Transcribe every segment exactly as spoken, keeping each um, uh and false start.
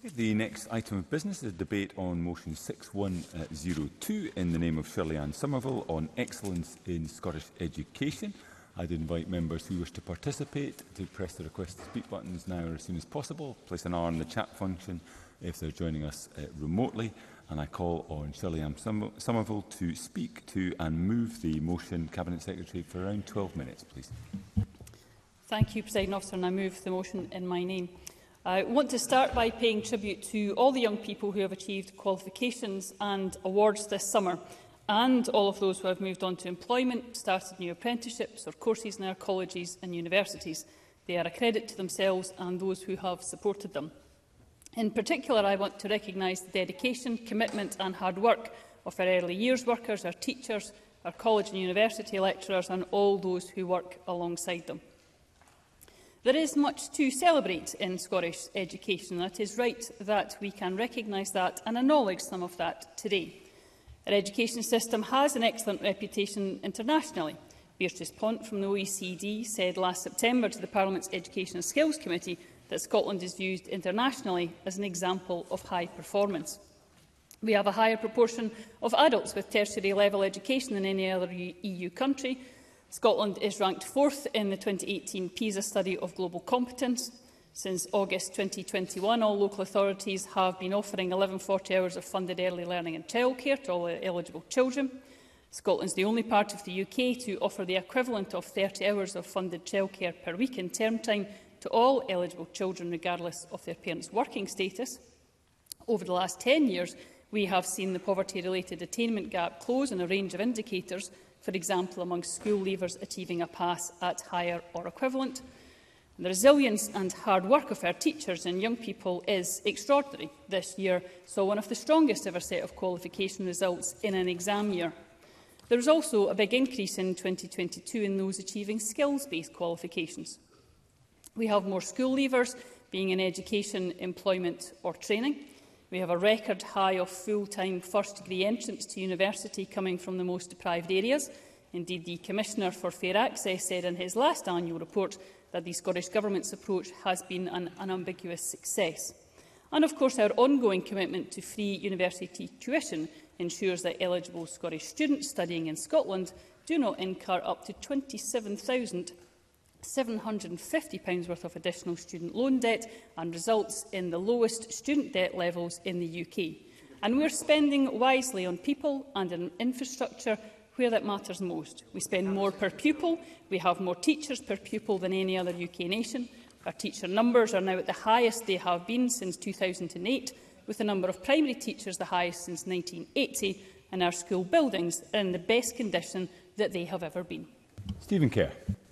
Okay, the next item of business is a debate on motion six one zero two in the name of Shirley-Ann Somerville on excellence in Scottish education. I'd invite members who wish to participate to press the request to speak buttons now or as soon as possible. Place an R in the chat function if they're joining us uh, remotely. And I call on Shirley-Ann Somerville to speak to and move the motion. Cabinet Secretary, for around twelve minutes, please. Thank you, Presiding Officer, and I move the motion in my name. I want to start by paying tribute to all the young people who have achieved qualifications and awards this summer, and all of those who have moved on to employment, started new apprenticeships or courses in our colleges and universities. They are a credit to themselves and those who have supported them. In particular, I want to recognise the dedication, commitment and hard work of our early years workers, our teachers, our college and university lecturers and all those who work alongside them. There is much to celebrate in Scottish education, and it is right that we can recognise that and acknowledge some of that today. Our education system has an excellent reputation internationally. Beatrice Pont from the O E C D said last September to the Parliament's Education and Skills Committee that Scotland is used internationally as an example of high performance. We have a higher proportion of adults with tertiary level education than any other E U country. Scotland is ranked fourth in the twenty eighteen PISA study of global competence. Since August twenty twenty-one, all local authorities have been offering eleven forty hours of funded early learning and childcare to all eligible children. Scotland is the only part of the U K to offer the equivalent of thirty hours of funded childcare per week in term time to all eligible children, regardless of their parents' working status. Over the last ten years, we have seen the poverty-related attainment gap close on a range of indicators, for example, among school leavers achieving a pass at higher or equivalent. The resilience and hard work of our teachers and young people is extraordinary. This year saw one of the strongest ever set of qualification results in an exam year. There was also a big increase in twenty twenty-two in those achieving skills-based qualifications. We have more school leavers being in education, employment or training. We have a record high of full-time first-degree entrants to university coming from the most deprived areas. Indeed, the Commissioner for Fair Access said in his last annual report that the Scottish Government's approach has been an unambiguous success. And of course, our ongoing commitment to free university tuition ensures that eligible Scottish students studying in Scotland do not incur up to twenty-seven thousand seven hundred and fifty pounds worth of additional student loan debt and results in the lowest student debt levels in the U K. And we are spending wisely on people and on infrastructure where that matters most. We spend more per pupil, we have more teachers per pupil than any other U K nation. Our teacher numbers are now at the highest they have been since two thousand eight, with the number of primary teachers the highest since nineteen eighty, and our school buildings are in the best condition that they have ever been. Stephen Kerr.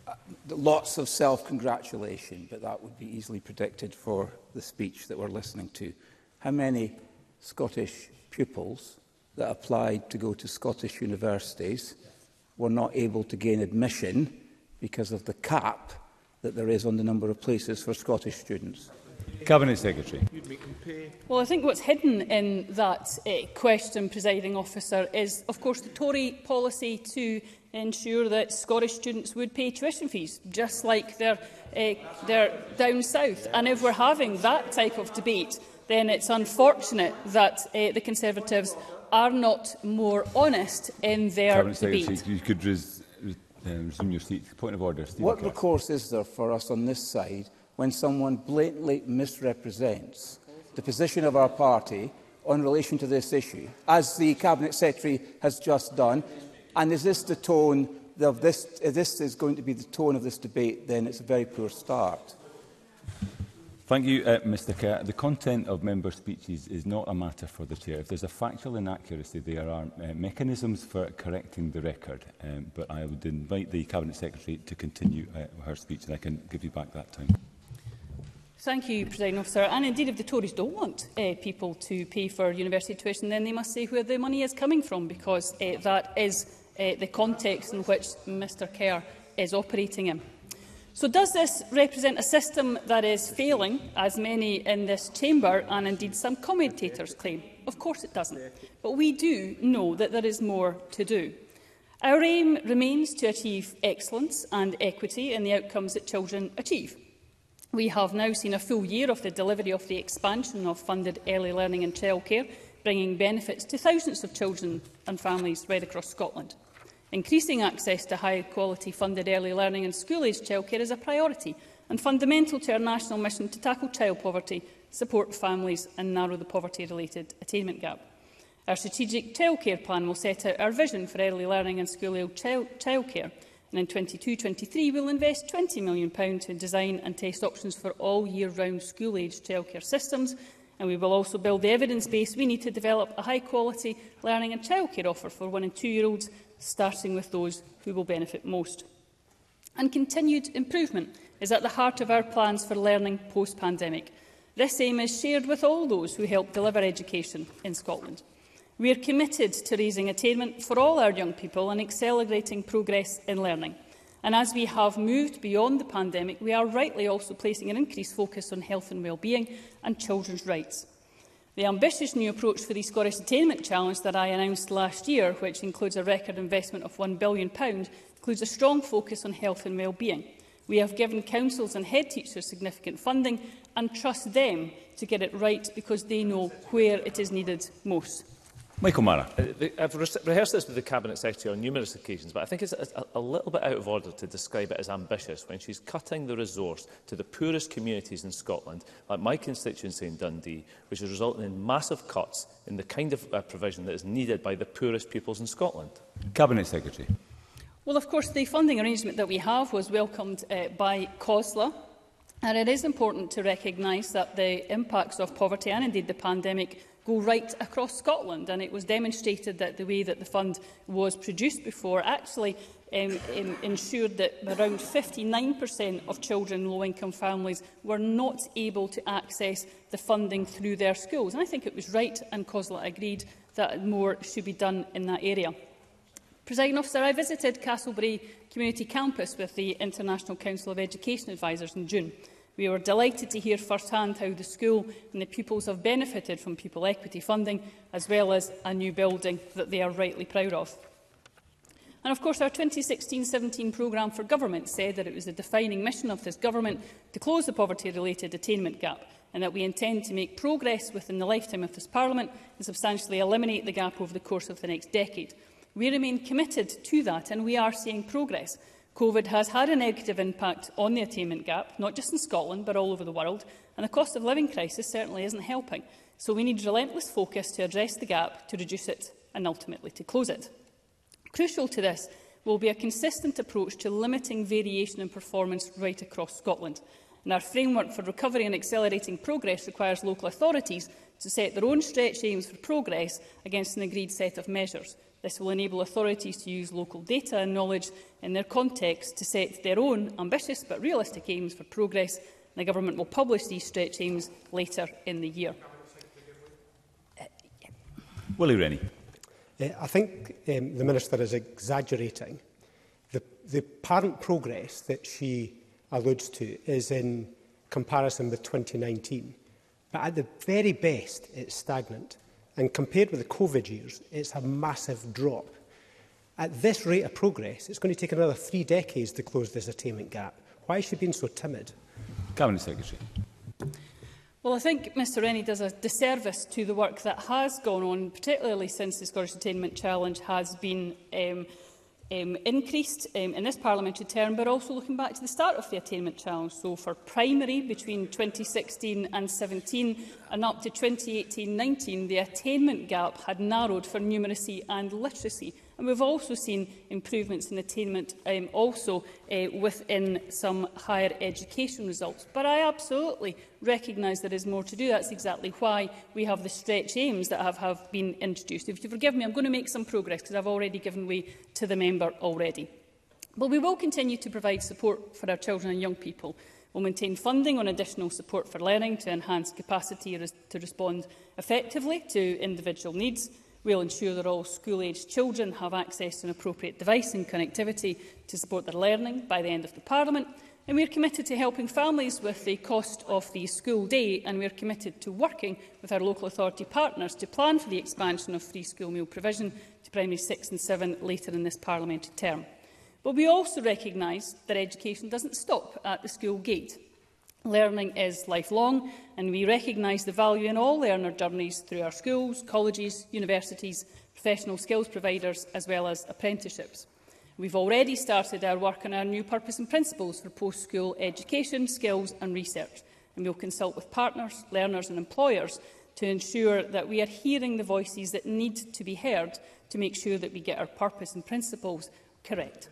Lots of self-congratulation, but that would be easily predicted for the speech that we're listening to. How many Scottish pupils that applied to go to Scottish universities were not able to gain admission because of the cap that there is on the number of places for Scottish students? Cabinet Secretary. Well, I think what's hidden in that uh, question, Presiding Officer, is, of course, the Tory policy to ensure that Scottish students would pay tuition fees, just like they're, uh, they're down south. And if we're having that type of debate, then it's unfortunate that uh, the Conservatives are not more honest in their Cabinet debate. Secretary, you could res um, resume your seat. Point of order. Stephen What Kerr. recourse is there for us on this side when someone blatantly misrepresents the position of our party on relation to this issue, as the Cabinet Secretary has just done? And is this the tone of this? If this is going to be the tone of this debate, then it's a very poor start. Thank you, uh, Mr Kerr. The content of member speeches is not a matter for the Chair. If there's a factual inaccuracy, there are uh, mechanisms for correcting the record. Um, but I would invite the Cabinet Secretary to continue uh, her speech, and I can give you back that time. Thank you, Presiding Officer. And indeed, if the Tories don't want uh, people to pay for university tuition, then they must say where the money is coming from, because uh, that is uh, the context in which Mr Kerr is operating in. So does this represent a system that is failing, as many in this chamber and indeed some commentators claim? Of course it doesn't. But we do know that there is more to do. Our aim remains to achieve excellence and equity in the outcomes that children achieve. We have now seen a full year of the delivery of the expansion of funded early learning and childcare, bringing benefits to thousands of children and families right across Scotland. Increasing access to high-quality funded early learning and school-aged childcare is a priority and fundamental to our national mission to tackle child poverty, support families and narrow the poverty-related attainment gap. Our strategic childcare plan will set out our vision for early learning and school-age child childcare, and in twenty-two twenty-three we will invest twenty million pounds to design and test options for all year-round school-aged childcare systems, and we will also build the evidence base we need to develop a high-quality learning and childcare offer for one and two-year-olds, starting with those who will benefit most. And continued improvement is at the heart of our plans for learning post-pandemic. This aim is shared with all those who help deliver education in Scotland. We are committed to raising attainment for all our young people and accelerating progress in learning. And as we have moved beyond the pandemic, we are rightly also placing an increased focus on health and well-being and children's rights. The ambitious new approach for the Scottish Attainment Challenge that I announced last year, which includes a record investment of one billion pounds, includes a strong focus on health and well-being. We have given councils and head teachers significant funding and trust them to get it right because they know where it is needed most. Michael Mara. Uh, I've re rehearsed this with the Cabinet Secretary on numerous occasions, but I think it's a, a little bit out of order to describe it as ambitious when she's cutting the resource to the poorest communities in Scotland, like my constituency in Dundee, which is resulting in massive cuts in the kind of uh, provision that is needed by the poorest pupils in Scotland. Cabinet Secretary. Well, of course, the funding arrangement that we have was welcomed uh, by COSLA, and it is important to recognise that the impacts of poverty and indeed the pandemic go right across Scotland, and it was demonstrated that the way that the fund was produced before actually um, um, ensured that around fifty-nine percent of children in low-income families were not able to access the funding through their schools. And I think it was right, and COSLA agreed, that more should be done in that area. Presiding Officer, I visited Castlebrae Community Campus with the International Council of Education Advisors in June. We were delighted to hear firsthand how the school and the pupils have benefited from pupil equity funding, as well as a new building that they are rightly proud of. And of course, our twenty sixteen seventeen programme for government said that it was the defining mission of this government to close the poverty-related attainment gap, and that we intend to make progress within the lifetime of this Parliament and substantially eliminate the gap over the course of the next decade. We remain committed to that, and we are seeing progress. COVID has had a negative impact on the attainment gap, not just in Scotland but all over the world, and the cost of living crisis certainly isn't helping. So we need relentless focus to address the gap, to reduce it and ultimately to close it. Crucial to this will be a consistent approach to limiting variation in performance right across Scotland. And our framework for recovery and accelerating progress requires local authorities to set their own stretch aims for progress against an agreed set of measures. This will enable authorities to use local data and knowledge in their context to set their own ambitious but realistic aims for progress. And the Government will publish these stretch aims later in the year. Uh, yeah. Willie Rennie. Uh, I think um, the Minister is exaggerating. The, the apparent progress that she alludes to is in comparison with twenty nineteen. But at the very best, it's stagnant. And compared with the COVID years, it's a massive drop. At this rate of progress, it's going to take another three decades to close this attainment gap. Why is she being so timid? Cabinet Secretary. Well, I think Mr Rennie does a disservice to the work that has gone on, particularly since the Scottish Attainment Challenge has been um, um, increased um, in this parliamentary term, but also looking back to the start of the Attainment Challenge. So for primary, between twenty sixteen and seventeen and up to twenty eighteen nineteen, the attainment gap had narrowed for numeracy and literacy. And we've also seen improvements in attainment um, also uh, within some higher education results. But I absolutely recognise there is more to do. That's exactly why we have the stretch aims that have, have been introduced. If you forgive me, I'm going to make some progress because I've already given way to the member already. But we will continue to provide support for our children and young people. We'll maintain funding on additional support for learning to enhance capacity res to respond effectively to individual needs. We'll ensure that all school-aged children have access to an appropriate device and connectivity to support their learning by the end of the Parliament. And we are committed to helping families with the cost of the school day, and we are committed to working with our local authority partners to plan for the expansion of free school meal provision to primary six and seven later in this parliamentary term. But we also recognise that education doesn't stop at the school gate. Learning is lifelong, and we recognise the value in all learner journeys through our schools, colleges, universities, professional skills providers, as well as apprenticeships. We've already started our work on our new purpose and principles for post-school education, skills and research, and we'll consult with partners, learners and employers to ensure that we are hearing the voices that need to be heard to make sure that we get our purpose and principles correct.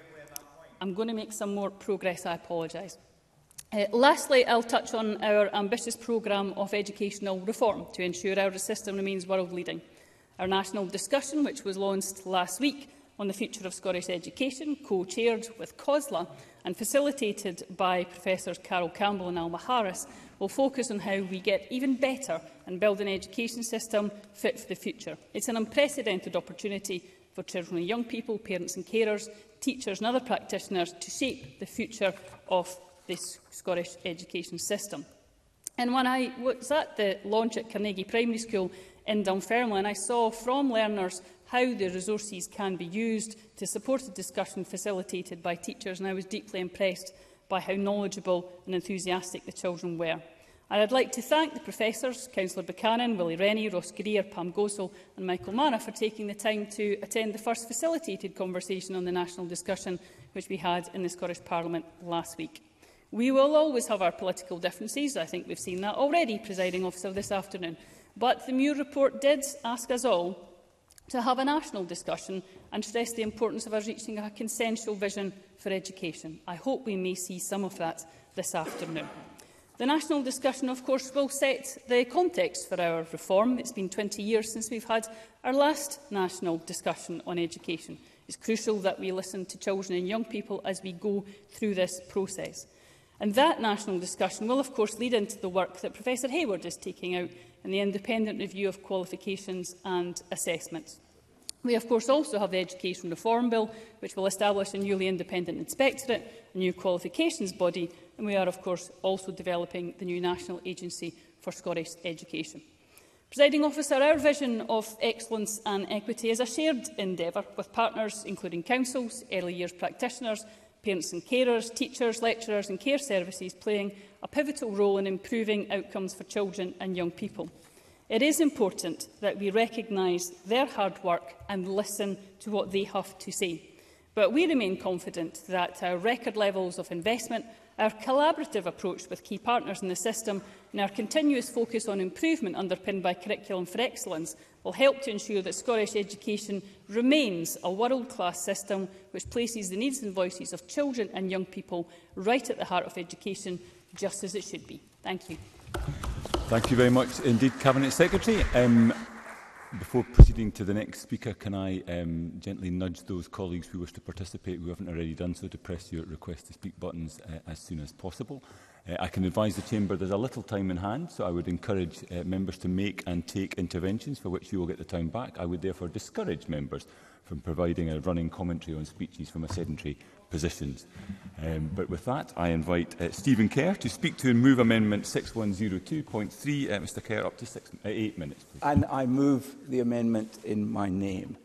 I'm going to make some more progress, I apologise. Uh, lastly, I'll touch on our ambitious programme of educational reform to ensure our system remains world-leading. Our national discussion, which was launched last week on the future of Scottish education, co-chaired with COSLA and facilitated by Professors Carol Campbell and Alma Harris, will focus on how we get even better and build an education system fit for the future. It's an unprecedented opportunity for children and young people, parents and carers, teachers and other practitioners to shape the future of this Scottish education system. And when I was at the launch at Carnegie Primary School in Dunfermline, I saw from learners how the resources can be used to support a discussion facilitated by teachers, and I was deeply impressed by how knowledgeable and enthusiastic the children were. And I'd like to thank the professors, Councillor Buchanan, Willie Rennie, Ross Greer, Pam Gosel and Michael Manna for taking the time to attend the first facilitated conversation on the national discussion which we had in the Scottish Parliament last week. We will always have our political differences. I think we've seen that already, Presiding Officer, this afternoon. But the Muir report did ask us all to have a national discussion and stress the importance of us reaching a consensual vision for education. I hope we may see some of that this afternoon. The national discussion, of course, will set the context for our reform. It's been twenty years since we've had our last national discussion on education. It's crucial that we listen to children and young people as we go through this process. And that national discussion will, of course, lead into the work that Professor Hayward is taking out in the independent review of qualifications and assessments. We, of course, also have the Education Reform Bill, which will establish a newly independent inspectorate, a new qualifications body, and we are, of course, also developing the new National Agency for Scottish Education. Presiding Officer, our vision of excellence and equity is a shared endeavour with partners including councils, early years practitioners, parents and carers, teachers, lecturers and care services playing a pivotal role in improving outcomes for children and young people. It is important that we recognise their hard work and listen to what they have to say. But we remain confident that our record levels of investment, our collaborative approach with key partners in the system and our continuous focus on improvement underpinned by Curriculum for Excellence will help to ensure that Scottish education remains a world-class system which places the needs and voices of children and young people right at the heart of education, just as it should be. Thank you. Thank you very much indeed, Cabinet Secretary. Um, before proceeding to the next speaker, can I um, gently nudge those colleagues who wish to participate who haven't already done so to press your request to speak buttons uh, as soon as possible. Uh, I can advise the Chamber there's a little time in hand, so I would encourage uh, members to make and take interventions for which you will get the time back. I would therefore discourage members from providing a running commentary on speeches from a sedentary positions. Um, but with that, I invite uh, Stephen Kerr to speak to and move Amendment six one zero two point three. Uh, Mr Kerr, up to six, uh, eight minutes, please. And I move the amendment in my name.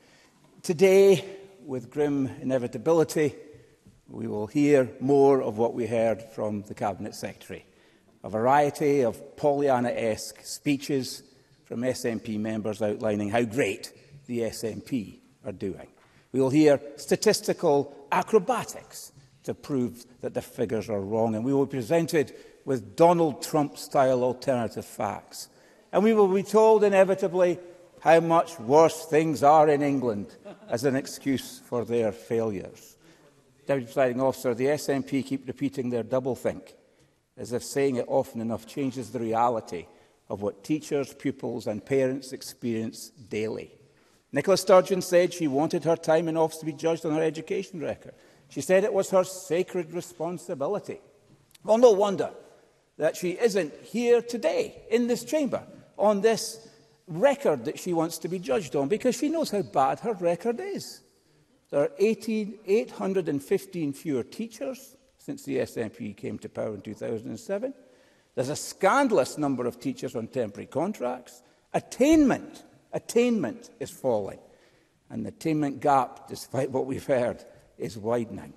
Today, with grim inevitability, we will hear more of what we heard from the Cabinet Secretary. A variety of Pollyanna-esque speeches from S N P members outlining how great the S N P are doing. We will hear statistical acrobatics to prove that the figures are wrong, and we will be presented with Donald Trump-style alternative facts. And we will be told, inevitably, how much worse things are in England as an excuse for their failures. Deputy Presiding Officer, the S N P keep repeating their doublethink, as if saying it often enough changes the reality of what teachers, pupils and parents experience daily. Nicola Sturgeon said she wanted her time in office to be judged on her education record. She said it was her sacred responsibility. Well, no wonder that she isn't here today in this chamber on this record that she wants to be judged on, because she knows how bad her record is. There are eight hundred fifteen fewer teachers since the S N P came to power in two thousand seven. There's a scandalous number of teachers on temporary contracts. Attainment, attainment is falling. And the attainment gap, despite what we've heard, is widening.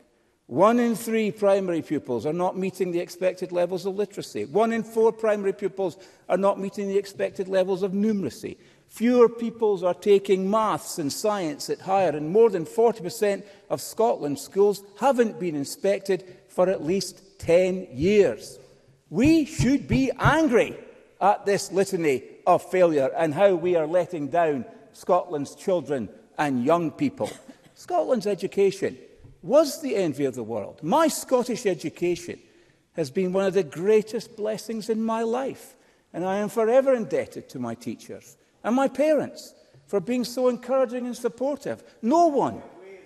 One in three primary pupils are not meeting the expected levels of literacy. One in four primary pupils are not meeting the expected levels of numeracy. Fewer pupils are taking maths and science at higher, and more than forty percent of Scotland's schools haven't been inspected for at least ten years. We should be angry at this litany of failure and how we are letting down Scotland's children and young people. Scotland's education was the envy of the world. My Scottish education has been one of the greatest blessings in my life, and I am forever indebted to my teachers and my parents for being so encouraging and supportive. No one...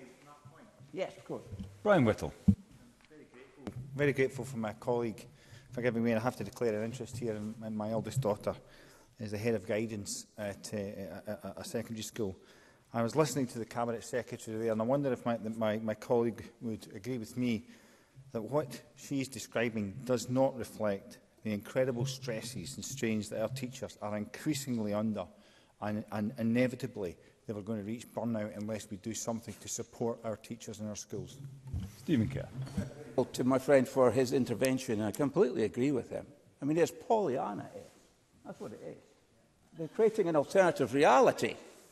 Yes, of course. Brian Whittle. Very grateful, very grateful for my colleague for giving me, and I have to declare an interest here in, in my eldest daughter is the head of guidance at uh, a, a secondary school. I was listening to the Cabinet Secretary there, and I wonder if my, my, my colleague would agree with me that what she's describing does not reflect the incredible stresses and strains that our teachers are increasingly under, and, and inevitably they are going to reach burnout unless we do something to support our teachers in our schools. Stephen Kerr. To my friend for his intervention, I completely agree with him. I mean, there's Pollyanna here. That's what it is. They're creating an alternative reality.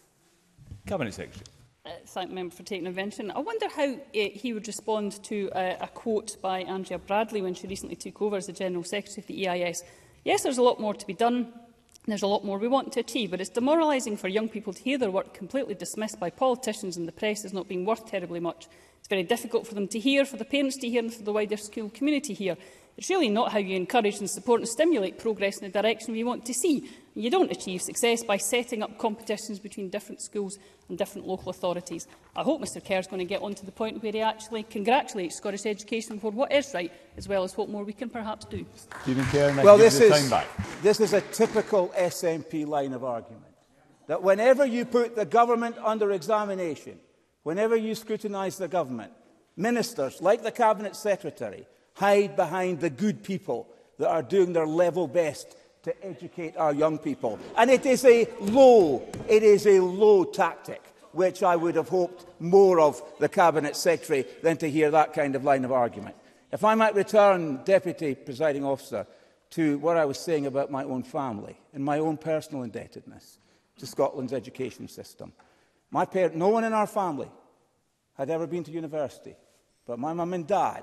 Cabinet Secretary. Uh, thank the member for taking intervention. I wonder how uh, he would respond to uh, a quote by Andrea Bradley when she recently took over as the General Secretary of the E I S. Yes, there's a lot more to be done. There's a lot more we want to achieve, but it's demoralising for young people to hear their work completely dismissed by politicians and the press as not being worth terribly much. It's very difficult for them to hear, for the parents to hear, and for the wider school community to hear. It's really not how you encourage and support and stimulate progress in the direction we want to see. You don't achieve success by setting up competitions between different schools and different local authorities. I hope Mr Kerr is going to get on to the point where he actually congratulates Scottish education for what is right, as well as what more we can perhaps do. Stephen Kerr, and I well, give this you the is, time back. This is a typical S N P line of argument, that whenever you put the government under examination, whenever you scrutinise the government, ministers, like the Cabinet Secretary, hide behind the good people that are doing their level best to educate our young people. And it is a low, it is a low tactic, which I would have hoped more of the Cabinet Secretary than to hear that kind of line of argument. If I might return, Deputy Presiding Officer, to what I was saying about my own family and my own personal indebtedness to Scotland's education system. My parent, no one in our family had ever been to university, but my mum and dad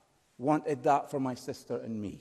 wanted that for my sister and me.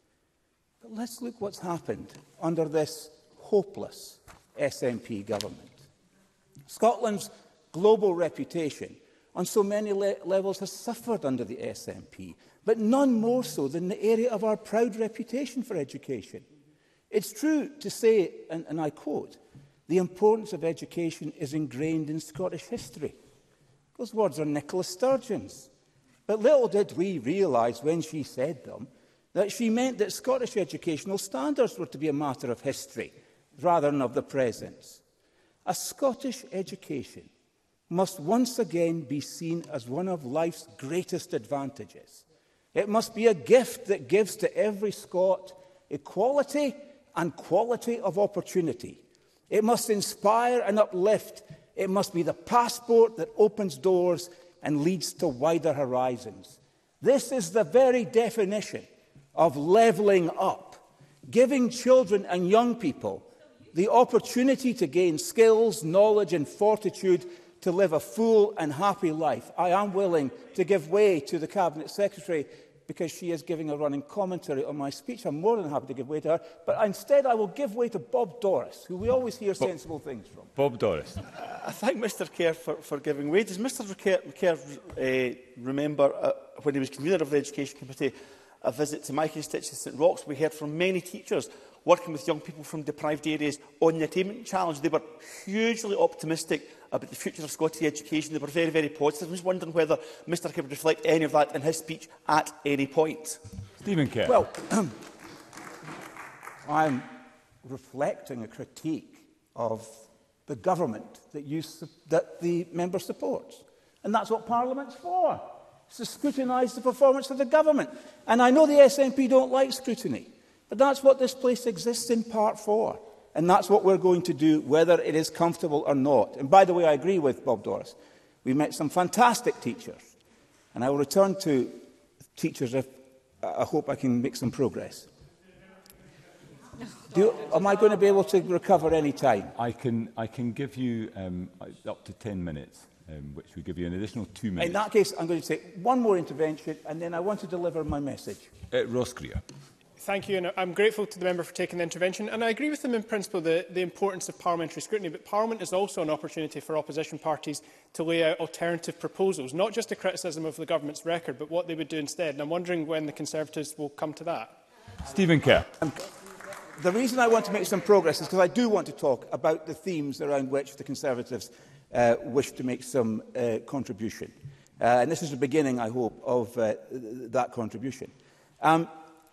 But let's look what's happened under this hopeless S N P government. Scotland's global reputation on so many le levels has suffered under the S N P, but none more so than the area of our proud reputation for education. It's true to say, and, and I quote, the importance of education is ingrained in Scottish history. Those words are Nicola Sturgeon's. But little did we realise when she said them that she meant that Scottish educational standards were to be a matter of history rather than of the present. A Scottish education must once again be seen as one of life's greatest advantages. It must be a gift that gives to every Scot equality and quality of opportunity. It must inspire and uplift. It must be the passport that opens doors and leads to wider horizons. This is the very definition of levelling up, giving children and young people the opportunity to gain skills, knowledge and fortitude to live a full and happy life. I am willing to give way to the Cabinet Secretary because she is giving a running commentary on my speech. I'm more than happy to give way to her, but instead I will give way to Bob Doris, who we always hear Bob, sensible things from. Bob Doris. I thank Mr Kerr for, for giving way. Does Mr Kerr, Kerr uh, remember, uh, when he was convener of the Education Committee, a visit to my constituency, St Rochs? We heard from many teachers working with young people from deprived areas on the attainment challenge. They were hugely optimistic about the future of Scottish education. They were very, very positive. I was wondering whether Mr Kerr would reflect any of that in his speech at any point. Stephen Kerr. Well, I'm reflecting a critique of the government that, you, that the member supports. And that's what Parliament's for. It's to scrutinise the performance of the government. And I know the S N P don't like scrutiny, but that's what this place exists in part for. And that's what we're going to do, whether it is comfortable or not. And by the way, I agree with Bob Doris. We met some fantastic teachers And I will return to teachers if I hope I can make some progress. Do you, am I going to be able to recover any time? I can, I can give you um, up to ten minutes, um, which would give you an additional two minutes. In that case, I'm going to take one more intervention, and then I want to deliver my message. Uh, Ross Greer. Thank you, and I'm grateful to the member for taking the intervention. And I agree with him in principle the, the importance of parliamentary scrutiny, but Parliament is also an opportunity for opposition parties to lay out alternative proposals, not just a criticism of the government's record, but what they would do instead. And I'm wondering when the Conservatives will come to that. Stephen Kerr. Um, the reason I want to make some progress is because I do want to talk about the themes around which the Conservatives uh, wish to make some uh, contribution. Uh, and this is the beginning, I hope, of uh, that contribution. Um,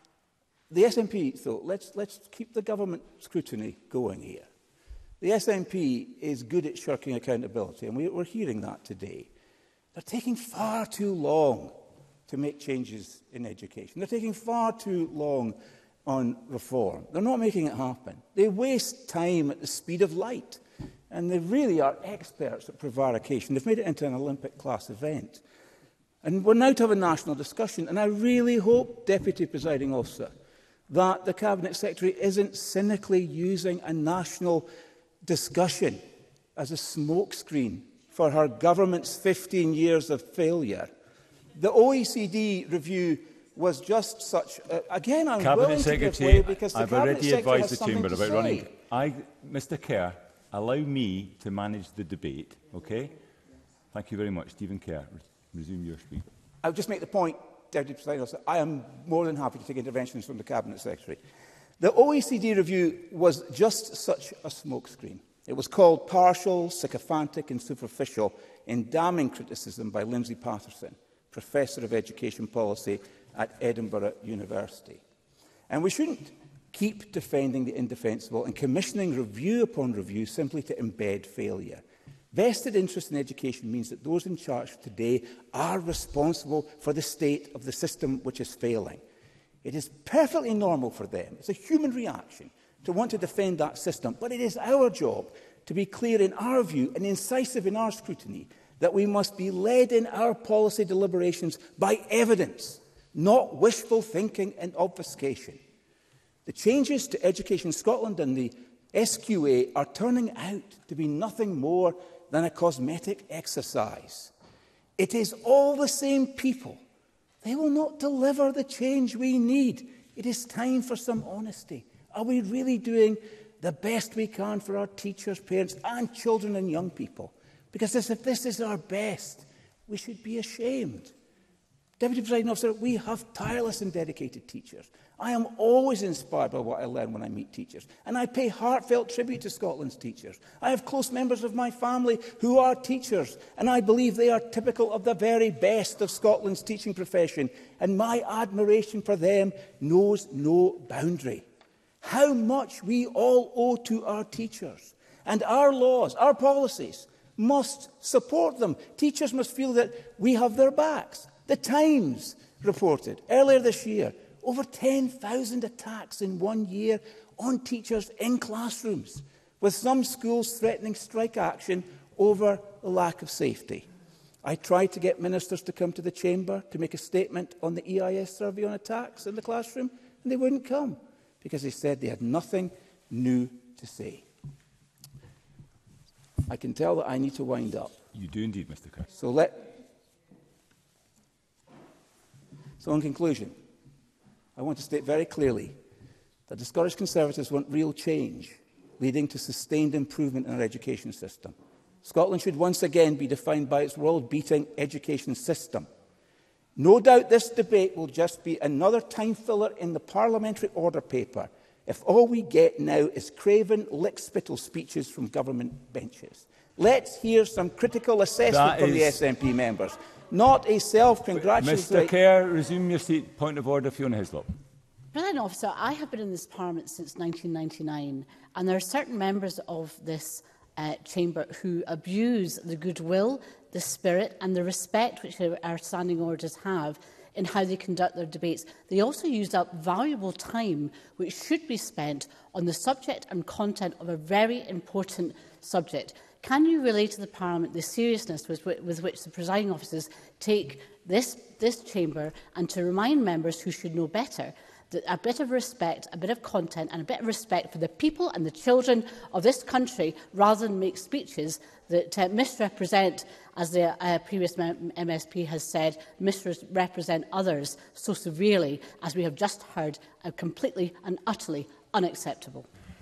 The S N P, though, let's, let's keep the government scrutiny going here. The S N P is good at shirking accountability, and we, we're hearing that today. They're taking far too long to make changes in education. They're taking far too long on reform. They're not making it happen. They waste time at the speed of light, and they really are experts at prevarication. They've made it into an Olympic-class event. And we're now to have a national discussion, and I really hope, Deputy Presiding Officer, that the Cabinet Secretary isn't cynically using a national discussion as a smokescreen for her government's fifteen years of failure. The O E C D review was just such... Uh, again, I'm Cabinet willing Secretary, to give way because the I've Cabinet already Secretary advised has the Chamber something to about say. running... I, Mr Kerr, allow me to manage the debate, okay? Thank you very much. Stephen Kerr, resume your speech. I'll just make the point, Deputy Presiding Officer, I am more than happy to take interventions from the Cabinet Secretary. The O E C D review was just such a smokescreen. It was called partial, sycophantic and superficial in damning criticism by Lindsay Patterson, Professor of Education Policy at Edinburgh University. And we shouldn't keep defending the indefensible and commissioning review upon review simply to embed failure. Vested interest in education means that those in charge today are responsible for the state of the system which is failing. It is perfectly normal for them, it's a human reaction, to want to defend that system, but it is our job to be clear in our view and incisive in our scrutiny that we must be led in our policy deliberations by evidence, not wishful thinking and obfuscation. The changes to Education Scotland and the S Q A are turning out to be nothing more than a cosmetic exercise. It is all the same people. They will not deliver the change we need. It is time for some honesty. Are we really doing the best we can for our teachers, parents and children and young people? Because if this is our best, we should be ashamed. Deputy Presiding Officer, we have tireless and dedicated teachers. I am always inspired by what I learn when I meet teachers, and I pay heartfelt tribute to Scotland's teachers. I have close members of my family who are teachers, and I believe they are typical of the very best of Scotland's teaching profession, and my admiration for them knows no boundary. How much we all owe to our teachers, and our laws, our policies, must support them. Teachers must feel that we have their backs. The Times reported earlier this year over ten thousand attacks in one year on teachers in classrooms, with some schools threatening strike action over the lack of safety. I tried to get ministers to come to the Chamber to make a statement on the E I S survey on attacks in the classroom, and they wouldn't come because they said they had nothing new to say. I can tell that I need to wind up. You do indeed, Mr Kerr. So let... So in conclusion, I want to state very clearly that the Scottish Conservatives want real change, leading to sustained improvement in our education system. Scotland should once again be defined by its world-beating education system. No doubt this debate will just be another time filler in the parliamentary order paper if all we get now is craven lick-spittle speeches from government benches. Let's hear some critical assessment That from is... the S N P members, not a self-congratulatory... Mr Kerr, resume your seat. Point of order, Fiona Hislop. President Officer, I have been in this Parliament since nineteen ninety-nine, and there are certain members of this uh, chamber who abuse the goodwill, the spirit and the respect which our standing orders have in how they conduct their debates. They also use up valuable time which should be spent on the subject and content of a very important subject. Can you relay to the Parliament the seriousness with, with which the presiding officers take this, this chamber, and to remind members who should know better that a bit of respect, a bit of content and a bit of respect for the people and the children of this country, rather than make speeches that uh, misrepresent, as the uh, previous M S P has said, misrepresent others so severely, as we have just heard, are completely and utterly unacceptable.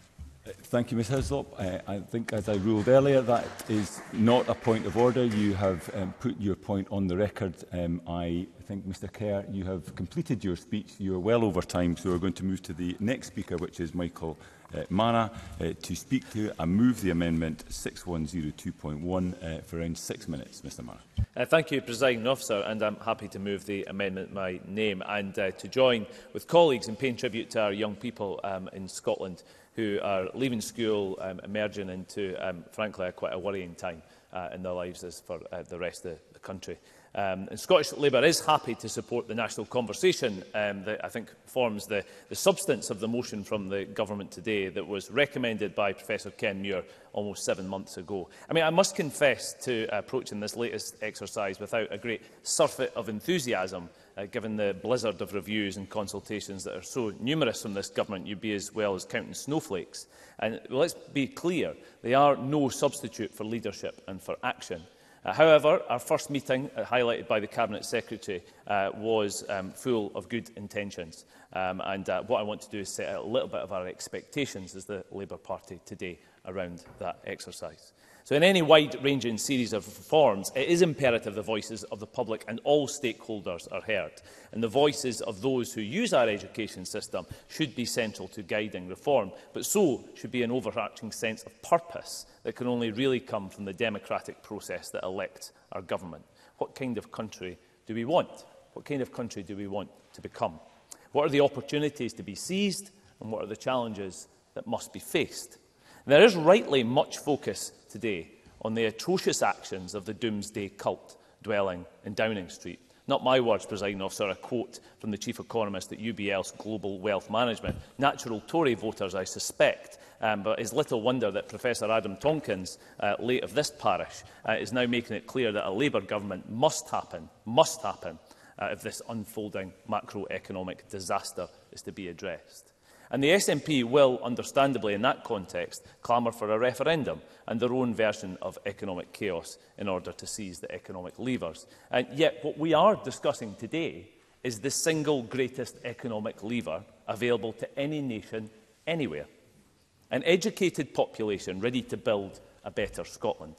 Thank you, Miz Hislop. Uh, I think, as I ruled earlier, that is not a point of order. You have um, put your point on the record. Um, I think, Mr Kerr, you have completed your speech. You are well over time, so we're going to move to the next speaker, which is Michael uh, Mana, uh, to speak to and move the amendment six one zero two point one uh, for around six minutes. Mister Mana. Uh, thank you, Presiding Officer, and I'm happy to move the amendment in my name and uh, to join with colleagues in paying tribute to our young people um, in Scotland who are leaving school, um, emerging into, um, frankly, a quite a worrying time uh, in their lives as for uh, the rest of the country. Um, and Scottish Labour is happy to support the national conversation um, that I think forms the, the substance of the motion from the Government today that was recommended by Professor Ken Muir almost seven months ago. I mean, I must confess to approaching this latest exercise without a great surfeit of enthusiasm, uh, given the blizzard of reviews and consultations that are so numerous from this Government, you'd be as well as counting snowflakes. And let's be clear, they are no substitute for leadership and for action. Uh, however, our first meeting, uh, highlighted by the Cabinet Secretary, uh, was um, full of good intentions. Um, and uh, what I want to do is set out a little bit of our expectations as the Labour Party today around that exercise. So in any wide-ranging series of reforms, it is imperative the voices of the public and all stakeholders are heard. And the voices of those who use our education system should be central to guiding reform, but so should be an overarching sense of purpose that can only really come from the democratic process that elects our government. What kind of country do we want? What kind of country do we want to become? What are the opportunities to be seized, and what are the challenges that must be faced? And there is rightly much focus today on the atrocious actions of the doomsday cult dwelling in Downing Street. Not my words, Presiding Officer, a quote from the Chief Economist at U B L's Global Wealth Management. Natural Tory voters, I suspect, um, but it's little wonder that Professor Adam Tompkins, uh, late of this parish, uh, is now making it clear that a Labour government must happen, must happen, uh, if this unfolding macroeconomic disaster is to be addressed. And the S N P will, understandably in that context, clamour for a referendum and their own version of economic chaos in order to seize the economic levers. And yet what we are discussing today is the single greatest economic lever available to any nation anywhere. An educated population ready to build a better Scotland.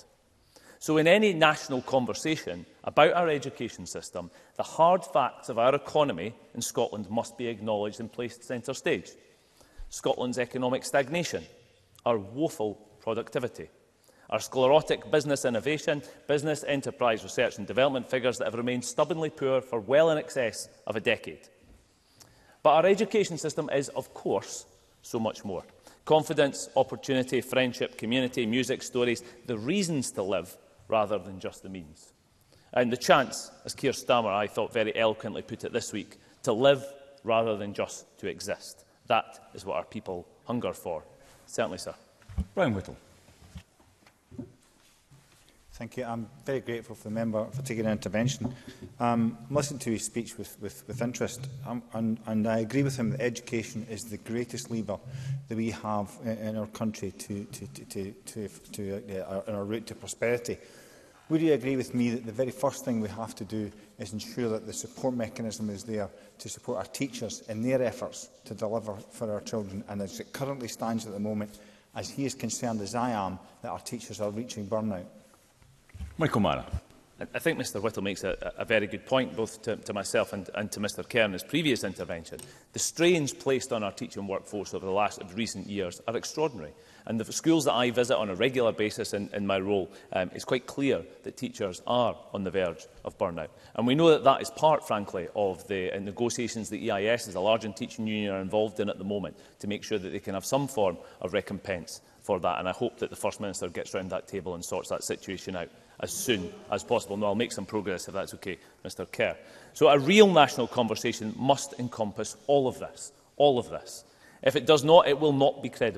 So in any national conversation about our education system, the hard facts of our economy in Scotland must be acknowledged and placed centre stage. Scotland's economic stagnation, our woeful productivity, our sclerotic business innovation, business enterprise research and development figures that have remained stubbornly poor for well in excess of a decade. But our education system is, of course, so much more. Confidence, opportunity, friendship, community, music, stories, the reasons to live rather than just the means. And the chance, as Keir Starmer, I thought, very eloquently put it this week, to live rather than just to exist. That is what our people hunger for. Certainly, sir. Brian Whittle. Thank you. I'm very grateful for the member for taking an intervention. Um, listened to his speech with, with, with interest, um, and, and I agree with him that education is the greatest lever that we have in, in our country to, to, to, to, to, to uh, our, our route to prosperity. Would you agree with me that the very first thing we have to do is ensure that the support mechanism is there to support our teachers in their efforts to deliver for our children, and as it currently stands at the moment, as he is concerned as I am, that our teachers are reaching burnout? Michael Mara. I think Mr Whittle makes a, a very good point, both to, to myself and, and to Mr Kerr in his previous intervention. The strains placed on our teaching workforce over the last of recent years are extraordinary. And the schools that I visit on a regular basis in, in my role, um, it's quite clear that teachers are on the verge of burnout. And we know that that is part, frankly, of the uh, negotiations the E I S, as a large and teaching union, are involved in at the moment, to make sure that they can have some form of recompense for that. And I hope that the First Minister gets round that table and sorts that situation out as soon as possible. No, I'll make some progress if that's okay, Mr Kerr. So a real national conversation must encompass all of this, all of this. If it does not, it will not be credible.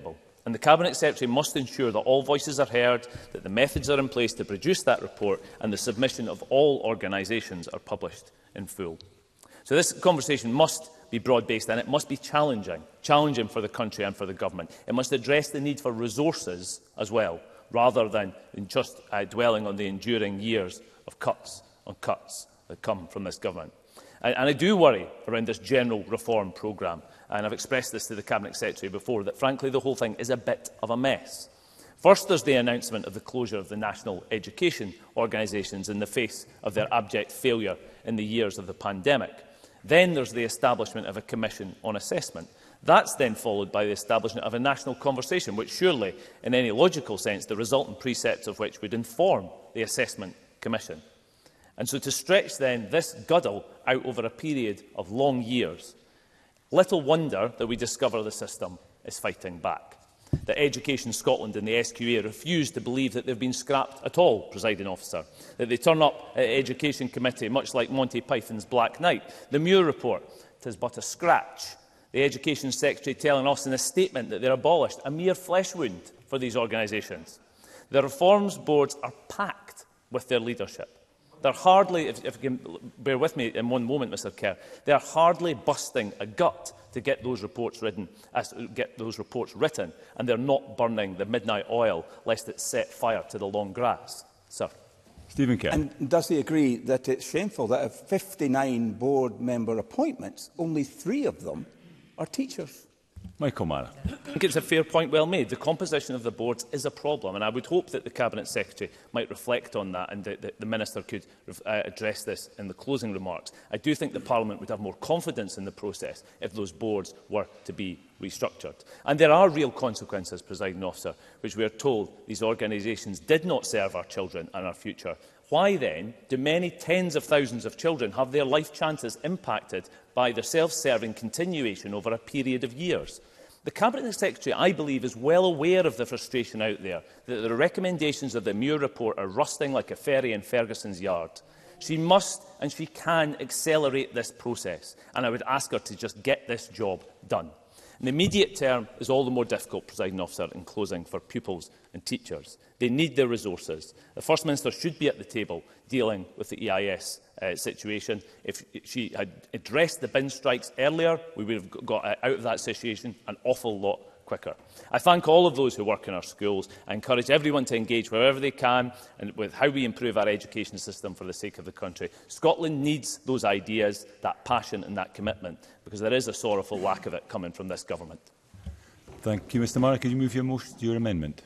And the Cabinet Secretary must ensure that all voices are heard, that the methods are in place to produce that report, and the submission of all organisations are published in full. So this conversation must be broad-based and it must be challenging, challenging for the country and for the government. It must address the need for resources as well, rather than just uh, dwelling on the enduring years of cuts on cuts that come from this government. And, and I do worry around this general reform programme, and I've expressed this to the Cabinet Secretary before, that frankly the whole thing is a bit of a mess. First, there's the announcement of the closure of the national education organisations in the face of their abject failure in the years of the pandemic. Then there's the establishment of a commission on assessment. That's then followed by the establishment of a national conversation, which surely, in any logical sense, the resultant precepts of which would inform the Assessment Commission. And so to stretch then this guddle out over a period of long years, little wonder that we discover the system is fighting back. That Education Scotland and the S Q A refuse to believe that they've been scrapped at all, presiding officer. That they turn up at Education Committee, much like Monty Python's Black Knight. The Muir report, it is but a scratch. The Education Secretary telling us in a statement that they're abolished, a mere flesh wound for these organisations. The reforms boards are packed with their leadership. They're hardly, if, if you can bear with me in one moment, Mr Kerr, they're hardly busting a gut to get those reports written, as get those reports written, and they're not burning the midnight oil lest it set fire to the long grass. Sir. Stephen Kerr. And does he agree that it's shameful that of fifty-nine board member appointments, only three of them are teachers? Michael Mara. I think it's a fair point well made. The composition of the boards is a problem, and I would hope that the Cabinet Secretary might reflect on that and that the, the Minister could uh, address this in the closing remarks. I do think that Parliament would have more confidence in the process if those boards were to be restructured. And there are real consequences, presiding officer, which we are told these organisations did not serve our children and our future. Why then do many tens of thousands of children have their life chances impacted by their self-serving continuation over a period of years? The Cabinet Secretary, I believe, is well aware of the frustration out there, that the recommendations of the Muir report are rusting like a ferry in Ferguson's yard. She must and she can accelerate this process, and I would ask her to just get this job done. And the immediate term is all the more difficult, presiding officer, in closing for pupils and teachers. They need their resources. The First Minister should be at the table dealing with the E I S uh, situation. If she had addressed the bin strikes earlier, we would have got out of that situation an awful lot quicker. I thank all of those who work in our schools. I encourage everyone to engage wherever they can and with how we improve our education system for the sake of the country. Scotland needs those ideas, that passion and that commitment, because there is a sorrowful lack of it coming from this government. Thank you, Mr Mara. Could you move your motion to your amendment?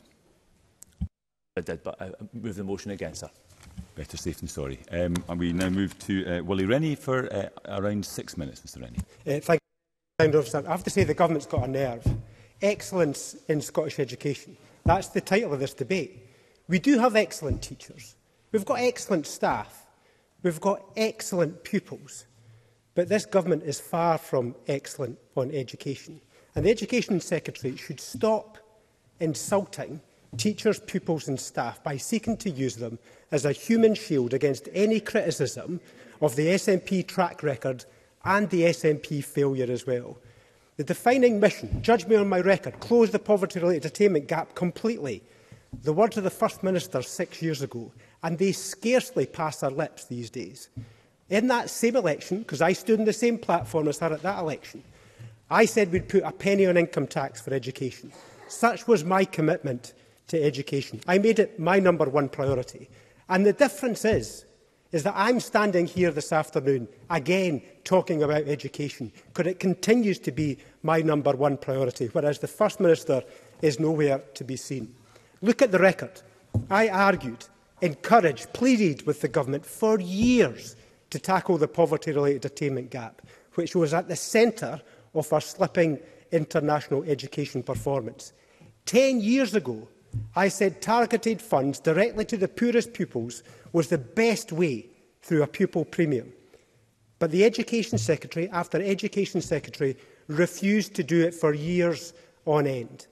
I did, but I move the motion again, sir. Better safe than sorry. Um, and we now move to uh, Willie Rennie for uh, around six minutes, Mr Rennie. Uh, thank you, Officer. I have to say the government's got a nerve. Excellence in Scottish education. That's the title of this debate. We do have excellent teachers. We've got excellent staff. We've got excellent pupils. But this government is far from excellent on education. And the Education Secretary should stop insulting teachers, pupils and staff by seeking to use them as a human shield against any criticism of the S N P track record and the S N P failure as well. The defining mission, judge me on my record, close the poverty-related attainment gap completely. The words of the First Minister six years ago, and they scarcely pass their lips these days. In that same election, because I stood on the same platform as her at that election, I said we'd put a penny on income tax for education. Such was my commitment to education. I made it my number one priority. And the difference is, is that I'm standing here this afternoon, again, talking about education, because it continues to be my number one priority, whereas the First Minister is nowhere to be seen. Look at the record. I argued, encouraged, pleaded with the government for years to tackle the poverty-related attainment gap, which was at the centre of our slipping international education performance. Ten years ago, I said targeted funds directly to the poorest pupils was the best way through a pupil premium. But the Education Secretary, after Education Secretary, refused to do it for years on end.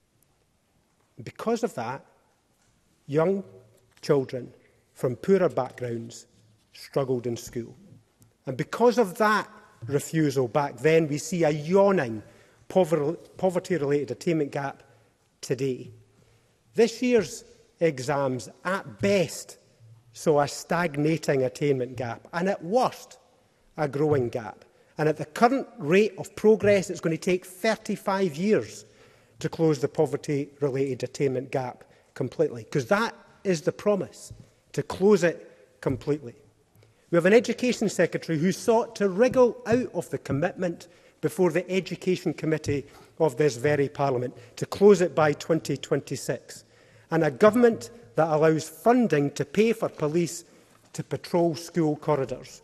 Because of that, young children from poorer backgrounds struggled in school. And because of that refusal back then, we see a yawning poverty-related attainment gap today. This year's exams, at best, saw a stagnating attainment gap, and at worst, a growing gap. And at the current rate of progress, it's going to take thirty-five years to close the poverty-related attainment gap completely, because that is the promise, to close it completely. We have an Education Secretary who sought to wriggle out of the commitment before the Education Committee of this very Parliament to close it by twenty twenty-six, and a government that allows funding to pay for police to patrol school corridors.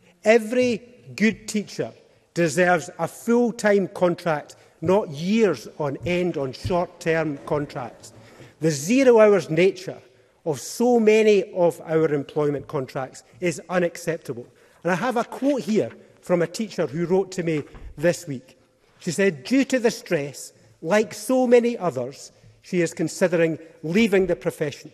Every good teacher deserves a full-time contract, not years on end on short-term contracts. The zero-hours nature of so many of our employment contracts is unacceptable. And I have a quote here from a teacher who wrote to me this week. She said, due to the stress, like so many others, she is considering leaving the profession.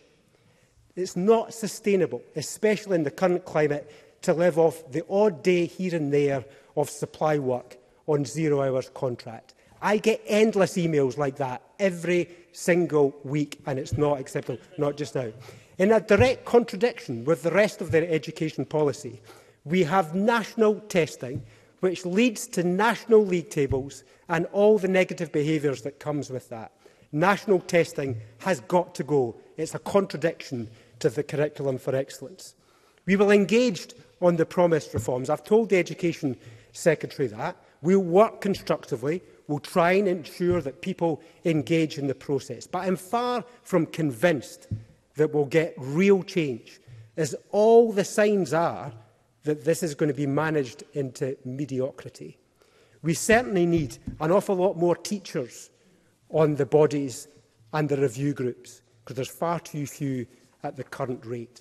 It's not sustainable, especially in the current climate, to live off the odd day here and there of supply work on zero-hours contract. I get endless emails like that every single week, and it's not acceptable, not just now. In a direct contradiction with the rest of their education policy, we have national testing, which leads to national league tables and all the negative behaviours that comes with that. National testing has got to go. It's a contradiction to the Curriculum for Excellence. We will engage on the promised reforms. I've told the Education Secretary that. We'll work constructively. We'll try and ensure that people engage in the process. But I'm far from convinced that we'll get real change, as all the signs are that this is going to be managed into mediocrity. We certainly need an awful lot more teachers on the bodies and the review groups, because there's far too few at the current rate.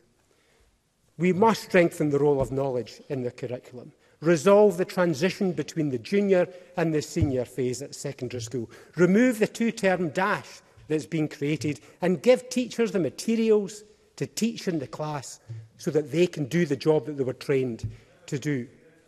We must strengthen the role of knowledge in the curriculum, resolve the transition between the junior and the senior phase at secondary school, remove the two-term dash that's been created, and give teachers the materials to teach in the class so that they can do the job that they were trained to do.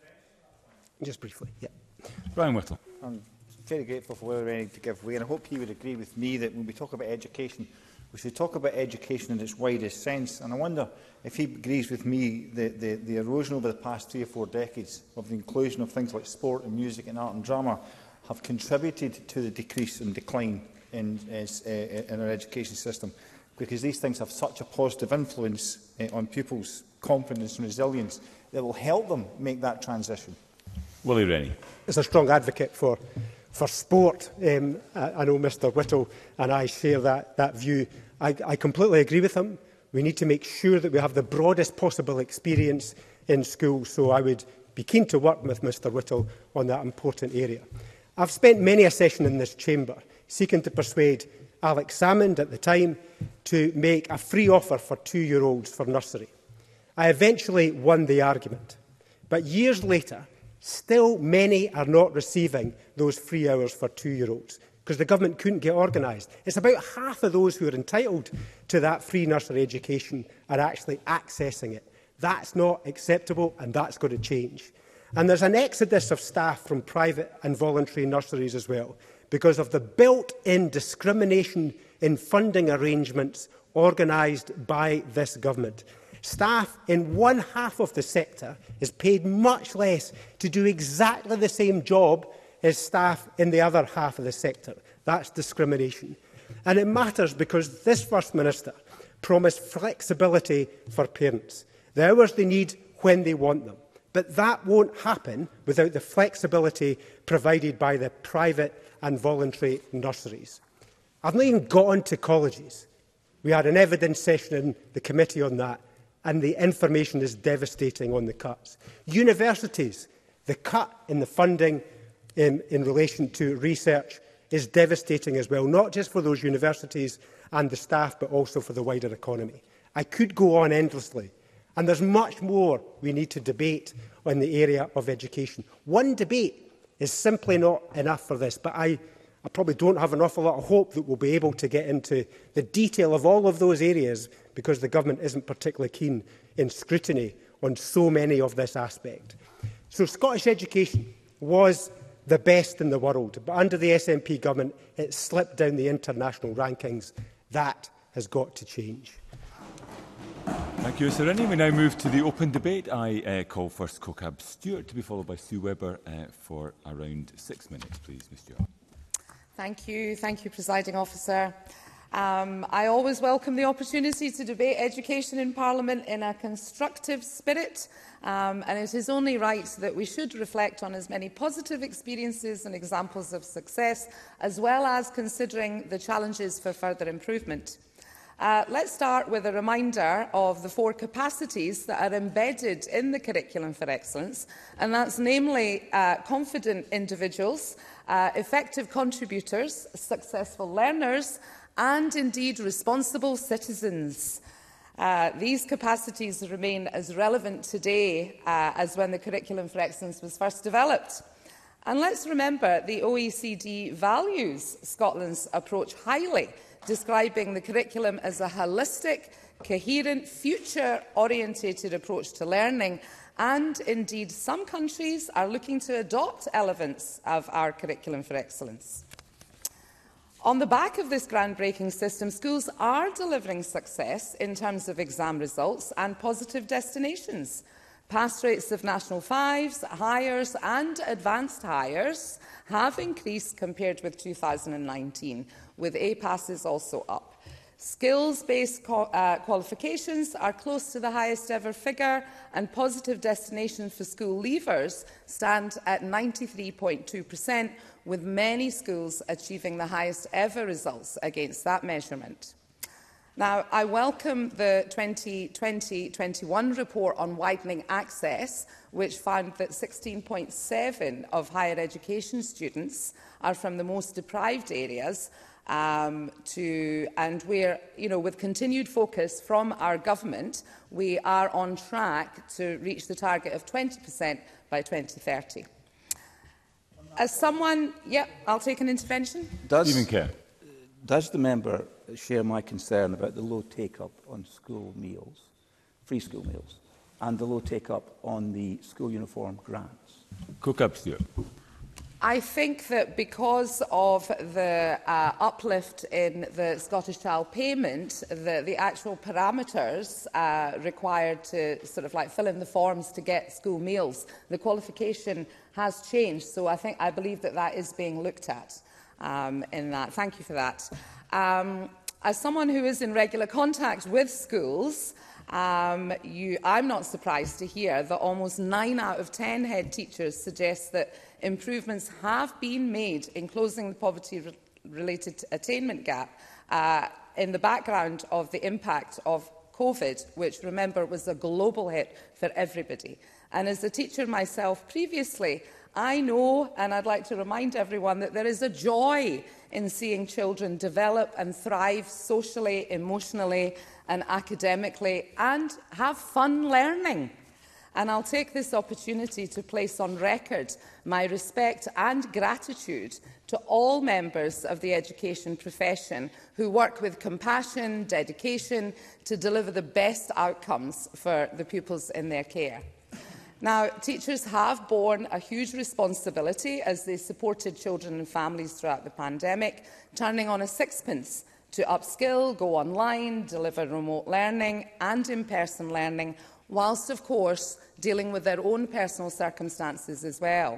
Just briefly, yeah. Brian Whittle. I'm very grateful for Willie Rennie to give way, and I hope he would agree with me that when we talk about education, we should talk about education in its widest sense. And I wonder if he agrees with me that the, the erosion over the past three or four decades of the inclusion of things like sport and music and art and drama have contributed to the decrease and decline in, uh, in our education system, because these things have such a positive influence uh, on pupils' confidence and resilience that will help them make that transition. Willie Rennie. As a strong advocate for, for sport, um, I, I know Mr Whittle and I share that, that view. I, I completely agree with him. We need to make sure that we have the broadest possible experience in schools, so I would be keen to work with Mr Whittle on that important area. I've spent many a session in this chamber seeking to persuade Alex Salmond at the time to make a free offer for two-year-olds for nursery. I eventually won the argument, but years later, still many are not receiving those free hours for two-year-olds because the government couldn't get organised. It's about half of those who are entitled to that free nursery education are actually accessing it. That's not acceptable, and that's got to change. And there's an exodus of staff from private and voluntary nurseries as well, because of the built-in discrimination in funding arrangements organised by this government. Staff in one half of the sector is paid much less to do exactly the same job as staff in the other half of the sector. That's discrimination. And it matters because this First Minister promised flexibility for parents, the hours they need when they want them. But that won't happen without the flexibility provided by the private and voluntary nurseries. I've not even got on to colleges. We had an evidence session in the committee on that, and the information is devastating on the cuts. Universities, the cut in the funding in, in relation to research is devastating as well, not just for those universities and the staff, but also for the wider economy. I could go on endlessly, and there's much more we need to debate on the area of education. One debate is simply not enough for this, but I, I probably don't have an awful lot of hope that we'll be able to get into the detail of all of those areas because the government isn't particularly keen in scrutiny on so many of this aspect. So Scottish education was the best in the world. But under the S N P government, it slipped down the international rankings. That has got to change. Thank you, Sir Rennie. We now move to the open debate. I uh, call first Cocab Stewart to be followed by Sue Webber uh, for around six minutes, please, Miz Stewart. Thank you. Thank you, Presiding Officer. Um, I always welcome the opportunity to debate education in Parliament in a constructive spirit, um, and it is only right that we should reflect on as many positive experiences and examples of success, as well as considering the challenges for further improvement. Uh, let's start with a reminder of the four capacities that are embedded in the Curriculum for Excellence, and that's namely uh, confident individuals, uh, effective contributors, successful learners, and indeed responsible citizens. Uh, these capacities remain as relevant today uh, as when the Curriculum for Excellence was first developed. And let's remember the O E C D values Scotland's approach highly, describing the curriculum as a holistic, coherent, future-orientated approach to learning, and indeed some countries are looking to adopt elements of our Curriculum for Excellence. On the back of this groundbreaking system, schools are delivering success in terms of exam results and positive destinations. Pass rates of National Fives, Highers and Advanced Highers have increased compared with two thousand nineteen, with A passes also up. Skills-based uh, qualifications are close to the highest ever figure, and positive destinations for school leavers stand at ninety-three point two percent, with many schools achieving the highest ever results against that measurement. Now, I welcome the twenty twenty twenty-one report on widening access, which found that sixteen point seven of higher education students are from the most deprived areas, um, to, and we're, you know, with continued focus from our government, we are on track to reach the target of twenty percent by twenty thirty. As someone, yeah, I'll take an intervention. Does, Stephen Kerr. Does the member share my concern about the low take-up on school meals, free school meals, and the low take-up on the school uniform grants? Cocab Stewart. I think that because of the uh, uplift in the Scottish Child Payment, the, the actual parameters uh, required to sort of like fill in the forms to get school meals, the qualification has changed. So I think I believe that that is being looked at um, in that. Thank you for that. Um, as someone who is in regular contact with schools, Um, you, I'm not surprised to hear that almost nine out of ten head teachers suggest that improvements have been made in closing the poverty-related attainment gap uh, in the background of the impact of COVID, which, remember, was a global hit for everybody. And as a teacher myself previously, I know, and I'd like to remind everyone, that there is a joy in seeing children develop and thrive socially, emotionally and academically, and have fun learning. And I'll take this opportunity to place on record my respect and gratitude to all members of the education profession who work with compassion, dedication to deliver the best outcomes for the pupils in their care. Now, teachers have borne a huge responsibility as they supported children and families throughout the pandemic, turning on a sixpence to upskill, go online, deliver remote learning and in-person learning, whilst, of course, dealing with their own personal circumstances as well.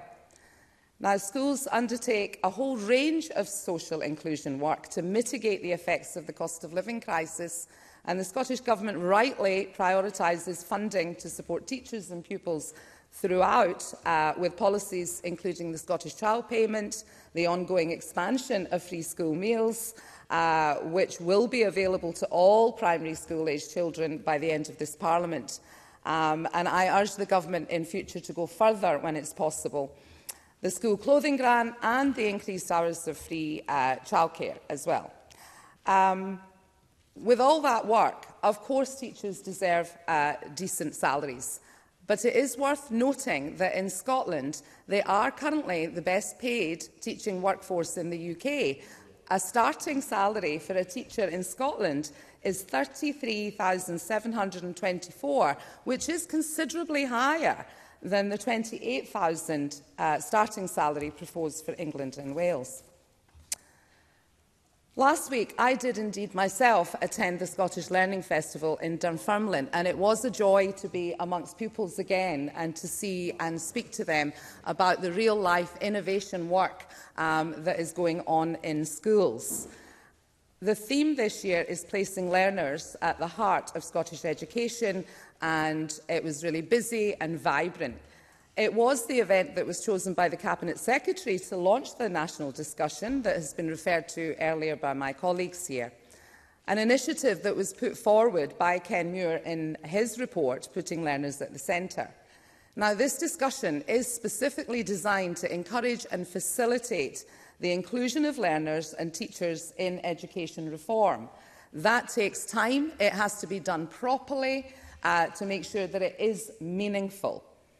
Now, schools undertake a whole range of social inclusion work to mitigate the effects of the cost of living crisis, and the Scottish Government rightly prioritises funding to support teachers and pupils throughout, uh, with policies including the Scottish Child Payment, the ongoing expansion of free school meals, uh, which will be available to all primary school-aged children by the end of this Parliament. Um, and I urge the Government in future to go further when it's possible. The school clothing grant and the increased hours of free uh, childcare as well. Um, with all that work, of course teachers deserve uh, decent salaries. But it is worth noting that in Scotland, they are currently the best paid teaching workforce in the U K. A starting salary for a teacher in Scotland is thirty-three thousand seven hundred and twenty-four, which is considerably higher than the twenty-eight thousand uh, starting salary proposed for England and Wales. Last week, I did indeed myself attend the Scottish Learning Festival in Dunfermline, and it was a joy to be amongst pupils again and to see and speak to them about the real-life innovation work um, that is going on in schools. The theme this year is placing learners at the heart of Scottish education, and it was really busy and vibrant. It was the event that was chosen by the Cabinet Secretary to launch the national discussion that has been referred to earlier by my colleagues here. An initiative that was put forward by Ken Muir in his report, putting learners at the centre. Now, this discussion is specifically designed to encourage and facilitate the inclusion of learners and teachers in education reform. That takes time. It has to be done properly uh, to make sure that it is meaningful.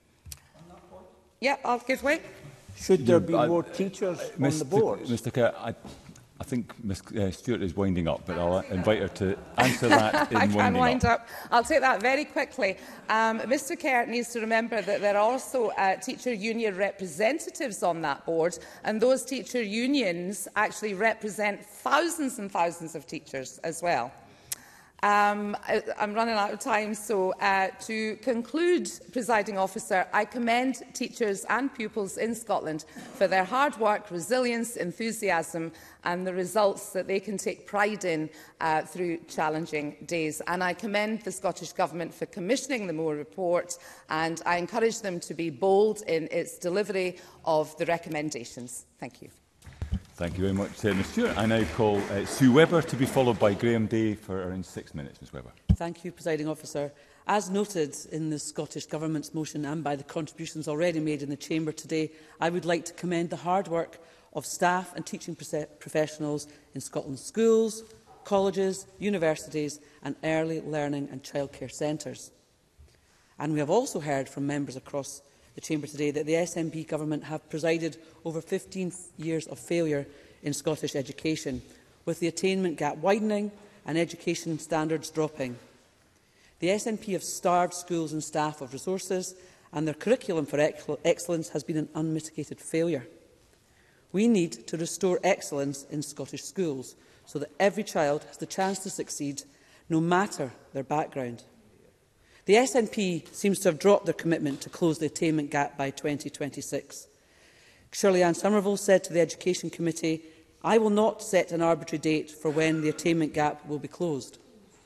Yeah, I'll give way. Should there be I, more teachers uh, on Mister the board? Mister Kerr, I, I think Miz Uh, Stewart is winding up, but I'll invite her to answer that in I winding can wind up. up. I'll take that very quickly. Um, Mr Kerr needs to remember that there are also uh, teacher union representatives on that board, and those teacher unions actually represent thousands and thousands of teachers as well. Um, I, I'm running out of time, so uh, to conclude, Presiding Officer, I commend teachers and pupils in Scotland for their hard work, resilience, enthusiasm and the results that they can take pride in uh, through challenging days. And I commend the Scottish Government for commissioning the Moore report, and I encourage them to be bold in its delivery of the recommendations. Thank you. Thank you very much, uh, Miz Stewart. I now call uh, Sue Webber to be followed by Graham Day for around six minutes. Miz Webber. Thank you, Presiding Officer. As noted in the Scottish Government's motion and by the contributions already made in the Chamber today, I would like to commend the hard work of staff and teaching professionals in Scotland's schools, colleges, universities and early learning and childcare centres. And we have also heard from members across the Chamber today that the S N P Government have presided over fifteen years of failure in Scottish education, with the attainment gap widening and education standards dropping. The S N P have starved schools and staff of resources, and their curriculum for excellence has been an unmitigated failure. We need to restore excellence in Scottish schools so that every child has the chance to succeed, no matter their background. The S N P seems to have dropped their commitment to close the attainment gap by twenty twenty-six. Shirley-Anne Somerville said to the Education Committee, "I will not set an arbitrary date for when the attainment gap will be closed."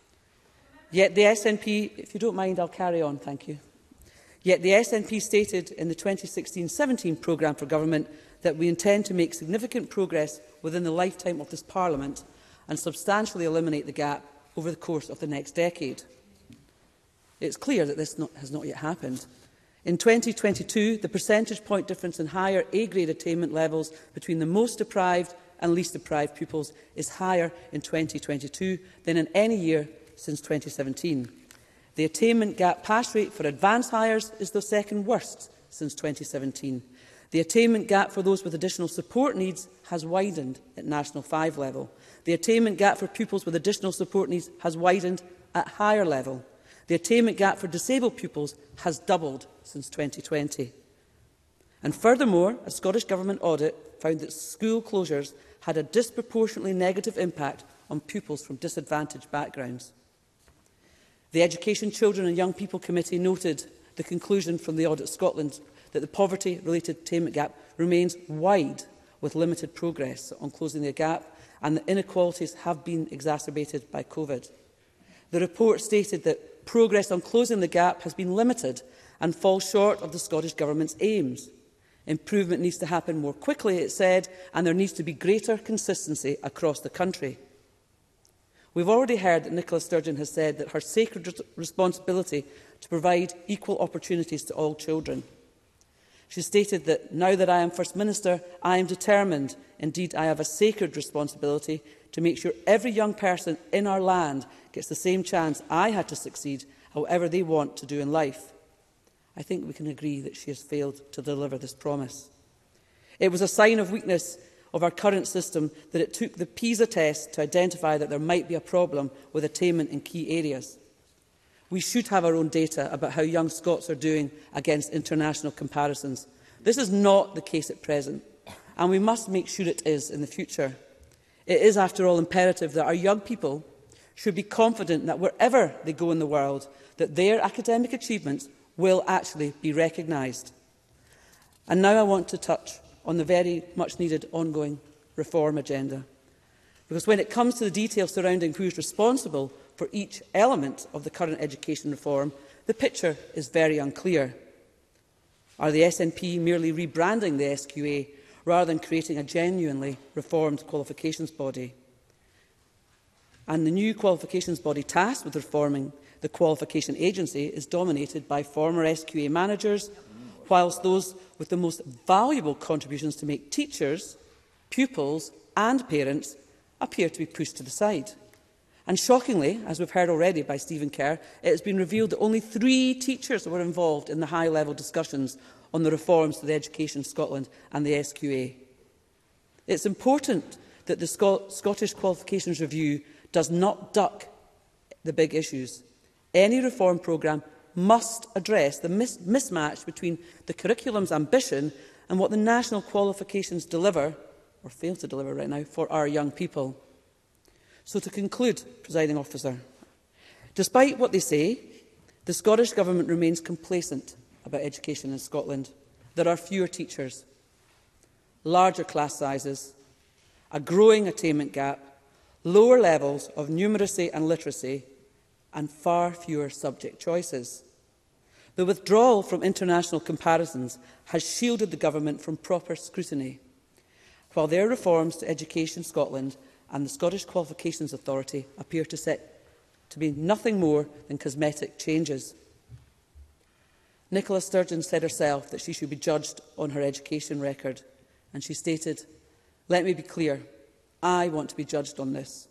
Yet the S N P, if you don't mind, I'll carry on, thank you. Yet the S N P stated in the twenty sixteen seventeen programme for government that we intend to make significant progress within the lifetime of this Parliament and substantially eliminate the gap over the course of the next decade. It's clear that this not, has not yet happened. In twenty twenty-two, the percentage point difference in higher A-grade attainment levels between the most deprived and least deprived pupils is higher in twenty twenty-two than in any year since twenty seventeen. The attainment gap pass rate for advanced hires is the second worst since twenty seventeen. The attainment gap for those with additional support needs has widened at National five level. The attainment gap for pupils with additional support needs has widened at higher level. The attainment gap for disabled pupils has doubled since twenty twenty. And furthermore, a Scottish Government audit found that school closures had a disproportionately negative impact on pupils from disadvantaged backgrounds. The Education, Children and Young People Committee noted the conclusion from the Audit Scotland that the poverty-related attainment gap remains wide, with limited progress on closing the gap, and that inequalities have been exacerbated by COVID. The report stated that progress on closing the gap has been limited and falls short of the Scottish Government's aims. Improvement needs to happen more quickly, it said, and there needs to be greater consistency across the country. We've already heard that Nicola Sturgeon has said that her sacred res responsibility to provide equal opportunities to all children. She stated that, "Now that I am First Minister, I am determined, indeed I have a sacred responsibility, to make sure every young person in our land gets the same chance I had to succeed, however they want to do in life." I think we can agree that she has failed to deliver this promise. It was a sign of weakness of our current system that it took the PISA test to identify that there might be a problem with attainment in key areas. We should have our own data about how young Scots are doing against international comparisons. This is not the case at present, and we must make sure it is in the future. It is, after all, imperative that our young people should be confident that wherever they go in the world, that their academic achievements will actually be recognised. And now I want to touch on the very much needed ongoing reform agenda. Because when it comes to the details surrounding who is responsible for each element of the current education reform, the picture is very unclear. Are the S N P merely rebranding the S Q A rather than creating a genuinely reformed qualifications body? And the new qualifications body tasked with reforming the qualification agency is dominated by former S Q A managers, whilst those with the most valuable contributions to make teachers, pupils and parents appear to be pushed to the side. And shockingly, as we've heard already by Stephen Kerr, it has been revealed that only three teachers were involved in the high-level discussions on the reforms to the Education Scotland and the S Q A. It's important that the Scot Scottish Qualifications Review does not duck the big issues. Any reform programme must address the mis mismatch between the curriculum's ambition and what the national qualifications deliver, or fail to deliver right now, for our young people. So to conclude, Presiding Officer, despite what they say, the Scottish Government remains complacent about education in Scotland. There are fewer teachers, larger class sizes, a growing attainment gap, lower levels of numeracy and literacy, and far fewer subject choices. The withdrawal from international comparisons has shielded the Government from proper scrutiny, while their reforms to Education Scotland and the Scottish Qualifications Authority appear to, set, to be nothing more than cosmetic changes. Nicola Sturgeon said herself that she should be judged on her education record, and she stated, "Let me be clear, I want to be judged on this.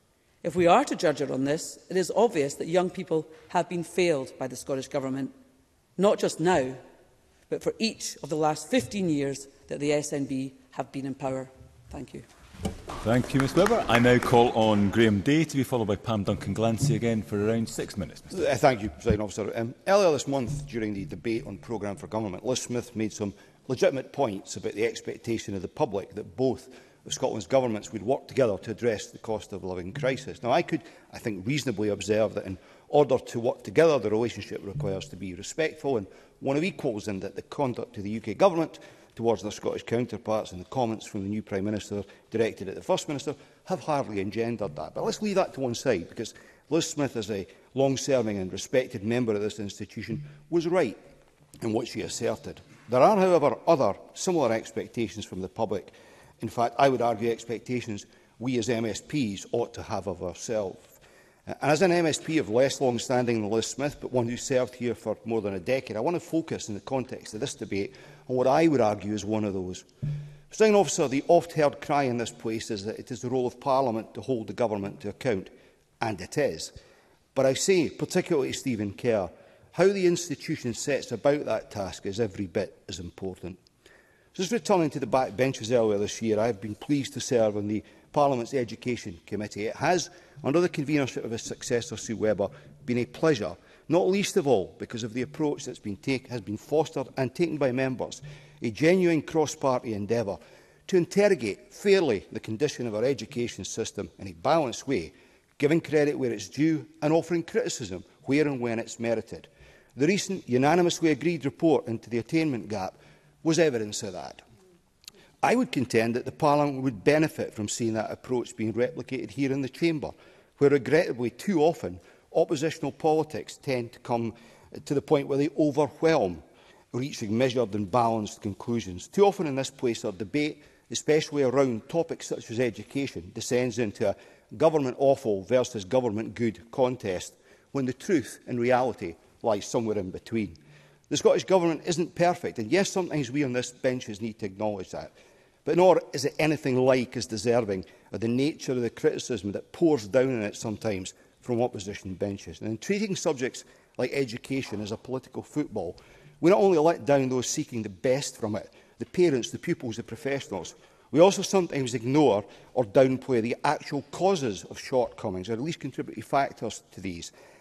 If we are to judge her on this, it is obvious that young people have been failed by the Scottish Government, not just now, but for each of the last fifteen years that the S N B have been in power." Thank you. Thank you, Miz Webber. I now call on Graham Day to be followed by Pam Duncan-Glancy again for around six minutes. Uh, thank you, Presiding Officer. Um, earlier this month, during the debate on Programme for Government, Liz Smith made some legitimate points about the expectation of the public that both of Scotland's governments would work together to address the cost of living crisis. Now, I could, I think, reasonably observe that in order to work together, the relationship requires to be respectful and one of equals, and that the conduct of the U K Government towards their Scottish counterparts and the comments from the new Prime Minister directed at the First Minister have hardly engendered that. But let's leave that to one side, because Liz Smith, as a long-serving and respected member of this institution, was right in what she asserted. There are, however, other similar expectations from the public. In fact, I would argue expectations we as M S Ps ought to have of ourselves. And as an M S P of less long-standing than Liz Smith, but one who served here for more than a decade, I want to focus in the context of this debate on what I would argue is one of those. Presiding Officer, the oft-heard cry in this place is that it is the role of Parliament to hold the Government to account, and it is. But I say, particularly to Stephen Kerr, how the institution sets about that task is every bit as important. Just returning to the backbenches earlier this year, I have been pleased to serve on the Parliament's Education Committee. It has, under the convenership of his successor, Sue Webber, been a pleasure, not least of all because of the approach that been has been fostered and taken by members, a genuine cross-party endeavour to interrogate fairly the condition of our education system in a balanced way, giving credit where it's due and offering criticism where and when it's merited. The recent unanimously agreed report into the attainment gap was evidence of that. I would contend that the Parliament would benefit from seeing that approach being replicated here in the Chamber, where regrettably too often oppositional politics tend to come to the point where they overwhelm, reaching measured and balanced conclusions. Too often in this place our debate, especially around topics such as education, descends into a government awful versus government good contest, when the truth and reality lies somewhere in between. The Scottish Government isn't perfect, and yes, sometimes we on this benches need to acknowledge that. But nor is it anything like as deserving of the nature of the criticism that pours down on it sometimes from opposition benches. And in treating subjects like education as a political football, we not only let down those seeking the best from it, the parents, the pupils, the professionals, we also sometimes ignore or downplay the actual causes of shortcomings, or at least contributory factors to these.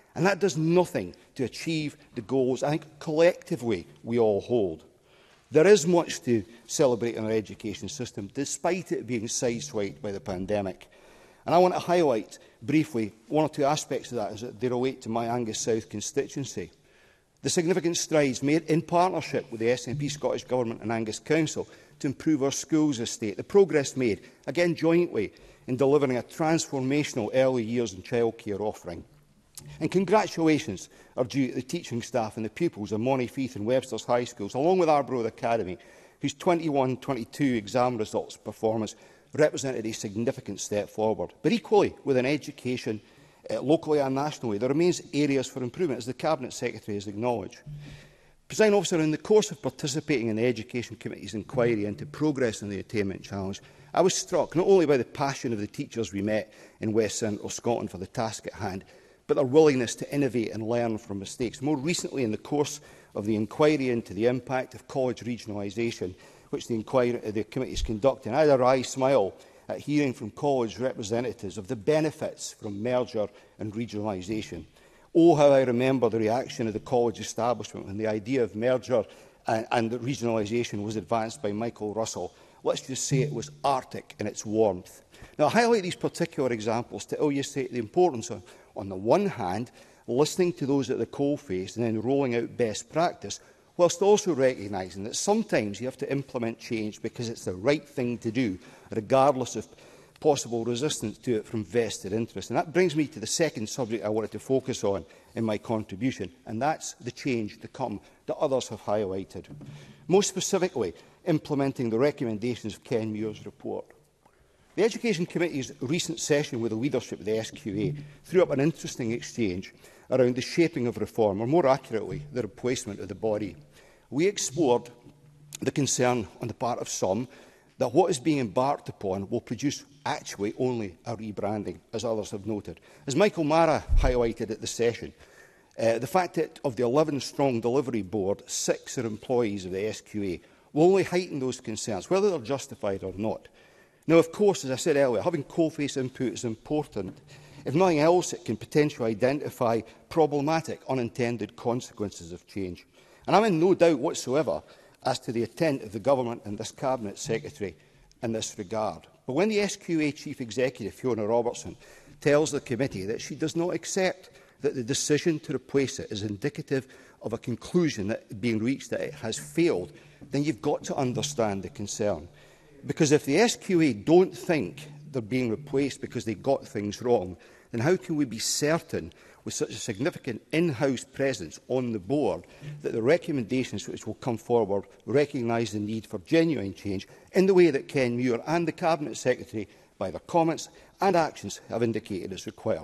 And that does nothing to achieve the goals I think collectively we all hold. There is much to celebrate in our education system, despite it being sideswiped by the pandemic. And I want to highlight briefly one or two aspects of that as they relate to my Angus South constituency. The significant strides made in partnership with the S N P Scottish Government and Angus Council to improve our schools estate. The progress made, again jointly, in delivering a transformational early years and childcare offering. And congratulations are due to the teaching staff and the pupils of Montefieth and Webster's High Schools, along with Arbroath Academy, whose twenty-one twenty-two exam results performance represented a significant step forward. But equally, within education, uh, locally and nationally, there remains areas for improvement, as the Cabinet Secretary has acknowledged. Presiding Officer, in the course of participating in the Education Committee's inquiry into progress in the Attainment Challenge, I was struck not only by the passion of the teachers we met in West Central Scotland for the task at hand, but their willingness to innovate and learn from mistakes. More recently, in the course of the inquiry into the impact of college regionalisation, which the, inquiry, the committee is conducting, I had a wry smile at hearing from college representatives of the benefits from merger and regionalisation. Oh, how I remember the reaction of the college establishment when the idea of merger and, and regionalisation was advanced by Michael Russell. Let's just say it was Arctic in its warmth. Now, I highlight these particular examples to illustrate the importance of, on the one hand, listening to those at the coalface and then rolling out best practice, whilst also recognising that sometimes you have to implement change because it's the right thing to do, regardless of possible resistance to it from vested interests. And that brings me to the second subject I wanted to focus on in my contribution, and that's the change to come that others have highlighted. Most specifically, implementing the recommendations of Ken Muir's report. The Education Committee's recent session with the leadership of the S Q A threw up an interesting exchange around the shaping of reform, or more accurately, the replacement of the body. We explored the concern on the part of some that what is being embarked upon will produce actually only a rebranding, as others have noted. As Michael Mara highlighted at the session, uh, the fact that of the eleven strong delivery board, six are employees of the S Q A will only heighten those concerns, whether they're justified or not. Now, of course, as I said earlier, having coalface input is important. If nothing else, it can potentially identify problematic, unintended consequences of change. And I'm in no doubt whatsoever as to the intent of the Government and this Cabinet Secretary in this regard. But when the S Q A Chief Executive, Fiona Robertson, tells the committee that she does not accept that the decision to replace it is indicative of a conclusion that being reached that it has failed, then you've got to understand the concern. Because if the S Q A don't think they're being replaced because they got things wrong, then how can we be certain, with such a significant in-house presence on the board, that the recommendations which will come forward recognise the need for genuine change in the way that Ken Muir and the Cabinet Secretary, by their comments and actions, have indicated is required?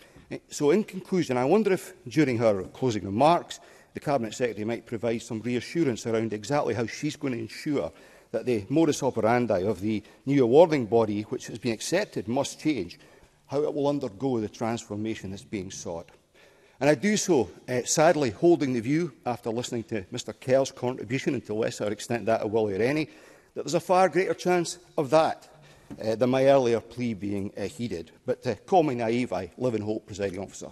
So, in conclusion, I wonder if, during her closing remarks, the Cabinet Secretary might provide some reassurance around exactly how she's going to ensure that the modus operandi of the new awarding body, which has been accepted, must change, how it will undergo the transformation that's being sought. And I do so, uh, sadly, holding the view, after listening to Mr Kerr's contribution, and to a lesser extent that of Willie Rennie, that there's a far greater chance of that uh, than my earlier plea being uh, heeded. But uh, call me naive, I live in hope, Presiding Officer.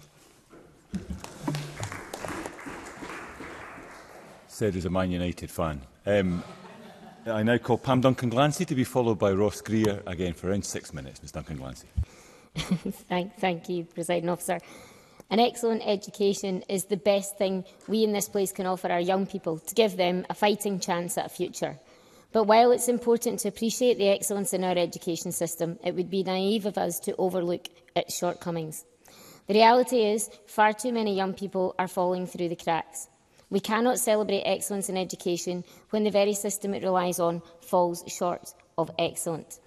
Said as a Man United fan. Um, I now call Pam Duncan-Glancy to be followed by Ross Greer, again for around six minutes. Miz Duncan-Glancy. thank, thank you, Presiding Officer. An excellent education is the best thing we in this place can offer our young people to give them a fighting chance at a future. But while it's important to appreciate the excellence in our education system, it would be naive of us to overlook its shortcomings. The reality is, far too many young people are falling through the cracks. We cannot celebrate excellence in education when the very system it relies on falls short of excellent.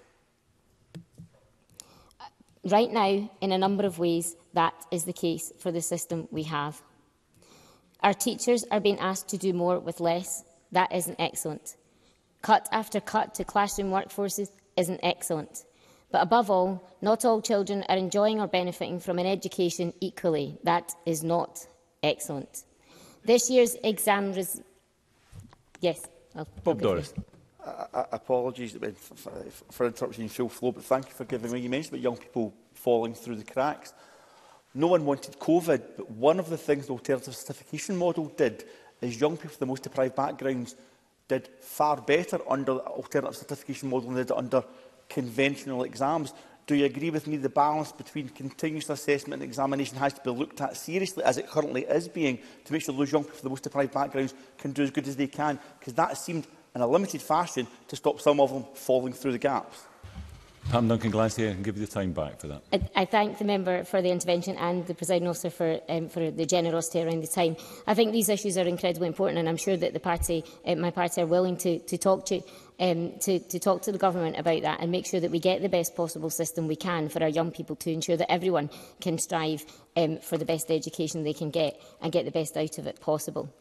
Right now, in a number of ways, that is the case for the system we have. Our teachers are being asked to do more with less. That isn't excellent. Cut after cut to classroom workforces isn't excellent. But above all, not all children are enjoying or benefiting from an education equally. That is not excellent. This year's exam res... Yes. I'll, Bob I'll Doris. Uh, apologies for, for interrupting in full flow, but thank you for giving me. You mentioned about young people falling through the cracks. No one wanted COVID, but one of the things the alternative certification model did is young people from the most deprived backgrounds did far better under the alternative certification model than they did under conventional exams. Do you agree with me the balance between continuous assessment and examination has to be looked at seriously, as it currently is being, to make sure those young people from the most deprived backgrounds can do as good as they can? Because that seemed, in a limited fashion, to stop some of them falling through the gaps. Pam Duncan-Glancy, I can give you the time back for that. I, I thank the member for the intervention and the presiding officer for, um, for the generosity around the time. I think these issues are incredibly important, and I'm sure that the party, uh, my party are willing to, to, talk to, um, to, to talk to the government about that and make sure that we get the best possible system we can for our young people, to ensure that everyone can strive um, for the best education they can get and get the best out of it possible.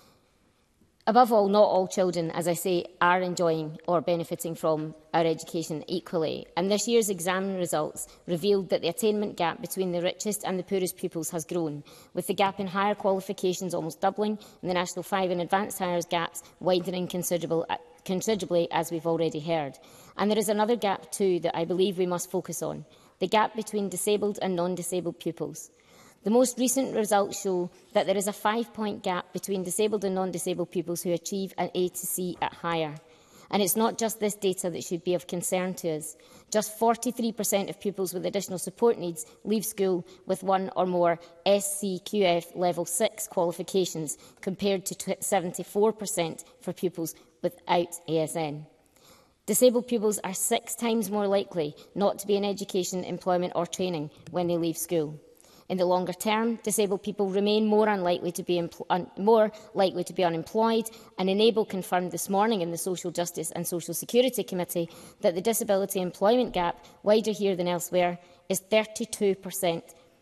Above all, not all children, as I say, are enjoying or benefiting from our education equally. And this year's exam results revealed that the attainment gap between the richest and the poorest pupils has grown, with the gap in higher qualifications almost doubling and the National five and Advanced Higher gaps widening considerable, considerably, as we've already heard. And there is another gap too that I believe we must focus on, the gap between disabled and non-disabled pupils. The most recent results show that there is a five-point gap between disabled and non-disabled pupils who achieve an A to C at higher. And it's not just this data that should be of concern to us. Just forty-three percent of pupils with additional support needs leave school with one or more S C Q F Level six qualifications, compared to seventy-four percent for pupils without A S N. Disabled pupils are six times more likely not to be in education, employment or training when they leave school. In the longer term, disabled people remain more unlikely to be un more likely to be unemployed, and Enable confirmed this morning in the Social Justice and Social Security Committee that the disability employment gap, wider here than elsewhere, is thirty-two percent.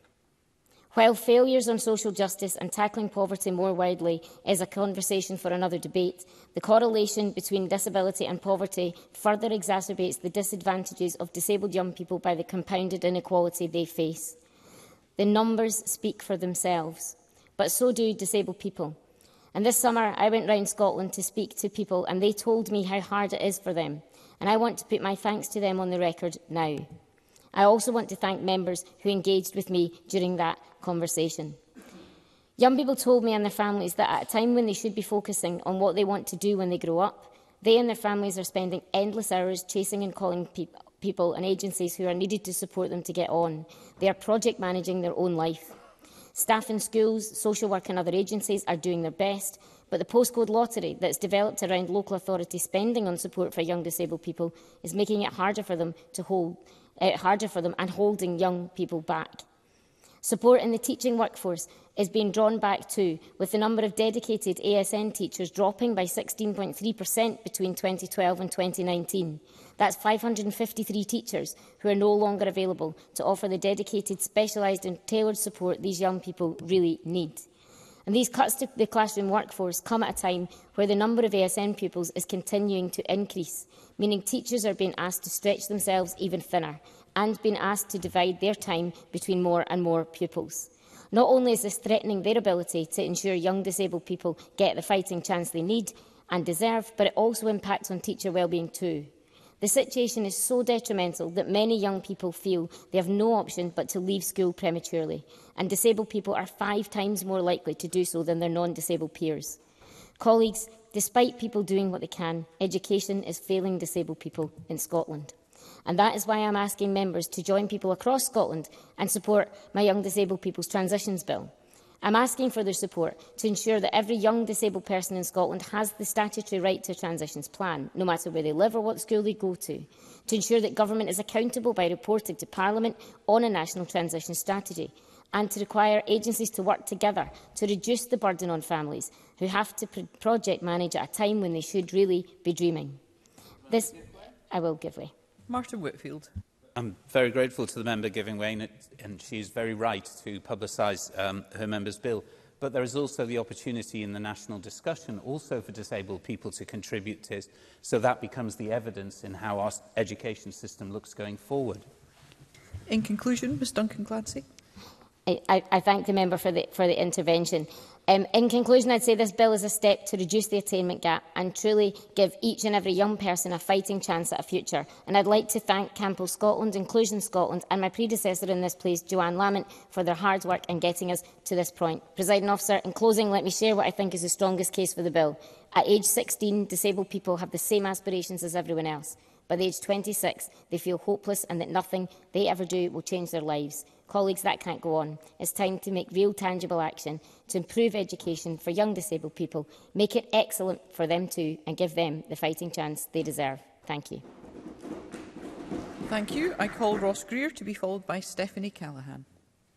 While failures on social justice and tackling poverty more widely is a conversation for another debate, the correlation between disability and poverty further exacerbates the disadvantages of disabled young people by the compounded inequality they face. The numbers speak for themselves, but so do disabled people. And this summer, I went round Scotland to speak to people, and they told me how hard it is for them. And I want to put my thanks to them on the record now. I also want to thank members who engaged with me during that conversation. Young people told me and their families that at a time when they should be focusing on what they want to do when they grow up, they and their families are spending endless hours chasing and calling people people and agencies who are needed to support them to get on. They are project managing their own life. Staff in schools, social work and other agencies are doing their best, but the postcode lottery that's developed around local authority spending on support for young disabled people is making it harder for them to hold, uh, harder for them and holding young people back. Support in the teaching workforce is being drawn back too, with the number of dedicated A S N teachers dropping by sixteen point three percent between twenty twelve and twenty nineteen. That's five hundred and fifty-three teachers who are no longer available to offer the dedicated, specialised and tailored support these young people really need. And these cuts to the classroom workforce come at a time where the number of A S N pupils is continuing to increase, meaning teachers are being asked to stretch themselves even thinner and being asked to divide their time between more and more pupils. Not only is this threatening their ability to ensure young disabled people get the fighting chance they need and deserve, but it also impacts on teacher wellbeing too. The situation is so detrimental that many young people feel they have no option but to leave school prematurely, and disabled people are five times more likely to do so than their non-disabled peers. Colleagues, despite people doing what they can, education is failing disabled people in Scotland. And that is why I am asking members to join people across Scotland and support my Young Disabled People's Transitions Bill. I am asking for their support to ensure that every young disabled person in Scotland has the statutory right to a transitions plan, no matter where they live or what school they go to, to ensure that government is accountable by reporting to Parliament on a national transition strategy, and to require agencies to work together to reduce the burden on families who have to project manage at a time when they should really be dreaming. This, I will give way. Martin Whitfield. I'm very grateful to the member giving way, and she is very right to publicise um, her member's bill. But there is also the opportunity in the national discussion also for disabled people to contribute to it, so that becomes the evidence in how our education system looks going forward. In conclusion, Miz Duncan-Glancy. I, I, I thank the member for the, for the intervention. Um, in conclusion, I'd say this bill is a step to reduce the attainment gap and truly give each and every young person a fighting chance at a future. And I'd like to thank Campbell Scotland, Inclusion Scotland and my predecessor in this place, Joanne Lamont, for their hard work in getting us to this point. Presiding Officer, in closing, let me share what I think is the strongest case for the bill. At age sixteen, disabled people have the same aspirations as everyone else. By the age twenty-six, they feel hopeless and that nothing they ever do will change their lives. Colleagues, that can't go on. It's time to make real, tangible action to improve education for young disabled people, make it excellent for them too, and give them the fighting chance they deserve. Thank you. Thank you. I call Ross Greer to be followed by Stephanie Callaghan.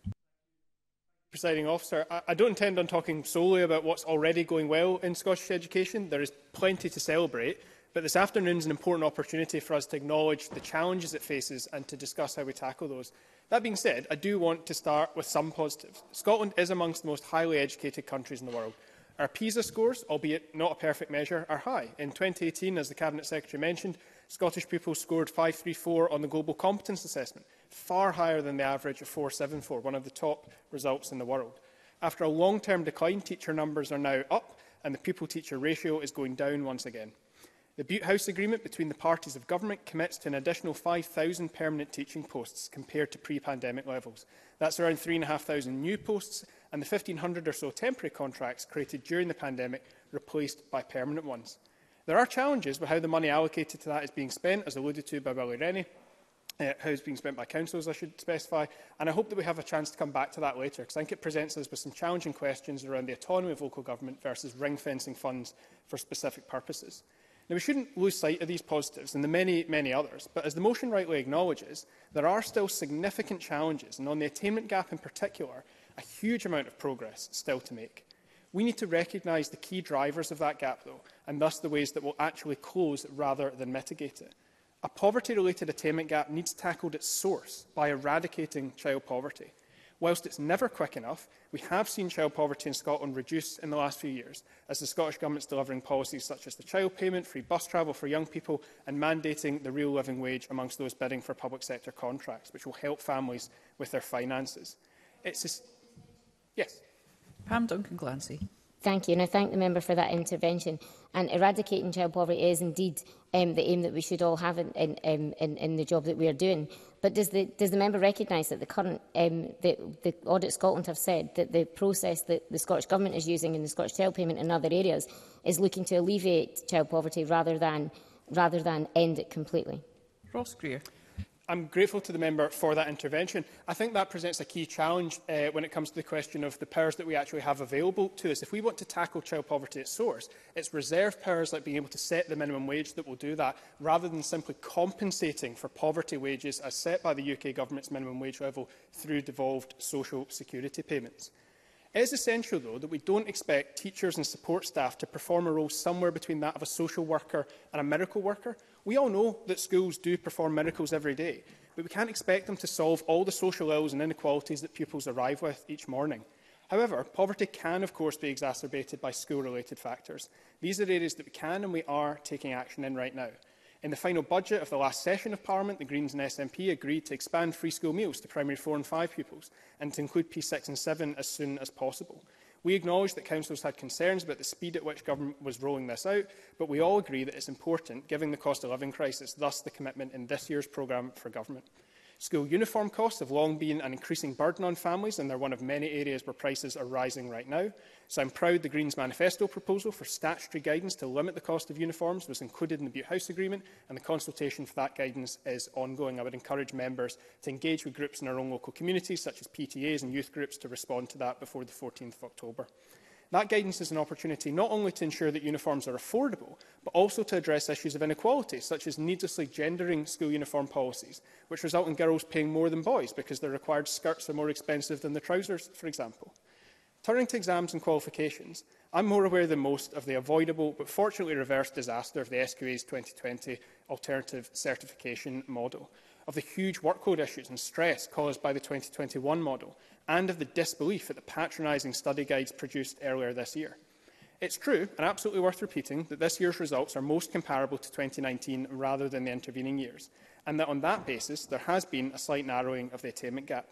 Presiding Officer, I, I don't intend on talking solely about what's already going well in Scottish education. There is plenty to celebrate. But this afternoon is an important opportunity for us to acknowledge the challenges it faces and to discuss how we tackle those. That being said, I do want to start with some positives. Scotland is amongst the most highly educated countries in the world. Our PISA scores, albeit not a perfect measure, are high. In twenty eighteen, as the Cabinet Secretary mentioned, Scottish pupils scored five three four on the Global Competence Assessment, far higher than the average of four seven four, one of the top results in the world. After a long-term decline, teacher numbers are now up and the pupil-teacher ratio is going down once again. The Butte House Agreement between the parties of government commits to an additional five thousand permanent teaching posts compared to pre-pandemic levels. That's around three thousand five hundred new posts, and the fifteen hundred or so temporary contracts created during the pandemic replaced by permanent ones. There are challenges with how the money allocated to that is being spent, as alluded to by Willie Rennie, uh, how it's being spent by councils, I should specify, and I hope that we have a chance to come back to that later, because I think it presents us with some challenging questions around the autonomy of local government versus ring-fencing funds for specific purposes. Now, we shouldn't lose sight of these positives and the many, many others, but as the motion rightly acknowledges, there are still significant challenges, and on the attainment gap in particular, a huge amount of progress still to make. We need to recognise the key drivers of that gap, though, and thus the ways that will actually close rather than mitigate it. A poverty-related attainment gap needs tackled at source by eradicating child poverty. Whilst it's never quick enough, we have seen child poverty in Scotland reduce in the last few years, as the Scottish Government is delivering policies such as the child payment, free bus travel for young people, and mandating the real living wage amongst those bidding for public sector contracts, which will help families with their finances. It's a... Yes. Pam Duncan-Glancy. Thank you, and I thank the member for that intervention. And eradicating child poverty is indeed um, the aim that we should all have in, in, um, in, in the job that we are doing. But does the, does the member recognise that the current, um, the, the Audit Scotland have said that the process that the Scottish Government is using in the Scottish Child Payment and other areas is looking to alleviate child poverty rather than, rather than end it completely? Ross Greer. I'm grateful to the member for that intervention. I think that presents a key challenge uh, when it comes to the question of the powers that we actually have available to us. If we want to tackle child poverty at source, it's reserved powers like being able to set the minimum wage that will do that, rather than simply compensating for poverty wages as set by the U K Government's minimum wage level through devolved social security payments. It is essential, though, that we don't expect teachers and support staff to perform a role somewhere between that of a social worker and a miracle worker. We all know that schools do perform miracles every day, but we can't expect them to solve all the social ills and inequalities that pupils arrive with each morning. However, poverty can, of course, be exacerbated by school-related factors. These are areas that we can and we are taking action in right now. In the final budget of the last session of Parliament, the Greens and S N P agreed to expand free school meals to primary four and five pupils and to include P six and seven as soon as possible. We acknowledge that councils had concerns about the speed at which government was rolling this out, but we all agree that it's important, given the cost of living crisis, thus the commitment in this year's programme for government. School uniform costs have long been an increasing burden on families, and they're one of many areas where prices are rising right now. So I'm proud the Greens manifesto proposal for statutory guidance to limit the cost of uniforms was included in the Butte House Agreement, and the consultation for that guidance is ongoing. I would encourage members to engage with groups in our own local communities, such as P T As and youth groups, to respond to that before the fourteenth of October. That guidance is an opportunity not only to ensure that uniforms are affordable, but also to address issues of inequality, such as needlessly gendering school uniform policies, which result in girls paying more than boys because their required skirts are more expensive than the trousers, for example. Turning to exams and qualifications, I'm more aware than most of the avoidable but fortunately reversed disaster of the S Q A's twenty twenty alternative certification model, of the huge workload issues and stress caused by the twenty twenty-one model, and of the disbelief at the patronising study guides produced earlier this year. It's true, and absolutely worth repeating, that this year's results are most comparable to twenty nineteen rather than the intervening years, and that on that basis there has been a slight narrowing of the attainment gap.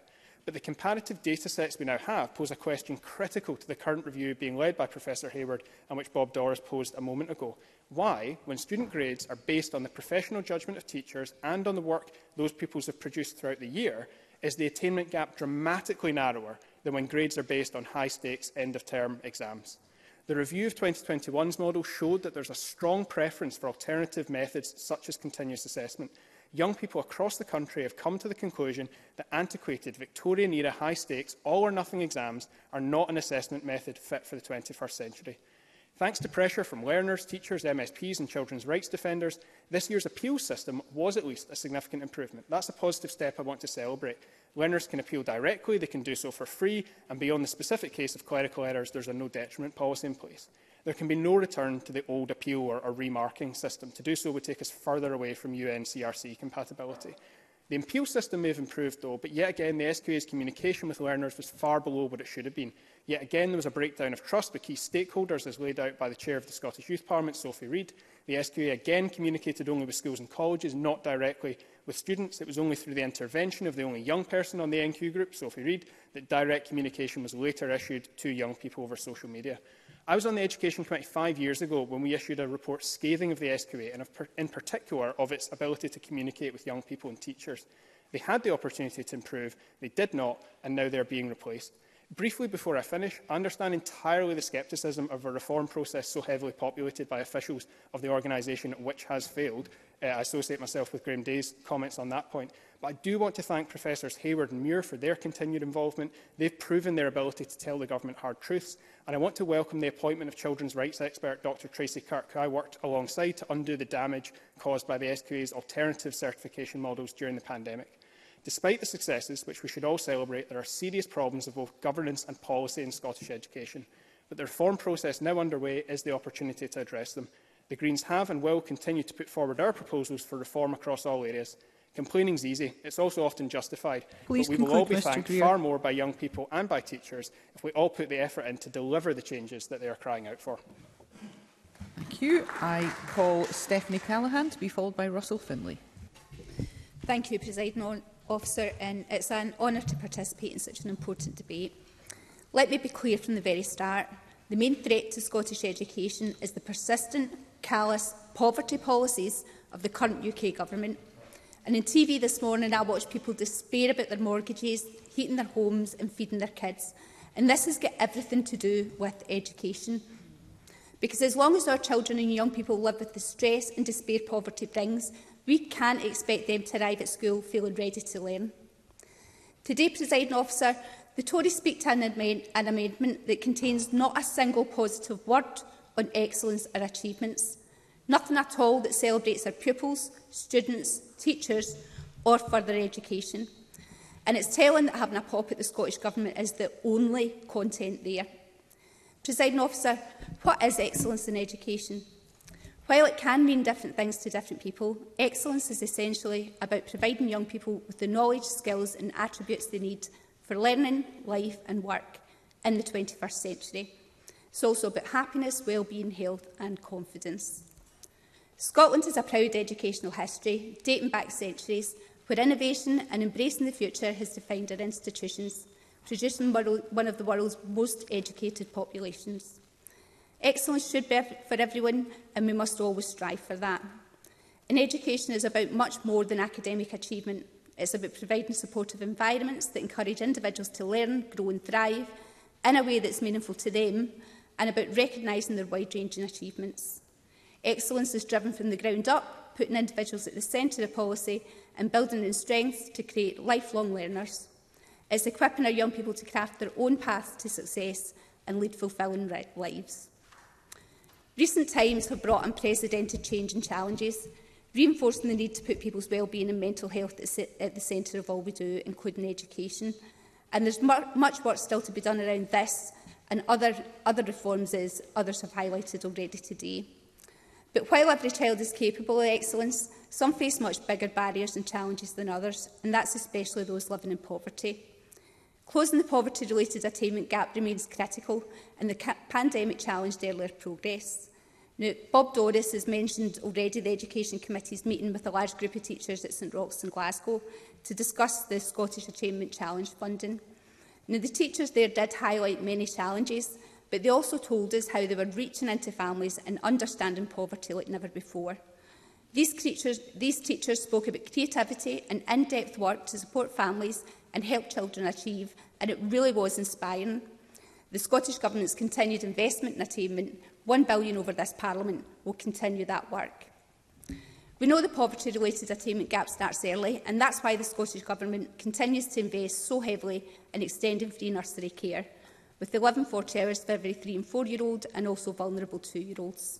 But the comparative data sets we now have pose a question critical to the current review being led by Professor Hayward and which Bob Doris posed a moment ago. Why, when student grades are based on the professional judgment of teachers and on the work those pupils have produced throughout the year, is the attainment gap dramatically narrower than when grades are based on high-stakes end-of-term exams? The review of twenty twenty-one's model showed that there is a strong preference for alternative methods such as continuous assessment. Young people across the country have come to the conclusion that antiquated Victorian-era high-stakes, all-or-nothing exams are not an assessment method fit for the twenty-first century. Thanks to pressure from learners, teachers, M S Ps and children's rights defenders, this year's appeals system was at least a significant improvement. That's a positive step I want to celebrate. Learners can appeal directly, they can do so for free, and beyond the specific case of clerical errors, there's a no-detriment policy in place. There can be no return to the old appeal or, or remarking system. To do so would take us further away from U N C R C compatibility. The appeal system may have improved, though, but yet again the S Q A's communication with learners was far below what it should have been. Yet again there was a breakdown of trust with key stakeholders, as laid out by the Chair of the Scottish Youth Parliament, Sophie Reid. The S Q A again communicated only with schools and colleges, not directly with students. It was only through the intervention of the only young person on the N Q group, Sophie Reid, that direct communication was later issued to young people over social media. I was on the Education Committee five years ago when we issued a report scathing of the S Q A and in particular of its ability to communicate with young people and teachers. They had the opportunity to improve, they did not, and now they are being replaced. Briefly before I finish, I understand entirely the scepticism of a reform process so heavily populated by officials of the organisation which has failed. Uh, I associate myself with Graham Day's comments on that point. But I do want to thank Professors Hayward and Muir for their continued involvement. They've proven their ability to tell the government hard truths. And I want to welcome the appointment of children's rights expert Doctor Tracy Kirk, who I worked alongside to undo the damage caused by the S Q A's alternative certification models during the pandemic. Despite the successes, which we should all celebrate, there are serious problems of both governance and policy in Scottish education. But the reform process now underway is the opportunity to address them. The Greens have and will continue to put forward our proposals for reform across all areas. Complaining is easy. It's also often justified. Please but we will all be Mister thanked Greer. far more by young people and by teachers if we all put the effort in to deliver the changes that they are crying out for. Thank you. I call Stephanie Callaghan to be followed by Russell Finlay. Thank you, Presiding Officer, and it's an honour to participate in such an important debate. Let me be clear from the very start. The main threat to Scottish education is the persistent, callous poverty policies of the current U K Government. And on T V this morning, I watched people despair about their mortgages, heating their homes and feeding their kids. And this has got everything to do with education. Because as long as our children and young people live with the stress and despair poverty brings, we can't expect them to arrive at school feeling ready to learn. Today, Presiding Officer, the Tories speak to an, amend an amendment that contains not a single positive word on excellence or achievements. Nothing at all that celebrates our pupils, students, teachers or further education. And it's telling that having a pop at the Scottish Government is the only content there. Presiding Officer, what is excellence in education? While it can mean different things to different people, excellence is essentially about providing young people with the knowledge, skills and attributes they need for learning, life and work in the twenty-first century. It's also about happiness, well-being, health and confidence. Scotland has a proud educational history, dating back centuries, where innovation and embracing the future has defined our institutions, producing one of the world's most educated populations. Excellence should be for everyone, and we must always strive for that. And education is about much more than academic achievement. It's about providing supportive environments that encourage individuals to learn, grow and thrive in a way that's meaningful to them, and about recognising their wide-ranging achievements. Excellence is driven from the ground up, putting individuals at the centre of policy and building in strengths to create lifelong learners. It's equipping our young people to craft their own paths to success and lead fulfilling lives. Recent times have brought unprecedented change and challenges, reinforcing the need to put people's well-being and mental health at the centre of all we do, including education. And there's mu much work still to be done around this and other, other reforms, as others have highlighted already today. But while every child is capable of excellence, some face much bigger barriers and challenges than others, and that's especially those living in poverty. Closing the poverty-related attainment gap remains critical, and the pandemic challenged earlier progress. Now, Bob Doris has mentioned already the Education Committee's meeting with a large group of teachers at St Roch's in Glasgow to discuss the Scottish Attainment Challenge funding. Now, the teachers there did highlight many challenges, but they also told us how they were reaching into families and understanding poverty like never before. These teachers, these teachers spoke about creativity and in-depth work to support families and help children achieve, and it really was inspiring. The Scottish Government's continued investment in attainment, one billion over this Parliament, will continue that work. We know the poverty-related attainment gap starts early, and that's why the Scottish Government continues to invest so heavily in extending free nursery care, with eleven forty hours for every three and four-year-old and also vulnerable two-year-olds.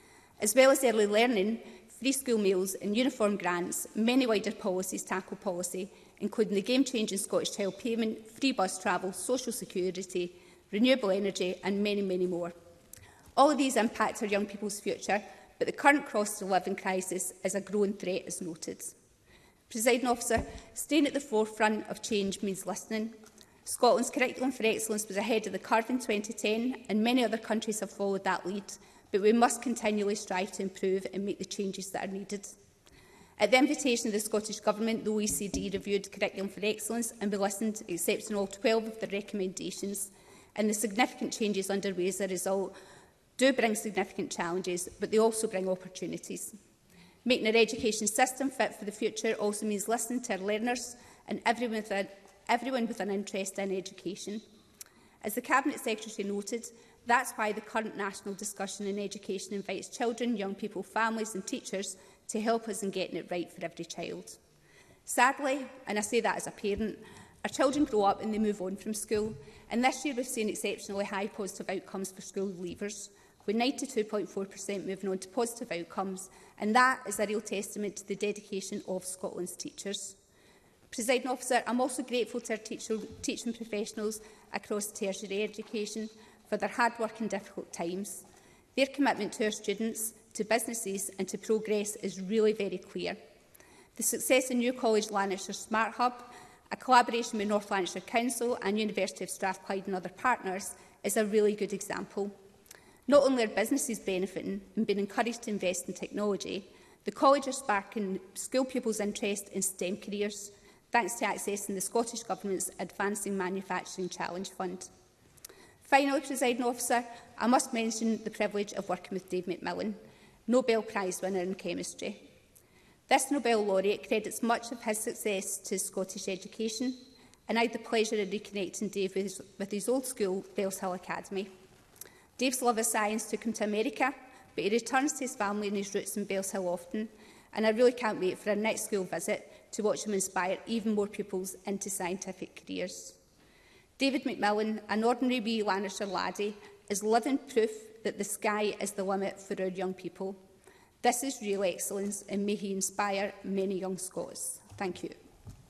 As well as early learning, free school meals and uniform grants, many wider policies tackle policy, including the game-changing Scottish Child Payment, free bus travel, social security, renewable energy and many, many more. All of these impact our young people's future, but the current cost of living crisis is a growing threat, as noted. Presiding Officer, staying at the forefront of change means listening. Scotland's Curriculum for Excellence was ahead of the curve in twenty ten, and many other countries have followed that lead, but we must continually strive to improve and make the changes that are needed. At the invitation of the Scottish Government, the O E C D reviewed Curriculum for Excellence, and we listened, accepting all twelve of their recommendations, and the significant changes underway as a result do bring significant challenges, but they also bring opportunities. Making our education system fit for the future also means listening to our learners and everyone with, a, everyone with an interest in education. As the Cabinet Secretary noted, that's why the current national discussion in education invites children, young people, families and teachers to help us in getting it right for every child. Sadly, and I say that as a parent, our children grow up and they move on from school, and this year we've seen exceptionally high positive outcomes for school leavers, with ninety-two point four percent moving on to positive outcomes, and that is a real testament to the dedication of Scotland's teachers. Presiding Officer, I'm also grateful to our teacher, teaching professionals across tertiary education for their hard work in difficult times. Their commitment to our students, to businesses and to progress is really very clear. The success in New College Lanarkshire Smart Hub, a collaboration with North Lanarkshire Council and University of Strathclyde and other partners, is a really good example. Not only are businesses benefiting and being encouraged to invest in technology, the college are sparking school pupils' interest in STEM careers, thanks to accessing the Scottish Government's Advancing Manufacturing Challenge Fund. Finally, Presiding Officer, I must mention the privilege of working with Dave McMillan, Nobel Prize winner in chemistry. This Nobel laureate credits much of his success to Scottish education, and I had the pleasure of reconnecting Dave with his, with his old school, Bells Hill Academy. Dave's love of science took him to America, but he returns to his family and his roots in Bells Hill often, and I really can't wait for our next school visit to watch him inspire even more pupils into scientific careers. David McMillan, an ordinary wee Lanarkshire laddie, is living proof that the sky is the limit for our young people. This is real excellence, and may he inspire many young Scots. Thank you.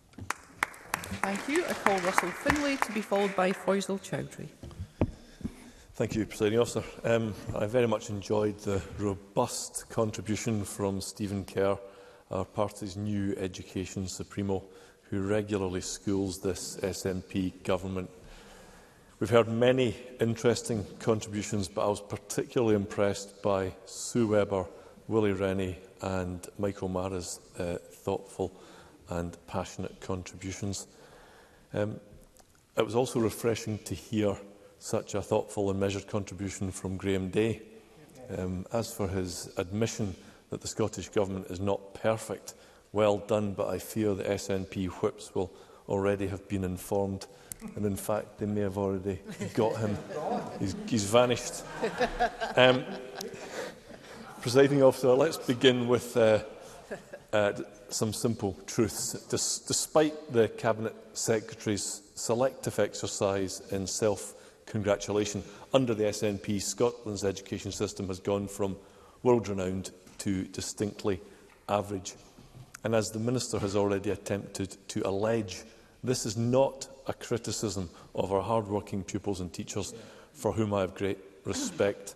Thank you. I call Russell Finlay to be followed by Faisal Chowdhury. Thank you, Presiding Officer. Um, I very much enjoyed the robust contribution from Stephen Kerr, our party's new Education Supremo, who regularly schools this S N P government. We've heard many interesting contributions, but I was particularly impressed by Sue Webber, Willie Rennie and Michael Mara's uh, thoughtful and passionate contributions. Um, it was also refreshing to hear such a thoughtful and measured contribution from Graham Day. Um, as for his admission that the Scottish Government is not perfect, well done, but I fear the S N P whips will already have been informed, and in fact they may have already got him. He's, he's vanished. Um, Presiding Officer, let's begin with uh, uh, some simple truths. Des despite the Cabinet Secretary's selective exercise in self-congratulation, under the S N P, Scotland's education system has gone from world-renowned to distinctly average. And as the Minister has already attempted to allege, this is not a criticism of our hard-working pupils and teachers, for whom I have great respect.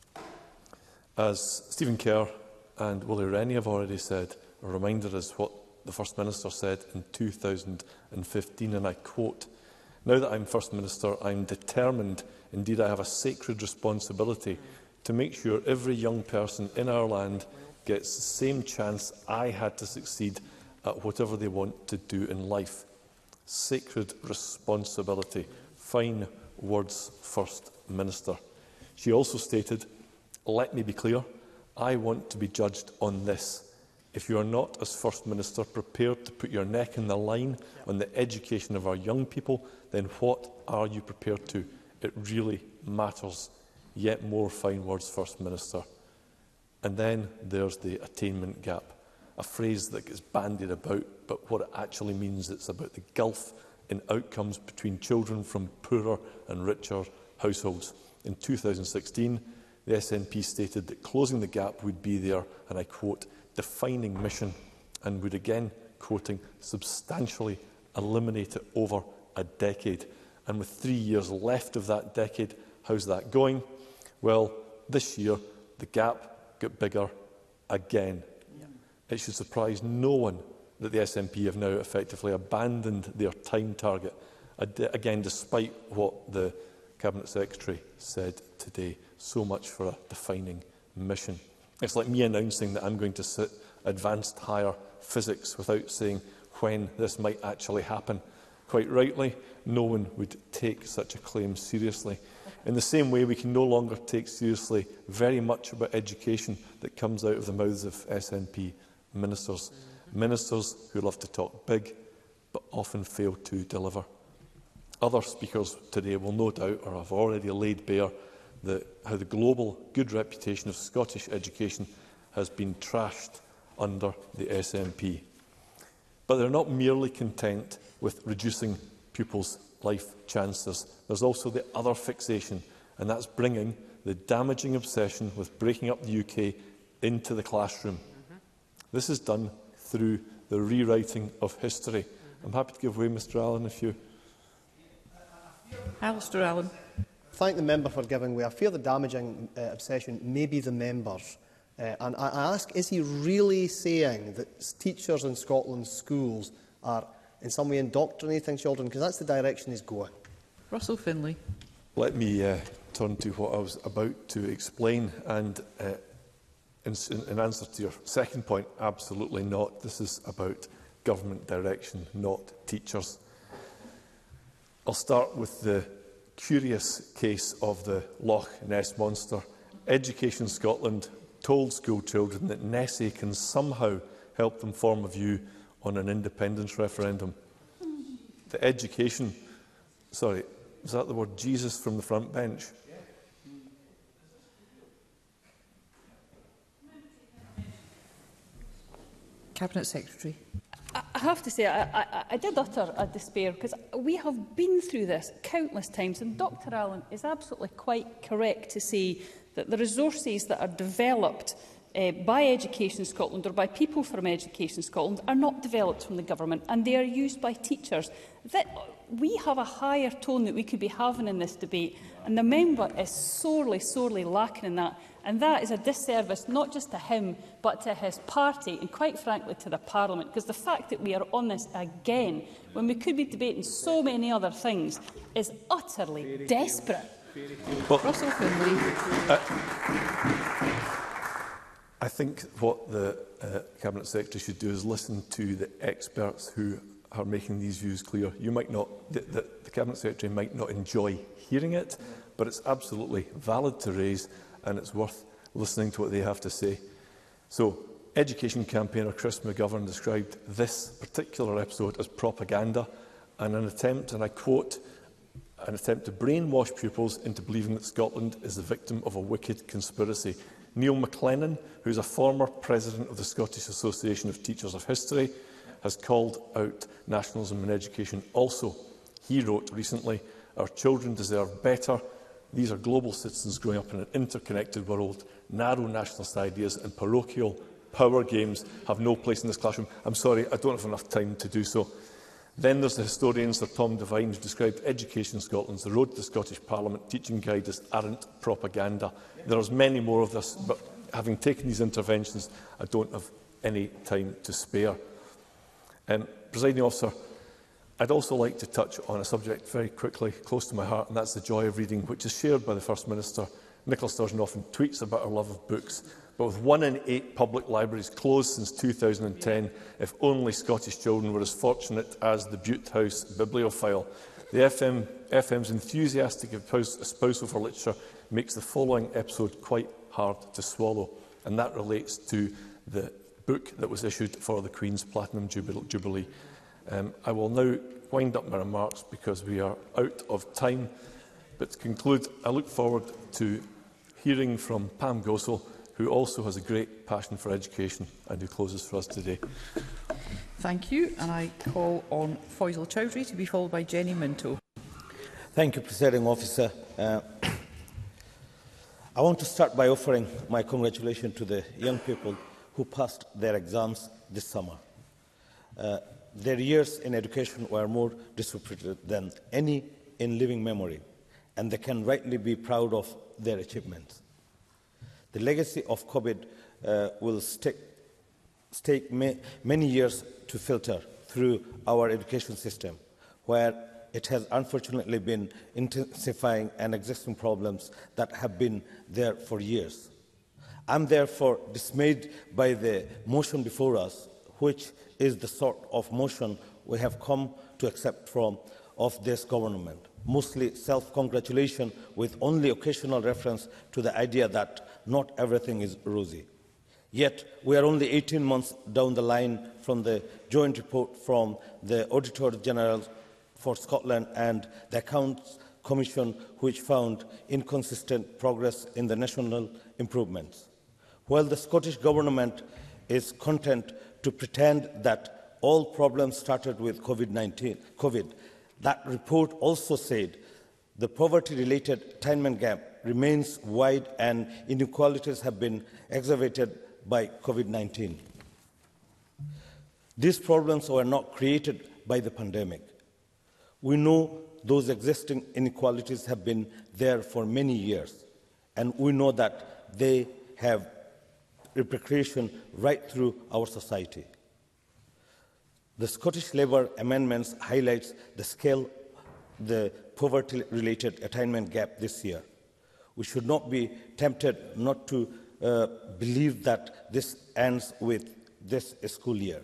As Stephen Kerr and Willie Rennie have already said, a reminder is what the First Minister said in two thousand fifteen, and I quote, "Now that I'm First Minister, I'm determined, indeed I have a sacred responsibility, to make sure every young person in our land gets the same chance I had to succeed at whatever they want to do in life. Sacred responsibility. Fine words, First Minister. She also stated, let me be clear, I want to be judged on this. If you are not, as First Minister, prepared to put your neck in the line on the education of our young people, then what are you prepared to? It really matters. Yet more fine words, First Minister. And then there's the attainment gap, a phrase that gets bandied about, but what it actually means, it's about the gulf in outcomes between children from poorer and richer households. In two thousand sixteen, the S N P stated that closing the gap would be their, and I quote, defining mission, and would again, quoting, substantially eliminate it over a decade. And with three years left of that decade, how's that going? Well, this year, the gap got bigger again. Yeah. It should surprise no one that the S N P have now effectively abandoned their time target, again, despite what the Cabinet Secretary said today. So much for a defining mission. It's like me announcing that I'm going to sit advanced higher physics without saying when this might actually happen. Quite rightly, no one would take such a claim seriously. In the same way, we can no longer take seriously very much about education that comes out of the mouths of S N P ministers. Ministers who love to talk big, but often fail to deliver. Other speakers today will no doubt, or have already laid bare, the, how the global good reputation of Scottish education has been trashed under the S N P. But they're not merely content with reducing pupils' life chances. There's also the other fixation, and that's bringing the damaging obsession with breaking up the U K into the classroom. Mm-hmm. This is done through the rewriting of history. Mm-hmm. I'm happy to give way, Mr Allen, if you... Alistair Allen. Thank the member for giving way. I fear the damaging uh, obsession may be the members. Uh, and I, I ask, is he really saying that teachers in Scotland's schools are in some way indoctrinating children? Because that's the direction he's going. Russell Finlay. Let me uh, turn to what I was about to explain. And uh, in, in answer to your second point, absolutely not. This is about government direction, not teachers. I'll start with the curious case of the Loch Ness Monster. Education Scotland told school children that Nessie can somehow help them form a view on an independence referendum. The education... Sorry, is that the word Jesus from the front bench? Cabinet Secretary. I have to say, I, I, I did utter a despair, because we have been through this countless times, and Doctor Allen is absolutely quite correct to say that the resources that are developed uh, by Education Scotland or by people from Education Scotland are not developed from the government, and they are used by teachers. That we have a higher tone that we could be having in this debate, and the member is sorely, sorely lacking in that. And that is a disservice not just to him, but to his party and, quite frankly, to the Parliament. Because the fact that we are on this again, when we could be debating so many other things, is utterly desperate. Well, Russell Finlay. Uh, I think what the uh, Cabinet Secretary should do is listen to the experts who are making these views clear. You might not, the, the, the Cabinet Secretary might not enjoy hearing it, but it's absolutely valid to raise, and it's worth listening to what they have to say. So, education campaigner Chris McGovern described this particular episode as propaganda and an attempt, and I quote, an attempt to brainwash pupils into believing that Scotland is the victim of a wicked conspiracy. Neil McLennan, who is a former president of the Scottish Association of Teachers of History, has called out nationalism in education also. He wrote recently, "Our children deserve better. These are global citizens growing up in an interconnected world. Narrow nationalist ideas and parochial power games have no place in this classroom." I'm sorry, I don't have enough time to do so. Then there's the historian Sir Tom Devine, who described Education Scotland's The Road to the Scottish Parliament teaching guide as arrant propaganda. There are many more of this, but having taken these interventions, I don't have any time to spare. Um, Presiding Officer, I'd also like to touch on a subject very quickly, close to my heart, and that's the joy of reading, which is shared by the First Minister Nicola Sturgeon often tweets about her love of books, but with one in eight public libraries closed since two thousand ten, if only Scottish children were as fortunate as the Bute House bibliophile. The F M, F M's enthusiastic espousal for literature makes the following episode quite hard to swallow, and that relates to the book that was issued for the Queen's Platinum Jubilee. Um, I will now wind up my remarks because we are out of time, but to conclude, I look forward to hearing from Pam Gosel, who also has a great passion for education and who closes for us today. Thank you, and I call on Faisal Chowdhury to be followed by Jenny Minto. Thank you, Presiding Officer. Uh, I want to start by offering my congratulations to the young people who passed their exams this summer. Uh, their years in education were more disrupted than any in living memory, and they can rightly be proud of their achievements. The legacy of COVID uh, will stick, take ma many years to filter through our education system, where it has unfortunately been intensifying and existing problems that have been there for years. I'm therefore dismayed by the motion before us, which is the sort of motion we have come to accept from of this government, mostly self-congratulation with only occasional reference to the idea that not everything is rosy. Yet, we are only eighteen months down the line from the joint report from the Auditor General for Scotland and the Accounts Commission, which found inconsistent progress in the national improvements. While the Scottish Government is content to pretend that all problems started with COVID nineteen, COVID, that report also said the poverty-related attainment gap remains wide and inequalities have been exacerbated by COVID nineteen. These problems were not created by the pandemic. We know those existing inequalities have been there for many years, and we know that they have repercussions right through our society. The Scottish Labour amendments highlights the scale of the poverty-related attainment gap this year. We should not be tempted not to uh, believe that this ends with this school year.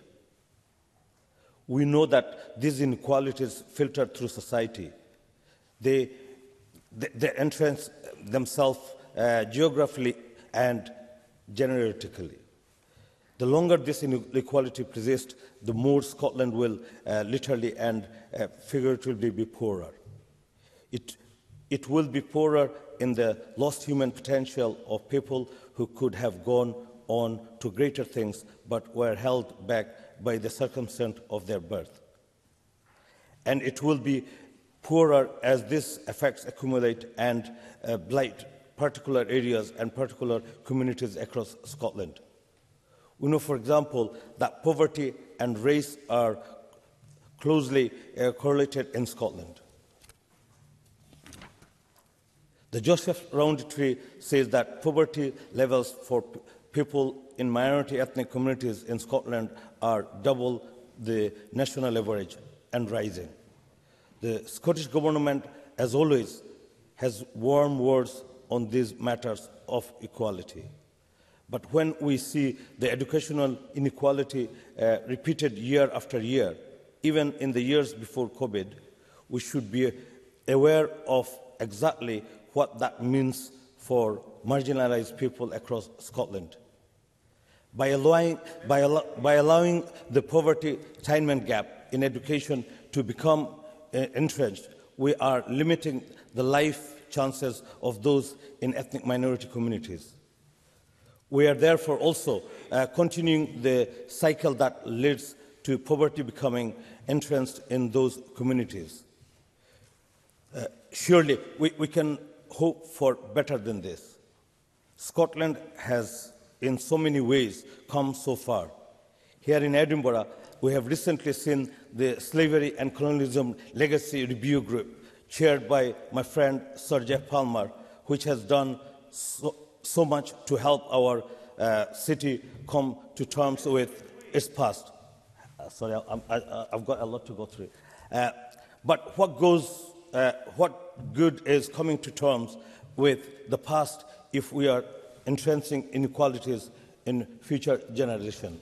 We know that these inequalities filter through society. They, they, they entrench themselves uh, geographically and generatively. The longer this inequality persists, the more Scotland will uh, literally and uh, figuratively be poorer. It, it will be poorer in the lost human potential of people who could have gone on to greater things but were held back by the circumstance of their birth. And it will be poorer as these effects accumulate and uh, blight particular areas and particular communities across Scotland. We know, for example, that poverty and race are closely uh, correlated in Scotland. The Joseph Rowntree says that poverty levels for people in minority ethnic communities in Scotland are double the national average and rising. The Scottish Government, as always, has warm words on these matters of equality. But when we see the educational inequality uh, repeated year after year, even in the years before COVID, we should be aware of exactly what that means for marginalised people across Scotland. By allowing, by, al by allowing the poverty attainment gap in education to become uh, entrenched, we are limiting the life chances of those in ethnic minority communities. We are therefore also uh, continuing the cycle that leads to poverty becoming entrenched in those communities. Uh, surely we, we can hope for better than this. Scotland has in so many ways come so far. Here in Edinburgh, we have recently seen the Slavery and Colonialism Legacy Review Group, chaired by my friend Sir Jeff Palmer, which has done so, so much to help our uh, city come to terms with its past. Uh, sorry, I, I, I've got a lot to go through. Uh, but what goes, uh, what good is coming to terms with the past if we are entrenching inequalities in future generations.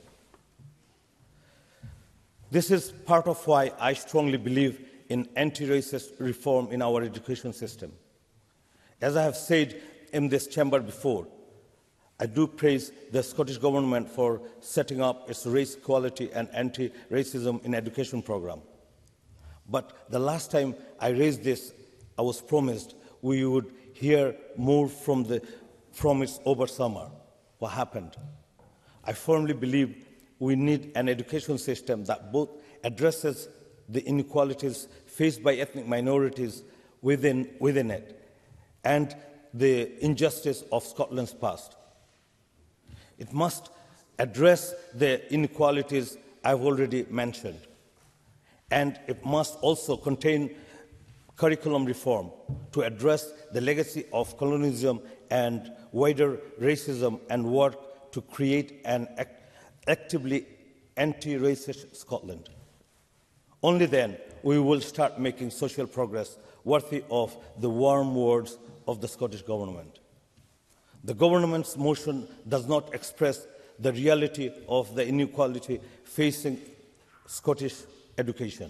This is part of why I strongly believe in anti-racist reform in our education system. As I have said in this chamber before, I do praise the Scottish Government for setting up its race equality and anti-racism in education programme. But the last time I raised this, I was promised we would hear more from, the, from it over summer. What happened? I firmly believe we need an education system that both addresses the inequalities faced by ethnic minorities within, within it and the injustice of Scotland's past. It must address the inequalities I've already mentioned, and it must also contain curriculum reform to address the legacy of colonialism and wider racism and work to create an act actively anti-racist Scotland. Only then we will start making social progress worthy of the warm words of the Scottish Government. The Government's motion does not express the reality of the inequality facing Scottish education.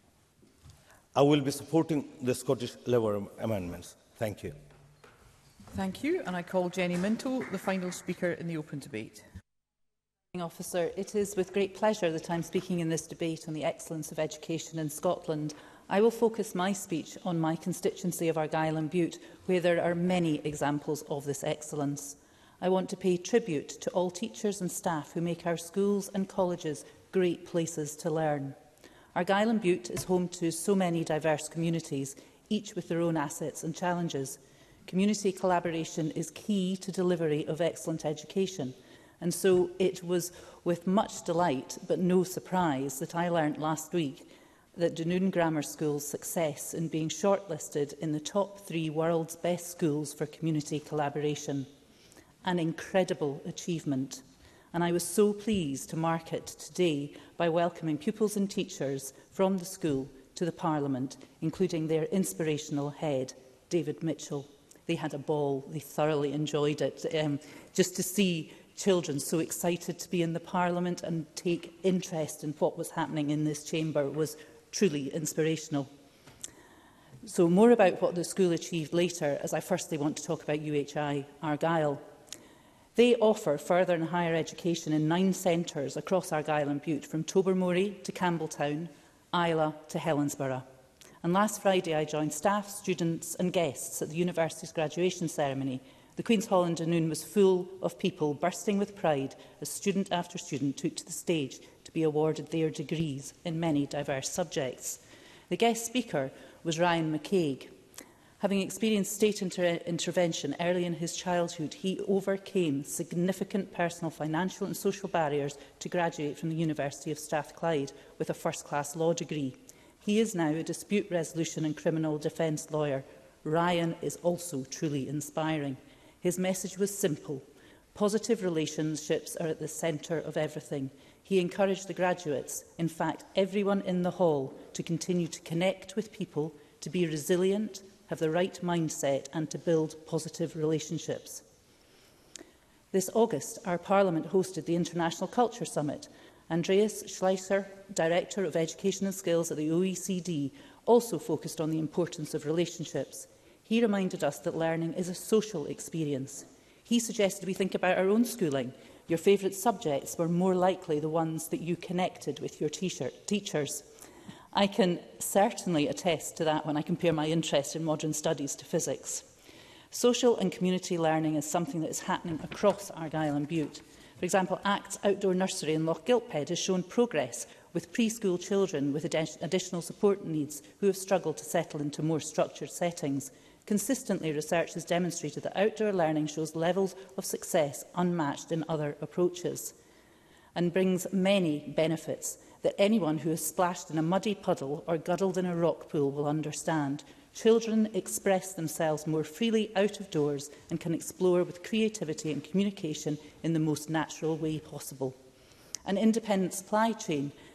I will be supporting the Scottish Labour amendments. Thank you. Thank you. And I call Jenny Minto, the final speaker in the open debate. Officer, it is with great pleasure that I am speaking in this debate on the excellence of education in Scotland. I will focus my speech on my constituency of Argyll and Bute, where there are many examples of this excellence. I want to pay tribute to all teachers and staff who make our schools and colleges great places to learn. Argyll and Bute is home to so many diverse communities, each with their own assets and challenges. Community collaboration is key to delivery of excellent education. And so it was with much delight, but no surprise, that I learnt last week that Dunoon Grammar School's success in being shortlisted in the top three world's best schools for community collaboration. An incredible achievement. And I was so pleased to mark it today by welcoming pupils and teachers from the school to the Parliament, including their inspirational head, David Mitchell. They had a ball. They thoroughly enjoyed it. Um, just to see children so excited to be in the Parliament and take interest in what was happening in this chamber was truly inspirational. So more about what the school achieved later, as I firstly want to talk about U H I Argyll. They offer further and higher education in nine centres across Argyll and Bute, from Tobermory to Campbelltown, Isla to Helensburgh. And last Friday I joined staff, students and guests at the university's graduation ceremony. The Queen's Hall in Dunoon was full of people bursting with pride as student after student took to the stage to be awarded their degrees in many diverse subjects. The guest speaker was Ryan McCaig. Having experienced state inter intervention early in his childhood, he overcame significant personal, financial and social barriers to graduate from the University of Strathclyde with a first-class law degree. He is now a dispute resolution and criminal defence lawyer. Ryan is also truly inspiring. His message was simple. Positive relationships are at the centre of everything. He encouraged the graduates, in fact everyone in the hall, to continue to connect with people, to be resilient, have the right mindset and to build positive relationships. This August, our Parliament hosted the International Culture Summit. Andreas Schleicher, Director of Education and Skills at the O E C D, also focused on the importance of relationships. He reminded us that learning is a social experience. He suggested we think about our own schooling. Your favourite subjects were more likely the ones that you connected with your teachers. I can certainly attest to that when I compare my interest in modern studies to physics. Social and community learning is something that is happening across Argyll and Bute. For example, Act's outdoor nursery in Loch Gilphead has shown progress with preschool children with adi additional support needs who have struggled to settle into more structured settings. Consistently, research has demonstrated that outdoor learning shows levels of success unmatched in other approaches and brings many benefits that anyone who has splashed in a muddy puddle or guddled in a rock pool will understand. Children express themselves more freely out of doors and can explore with creativity and communication in the most natural way possible. An independent supply chain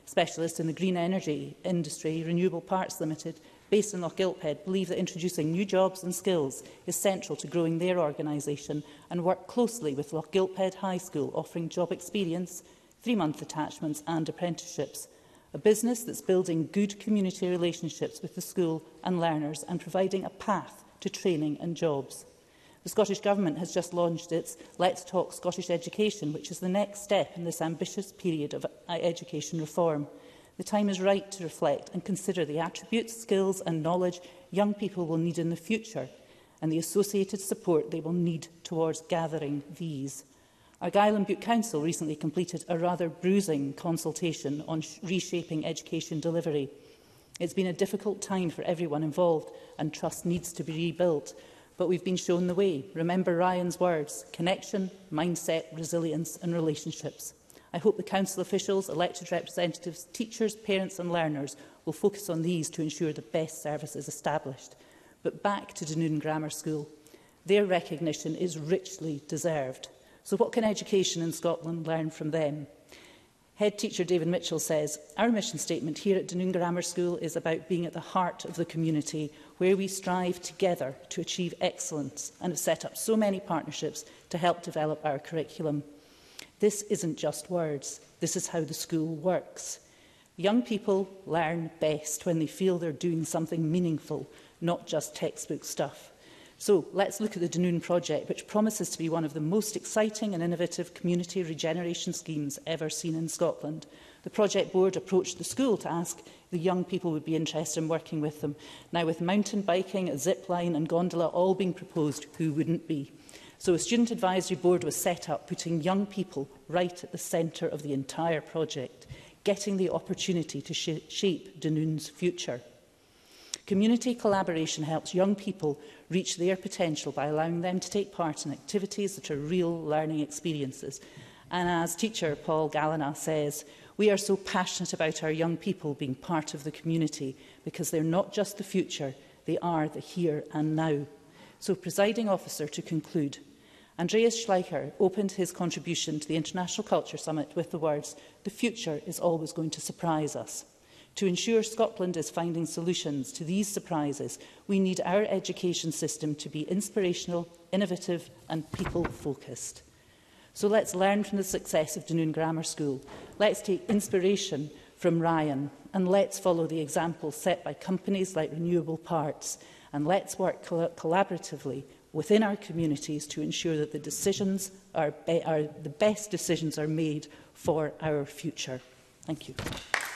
Specialists in the green energy industry, Renewable Parts Limited, based in Lochgilphead, believe that introducing new jobs and skills is central to growing their organisation and work closely with Lochgilphead High School, offering job experience, three-month attachments and apprenticeships. A business that's building good community relationships with the school and learners and providing a path to training and jobs. The Scottish Government has just launched its Let's Talk Scottish Education, which is the next step in this ambitious period of education reform. The time is right to reflect and consider the attributes, skills and knowledge young people will need in the future and the associated support they will need towards gathering these. Argyll and Bute Council recently completed a rather bruising consultation on reshaping education delivery. It's been a difficult time for everyone involved and trust needs to be rebuilt. But we've been shown the way. Remember Ryan's words: connection, mindset, resilience and relationships. I hope the council officials, elected representatives, teachers, parents and learners will focus on these to ensure the best service is established. But back to Dunoon Grammar School. Their recognition is richly deserved. So what can education in Scotland learn from them? Head teacher David Mitchell says, our mission statement here at Dunoon Grammar School is about being at the heart of the community, where we strive together to achieve excellence and have set up so many partnerships to help develop our curriculum. This isn't just words, this is how the school works. Young people learn best when they feel they're doing something meaningful, not just textbook stuff. So let's look at the Dunoon project, which promises to be one of the most exciting and innovative community regeneration schemes ever seen in Scotland. The project board approached the school to ask if the young people would be interested in working with them. Now, with mountain biking, a zip line and gondola all being proposed, who wouldn't be? So a student advisory board was set up, putting young people right at the centre of the entire project, getting the opportunity to sh shape Dunoon's future. Community collaboration helps young people reach their potential by allowing them to take part in activities that are real learning experiences. And as teacher Paul Gallina says, we are so passionate about our young people being part of the community because they're not just the future, they are the here and now. So, presiding officer, to conclude, Andreas Schleicher opened his contribution to the International Culture Summit with the words, "The future is always going to surprise us." To ensure Scotland is finding solutions to these surprises, we need our education system to be inspirational, innovative and people-focused. So let's learn from the success of Dunoon Grammar School. Let's take inspiration from Ryan and let's follow the example set by companies like Renewable Parts, and let's work col collaboratively within our communities to ensure that the decisions are, be are the best decisions are made for our future. Thank you.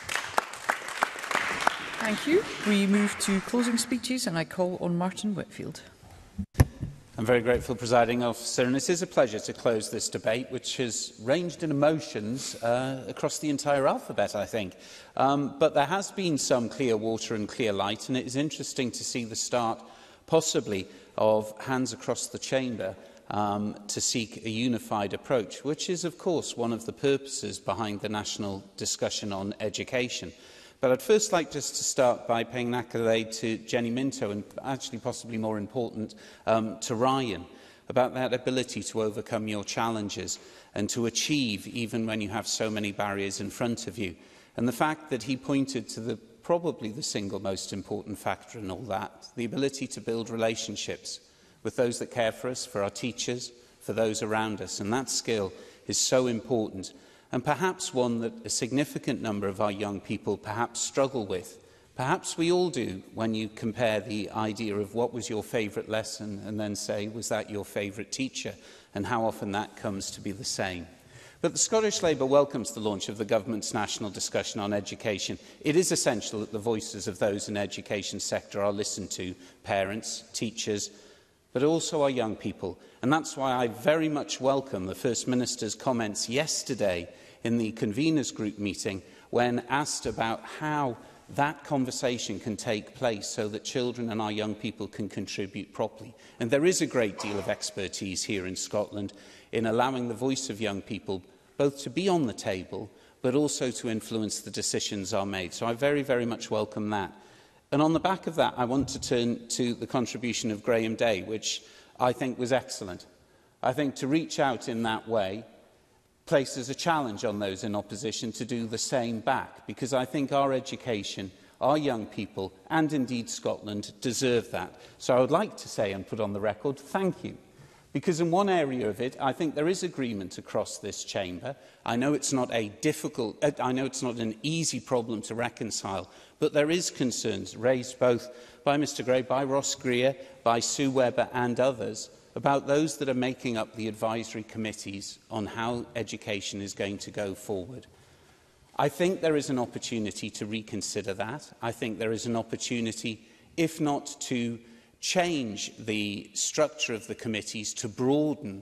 Thank you. We move to closing speeches and I call on Martin Whitfield. I'm very grateful, Presiding Officer, and it is a pleasure to close this debate, which has ranged in emotions uh, across the entire alphabet, I think. Um, but there has been some clear water and clear light, and it is interesting to see the start, possibly, of hands across the chamber um, to seek a unified approach, which is, of course, one of the purposes behind the national discussion on education. But I'd first like just to start by paying an accolade to Jenny Minto and actually possibly more important um, to Ryan about that ability to overcome your challenges and to achieve even when you have so many barriers in front of you. And the fact that he pointed to the probably the single most important factor in all that, the ability to build relationships with those that care for us, for our teachers, for those around us. And that skill is so important. And perhaps one that a significant number of our young people perhaps struggle with. Perhaps we all do when you compare the idea of what was your favourite lesson and then say, was that your favourite teacher, and how often that comes to be the same. But the Scottish Labour welcomes the launch of the Government's national discussion on education. It is essential that the voices of those in the education sector are listened to, parents, teachers, but also our young people. And that's why I very much welcome the First Minister's comments yesterday in the conveners group meeting when asked about how that conversation can take place so that children and our young people can contribute properly. And there is a great deal of expertise here in Scotland in allowing the voice of young people both to be on the table but also to influence the decisions are made. So I very, very much welcome that. And on the back of that, I want to turn to the contribution of Graham Day, which I think was excellent. I think to reach out in that way, places a challenge on those in opposition to do the same back, because I think our education, our young people, and indeed Scotland deserve that. So I would like to say and put on the record, thank you. Because in one area of it, I think there is agreement across this chamber. I know it's not a difficult, uh, I know it's not an easy problem to reconcile, but there is concerns raised both by Mr Gray, by Ross Greer, by Sue Webber and others about those that are making up the advisory committees on how education is going to go forward. I think there is an opportunity to reconsider that. I think there is an opportunity, if not to change the structure of the committees, to broaden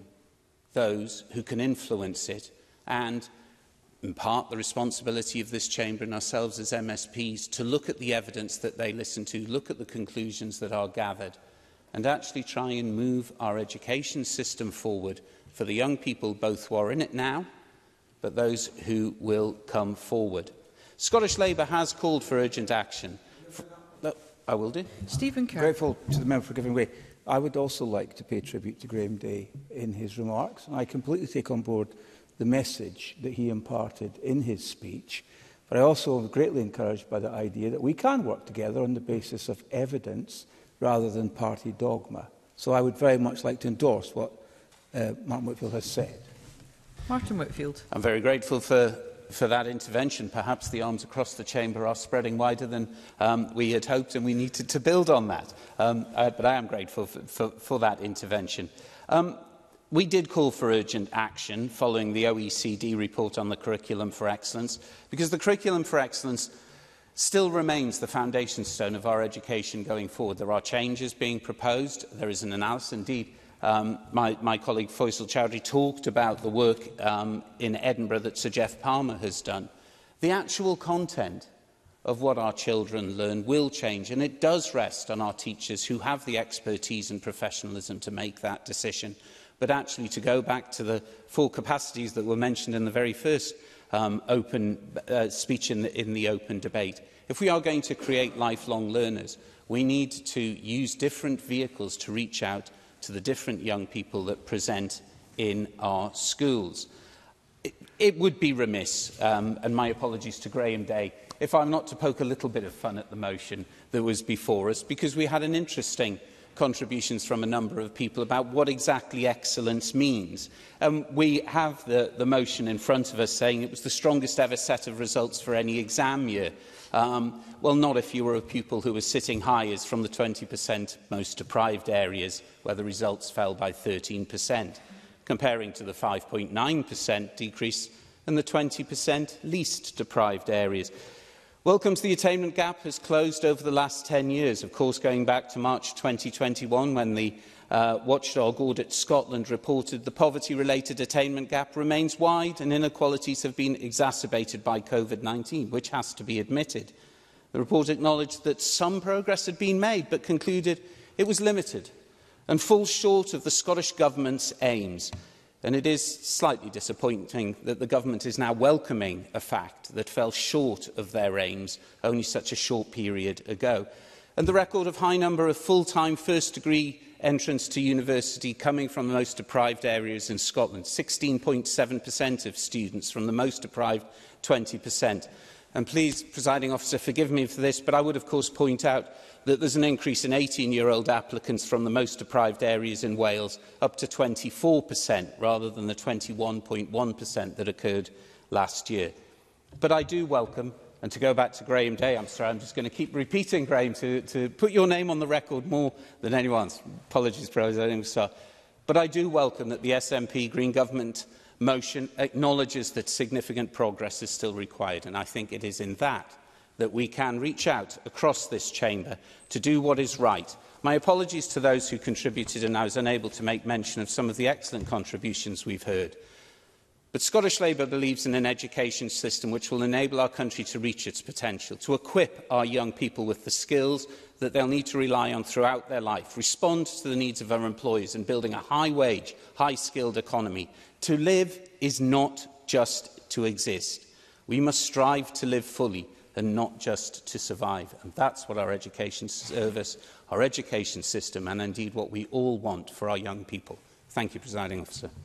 those who can influence it, and in part the responsibility of this chamber and ourselves as M S Ps to look at the evidence that they listen to, look at the conclusions that are gathered, and actually try and move our education system forward for the young people, both who are in it now, but those who will come forward. Scottish Labour has called for urgent action. For, no, I will do. Stephen Kerr. Grateful to the member for giving way. I would also like to pay tribute to Graham Day in his remarks. I completely take on board the message that he imparted in his speech, but I also am greatly encouraged by the idea that we can work together on the basis of evidence rather than party dogma. So I would very much like to endorse what uh, Martin Whitfield has said. Martin Whitfield. I'm very grateful for, for that intervention. Perhaps the arms across the chamber are spreading wider than um, we had hoped, and we needed to build on that. Um, uh, but I am grateful for, for, for that intervention. Um, we did call for urgent action following the O E C D report on the Curriculum for Excellence, because the Curriculum for Excellence still remains the foundation stone of our education going forward. There are changes being proposed. There is an analysis. Indeed, um, my, my colleague Faisal Chowdhury talked about the work um, in Edinburgh that Sir Geoff Palmer has done. The actual content of what our children learn will change, and it does rest on our teachers who have the expertise and professionalism to make that decision. But actually, to go back to the four capacities that were mentioned in the very first Um, open uh, speech in the, in the open debate. If we are going to create lifelong learners, we need to use different vehicles to reach out to the different young people that present in our schools. It, it would be remiss, um, and my apologies to Graham Day, if I'm not to poke a little bit of fun at the motion that was before us, because we had an interesting contributions from a number of people about what exactly excellence means. Um, we have the, the motion in front of us saying it was the strongest ever set of results for any exam year. Um, well, not if you were a pupil who was sitting high as from the twenty percent most deprived areas, where the results fell by thirteen percent, comparing to the five point nine percent decrease in the twenty percent least deprived areas. Welcome to the attainment gap has closed over the last ten years, of course going back to March twenty twenty-one, when the uh, watchdog Audit Scotland reported the poverty-related attainment gap remains wide and inequalities have been exacerbated by COVID nineteen, which has to be admitted. The report acknowledged that some progress had been made, but concluded it was limited and falls short of the Scottish Government's aims. And it is slightly disappointing that the Government is now welcoming a fact that fell short of their aims only such a short period ago. And the record of high number of full-time first-degree entrants to university coming from the most deprived areas in Scotland, sixteen point seven percent of students from the most deprived twenty percent. And please, Presiding Officer, forgive me for this, but I would of course point out that there is an increase in eighteen-year-old applicants from the most deprived areas in Wales up to twenty-four percent rather than the twenty-one point one percent that occurred last year. But I do welcome, and to go back to Graham Day, I'm sorry, I'm just going to keep repeating, Graham, to, to put your name on the record more than anyone's. Apologies, President Officer. But I do welcome that the S N P Green Government motion acknowledges that significant progress is still required, and I think it is in that that we can reach out across this chamber to do what is right. My apologies to those who contributed, and I was unable to make mention of some of the excellent contributions we've heard. But Scottish Labour believes in an education system which will enable our country to reach its potential, to equip our young people with the skills that they'll need to rely on throughout their life, respond to the needs of our employers in building a high-wage, high-skilled economy. To live is not just to exist. We must strive to live fully and not just to survive. And that's what our education service, our education system, and indeed what we all want for our young people. Thank you, Presiding Officer.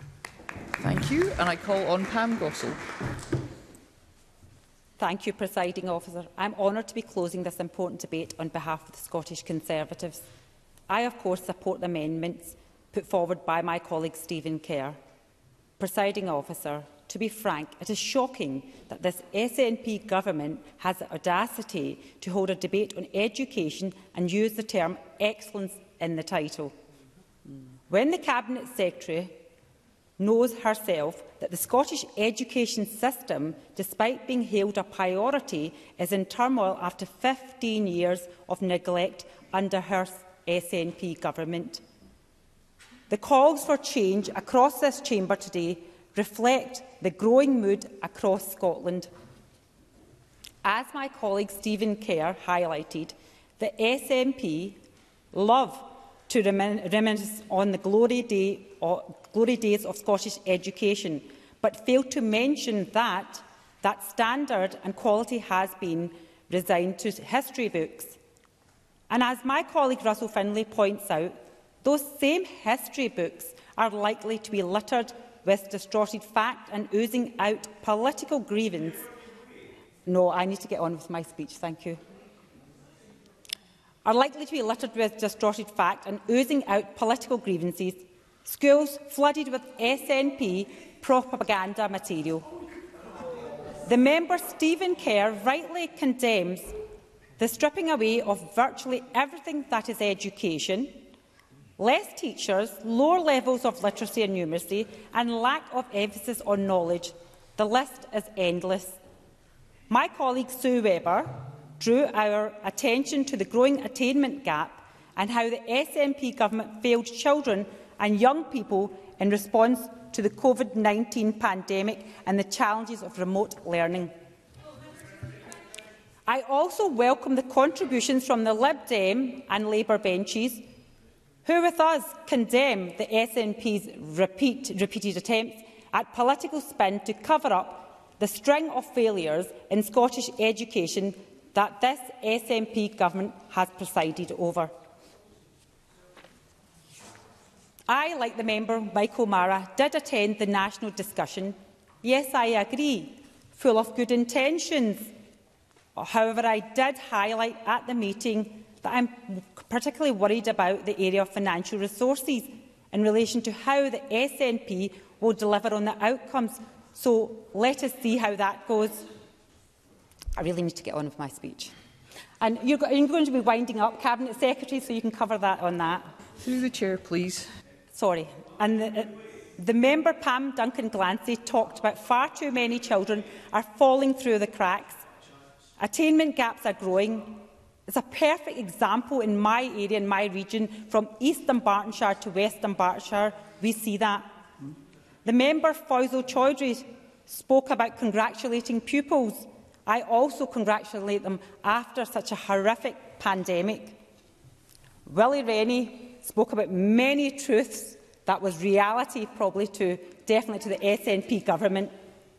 Thank you. And I call on Pam Gossel. Thank you, Presiding Officer. I am honoured to be closing this important debate on behalf of the Scottish Conservatives. I, of course, support the amendments put forward by my colleague Stephen Kerr. Presiding Officer, to be frank, it is shocking that this S N P government has the audacity to hold a debate on education and use the term excellence in the title. When the Cabinet Secretary knows herself that the Scottish education system, despite being hailed a priority, is in turmoil after fifteen years of neglect under her S N P government. The calls for change across this chamber today reflect the growing mood across Scotland. As my colleague Stephen Kerr highlighted, the S N P love to reminisce on the glory, day, or glory days of Scottish education, but failed to mention that that standard and quality has been resigned to history books. And as my colleague Russell Finlay points out, those same history books are likely to be littered with distorted fact and oozing out political grievance. No, I need to get on with my speech. Thank you. Are likely to be littered with distorted fact and oozing out political grievances. Schools flooded with S N P propaganda material. The member Stephen Kerr rightly condemns the stripping away of virtually everything that is education, less teachers, lower levels of literacy and numeracy, and lack of emphasis on knowledge. The list is endless. My colleague Sue Webber drew our attention to the growing attainment gap and how the S N P government failed children and young people in response to the COVID nineteen pandemic and the challenges of remote learning. I also welcome the contributions from the Lib Dem and Labour benches, who with us condemn the S N P's repeat, repeated attempts at political spin to cover up the string of failures in Scottish education that this S N P government has presided over. I, like the member Michael Mara, did attend the national discussion. Yes, I agree, full of good intentions. However, I did highlight at the meeting that I am particularly worried about the area of financial resources in relation to how the S N P will deliver on the outcomes. So let us see how that goes. I really need to get on with my speech. And you're, you're going to be winding up, Cabinet Secretary, so you can cover that on that. Through the Chair, please. Sorry. And the, the member Pam Duncan-Glancy talked about far too many children are falling through the cracks. Attainment gaps are growing. It's a perfect example in my area, in my region, from East Dunbartonshire to West Dunbartonshire. We see that. The member Faisal Chaudhry spoke about congratulating pupils. I also congratulate them after such a horrific pandemic. Willie Rennie spoke about many truths that was reality, probably to definitely to the S N P government.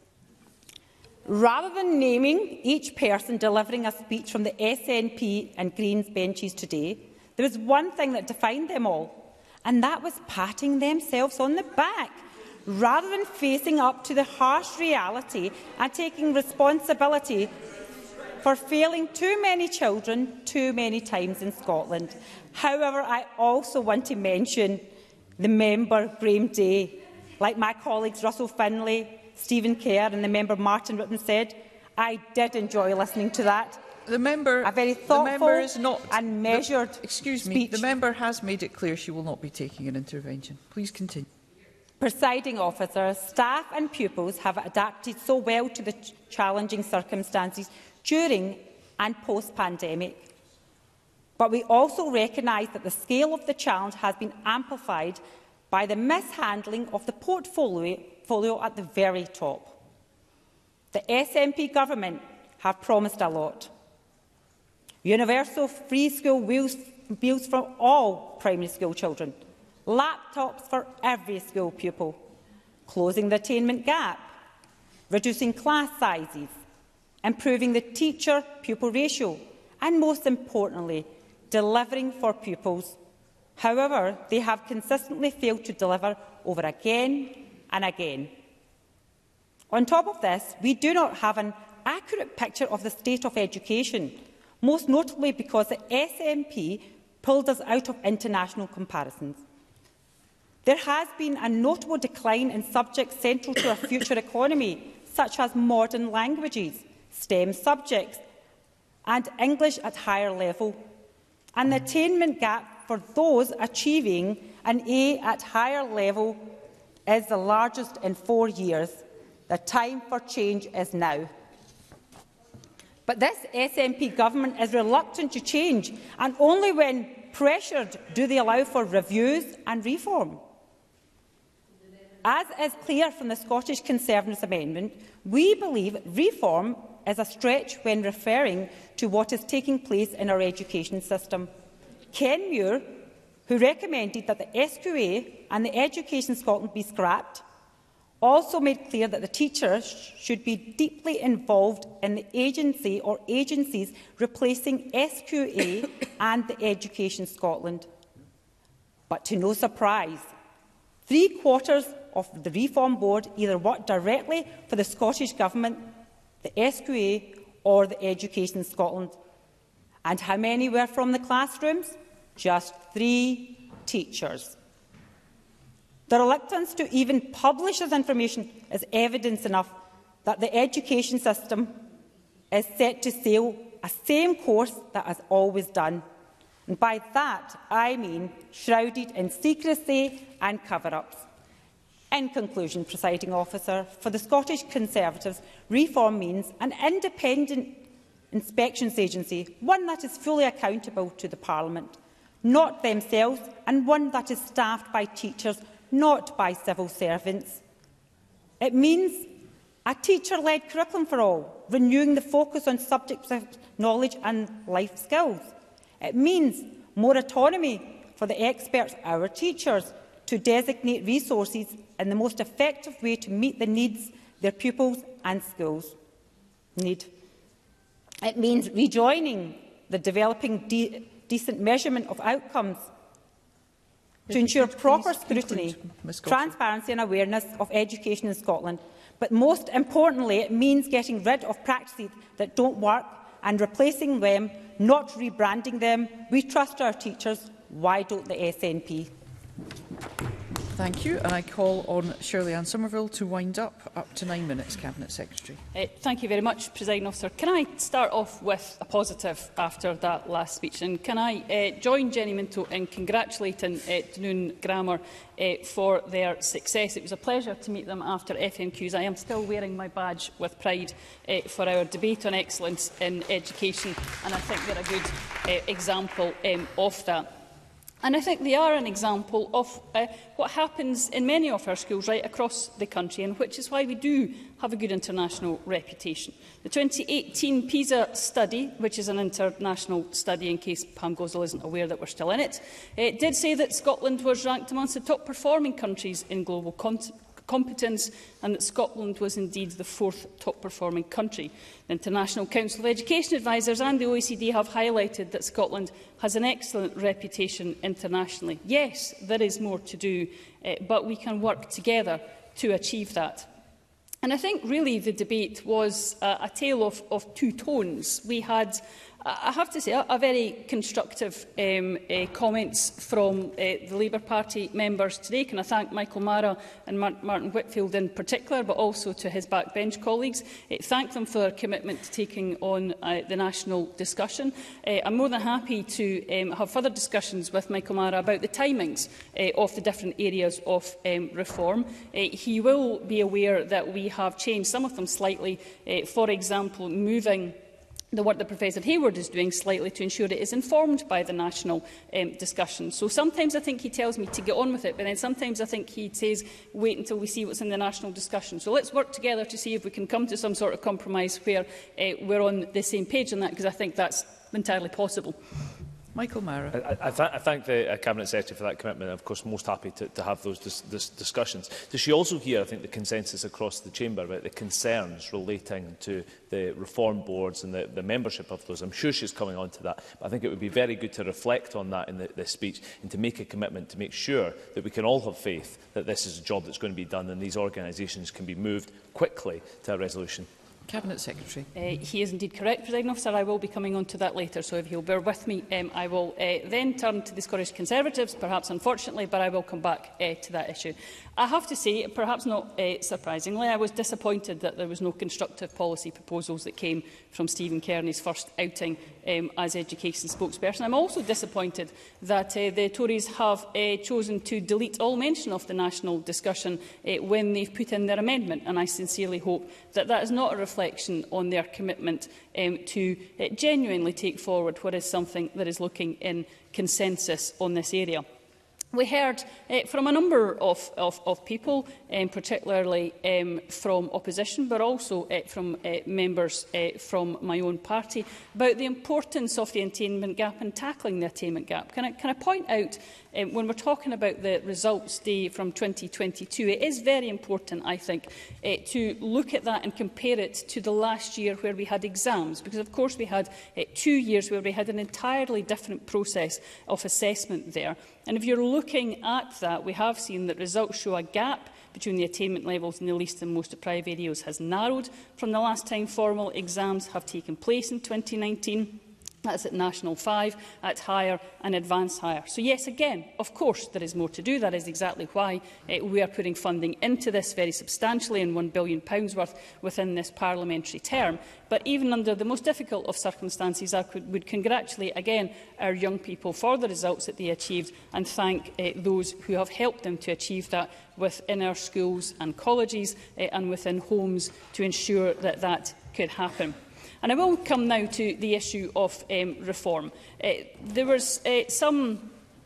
Rather than naming each person delivering a speech from the S N P and Greens benches today, there was one thing that defined them all, and that was patting themselves on the back, rather than facing up to the harsh reality and taking responsibility for failing too many children too many times in Scotland. However, I also want to mention the member Graham Day. Like my colleagues Russell Finlay, Stephen Kerr and the member Martin Rutten said, I did enjoy listening to that. The member, a very thoughtful the member is not, and measured the, excuse speech. me, the member has made it clear she will not be taking an intervention. Please continue. Presiding Officer, staff and pupils have adapted so well to the ch challenging circumstances during and post-pandemic. But we also recognise that the scale of the challenge has been amplified by the mishandling of the portfolio at the very top. The S N P government have promised a lot. Universal free school meals, meals for all primary school children, laptops for every school pupil, closing the attainment gap, reducing class sizes, improving the teacher-pupil ratio, and most importantly, delivering for pupils. However, they have consistently failed to deliver over again and again. On top of this, we do not have an accurate picture of the state of education, most notably because the S N P pulled us out of international comparisons. There has been a notable decline in subjects central to our future economy, such as modern languages, STEM subjects and English at higher level, and the attainment gap for those achieving an A at higher level is the largest in four years. The time for change is now. But this S N P government is reluctant to change, and only when pressured do they allow for reviews and reform. As is clear from the Scottish Conservatives amendment, we believe reform is a stretch when referring to what is taking place in our education system. Ken Muir, who recommended that the S Q A and the Education Scotland be scrapped, also made clear that the teachers should be deeply involved in the agency or agencies replacing S Q A and the Education Scotland. But to no surprise, three quarters of the Reform Board either work directly for the Scottish Government, the S Q A or the Education Scotland. And how many were from the classrooms? Just three teachers. The reluctance to even publish this information is evidence enough that the education system is set to sail a same course that has always done. And by that, I mean shrouded in secrecy and cover-ups. In conclusion, Presiding Officer, for the Scottish Conservatives, reform means an independent inspections agency, one that is fully accountable to the Parliament, not themselves, and one that is staffed by teachers, not by civil servants. It means a teacher-led curriculum for all, renewing the focus on subject knowledge and life skills. It means more autonomy for the experts, our teachers, to designate resources in the most effective way to meet the needs their pupils and schools need. It means rejoining the developing de decent measurement of outcomes to ensure proper scrutiny, transparency and awareness of education in Scotland. But most importantly, it means getting rid of practices that don't work and replacing them, not rebranding them. We trust our teachers. Why don't the S N P? Thank you. And I call on Shirley Ann Somerville to wind up. Up to nine minutes, Cabinet Secretary. Uh, thank you very much, Presiding Officer. Can I start off with a positive after that last speech? And can I uh, join Jenny Minto in congratulating uh, Dunoon Grammar uh, for their success? It was a pleasure to meet them after F M Qs. I am still wearing my badge with pride uh, for our debate on excellence in education, and I think they're a good uh, example um, of that. And I think they are an example of uh, what happens in many of our schools right across the country, and which is why we do have a good international reputation. The twenty eighteen PISA study, which is an international study in case Pam Gosal isn't aware that we're still in it, it did say that Scotland was ranked amongst the top performing countries in global content. competence, and that Scotland was indeed the fourth top-performing country. The International Council of Education Advisers and the O E C D have highlighted that Scotland has an excellent reputation internationally. Yes, there is more to do, uh, but we can work together to achieve that. And I think really the debate was uh, a tale of, of two tones. We had, I have to say, a, a very constructive um, uh, comments from uh, the Labour Party members today. Can I thank Michael Mara and Mar Martin Whitfield in particular, but also to his backbench colleagues. Uh, thank them for their commitment to taking on uh, the national discussion. Uh, I'm more than happy to um, have further discussions with Michael Mara about the timings uh, of the different areas of um, reform. Uh, he will be aware that we have changed some of them slightly, uh, for example, moving the work that Professor Hayward is doing slightly to ensure it is informed by the national um, discussion. So sometimes I think he tells me to get on with it, but then sometimes I think he says, wait until we see what's in the national discussion. So let's work together to see if we can come to some sort of compromise where uh, we're on the same page on that, because I think that's entirely possible. Michael Mara. I, I, th I thank the uh, Cabinet Secretary for that commitment. I'm, of course, most happy to, to have those dis dis discussions. Does she also hear, I think, the consensus across the Chamber about the concerns relating to the reform boards and the, the membership of those? I'm sure she's coming on to that. But I think it would be very good to reflect on that in the, this speech and to make a commitment to make sure that we can all have faith that this is a job that's going to be done and these organisations can be moved quickly to a resolution. Cabinet Secretary. Uh, he is indeed correct, Presiding Officer. I will be coming on to that later, so if he'll bear with me, um, I will uh, then turn to the Scottish Conservatives, perhaps unfortunately, but I will come back uh, to that issue. I have to say, perhaps not uh, surprisingly, I was disappointed that there was no constructive policy proposals that came from Stephen Kearney's first outing um, as education spokesperson. I'm also disappointed that uh, the Tories have uh, chosen to delete all mention of the national discussion uh, when they've put in their amendment, and I sincerely hope that that is not a reflection on their commitment um, to uh, genuinely take forward what is something that is looking in consensus on this area. We heard uh, from a number of, of, of people, um, particularly um, from opposition, but also uh, from uh, members uh, from my own party, about the importance of the attainment gap and tackling the attainment gap. Can I, can I point out, um, when we're talking about the results day from twenty twenty-two, it is very important, I think, uh, to look at that and compare it to the last year where we had exams, because of course we had uh, two years where we had an entirely different process of assessment there. And if you're looking at that, we have seen that results show a gap between the attainment levels in the least and most deprived areas has narrowed from the last time formal exams have taken place in twenty nineteen. That's at National five, at Higher and Advanced Higher. So yes, again, of course there is more to do. That is exactly why uh, we are putting funding into this very substantially, and one billion pounds worth within this parliamentary term. But even under the most difficult of circumstances, I could, would congratulate again our young people for the results that they achieved and thank uh, those who have helped them to achieve that within our schools and colleges uh, and within homes to ensure that that could happen. And I will come now to the issue of um, reform. Uh, there was uh, some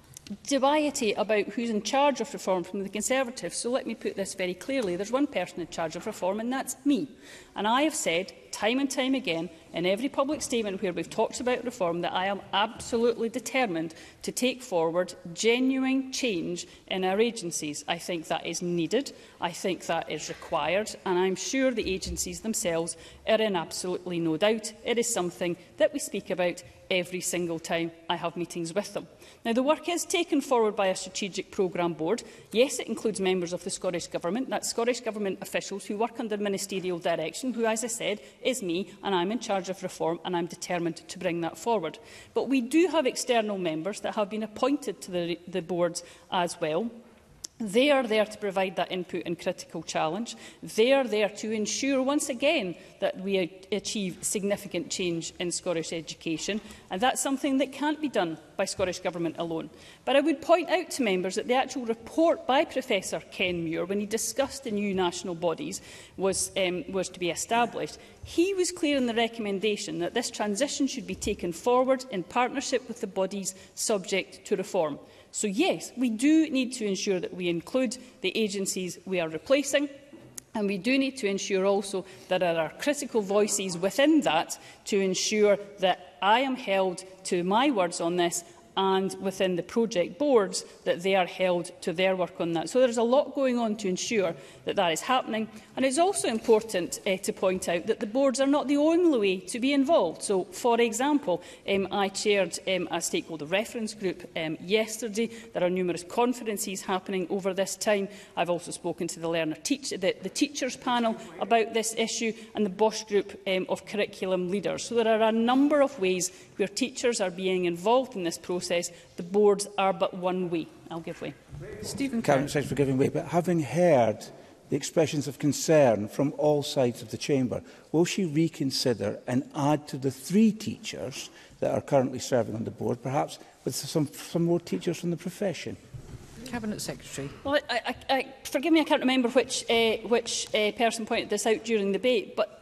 dubiety about who's in charge of reform from the Conservatives, so let me put this very clearly. There's one person in charge of reform, and that's me. And I have said time and time again in every public statement where we've talked about reform that I am absolutely determined to take forward genuine change in our agencies. I think that is needed, I think that is required, and I'm sure the agencies themselves are in absolutely no doubt. It is something that we speak about every single time I have meetings with them. Now, the work is taken forward by a strategic programme board. Yes, it includes members of the Scottish Government. That's Scottish Government officials who work under ministerial direction, who, as I said, is me, and I'm in charge of reform, and I'm determined to bring that forward. But we do have external members that have been appointed to the, the boards as well. They are there to provide that input and critical challenge. They are there to ensure, once again, that we achieve significant change in Scottish education, and that's something that can't be done by Scottish Government alone. But I would point out to members that the actual report by Professor Ken Muir, when he discussed the new national bodies was, um, was to be established, he was clear in the recommendation that this transition should be taken forward in partnership with the bodies subject to reform. So yes, we do need to ensure that we include the agencies we are replacing, and we do need to ensure also that there are critical voices within that to ensure that I am held to my words on this, and within the project boards that they are held to their work on that. So there is a lot going on to ensure that that is happening. And it is also important uh, to point out that the boards are not the only way to be involved. So, for example, um, I chaired um, a stakeholder reference group um, yesterday. There are numerous conferences happening over this time. I've also spoken to the learner teach the, the teachers panel about this issue, and the Bosch group um, of curriculum leaders. So there are a number of ways where teachers are being involved in this process. The boards are but one way. I'll give way. Stephen Cabinet Secretary for giving way, but having heard the expressions of concern from all sides of the chamber, will she reconsider and add to the three teachers that are currently serving on the board, perhaps with some, some more teachers from the profession? Cabinet Secretary. Well, I, I, I, forgive me, I can't remember which, uh, which uh, person pointed this out during the debate, but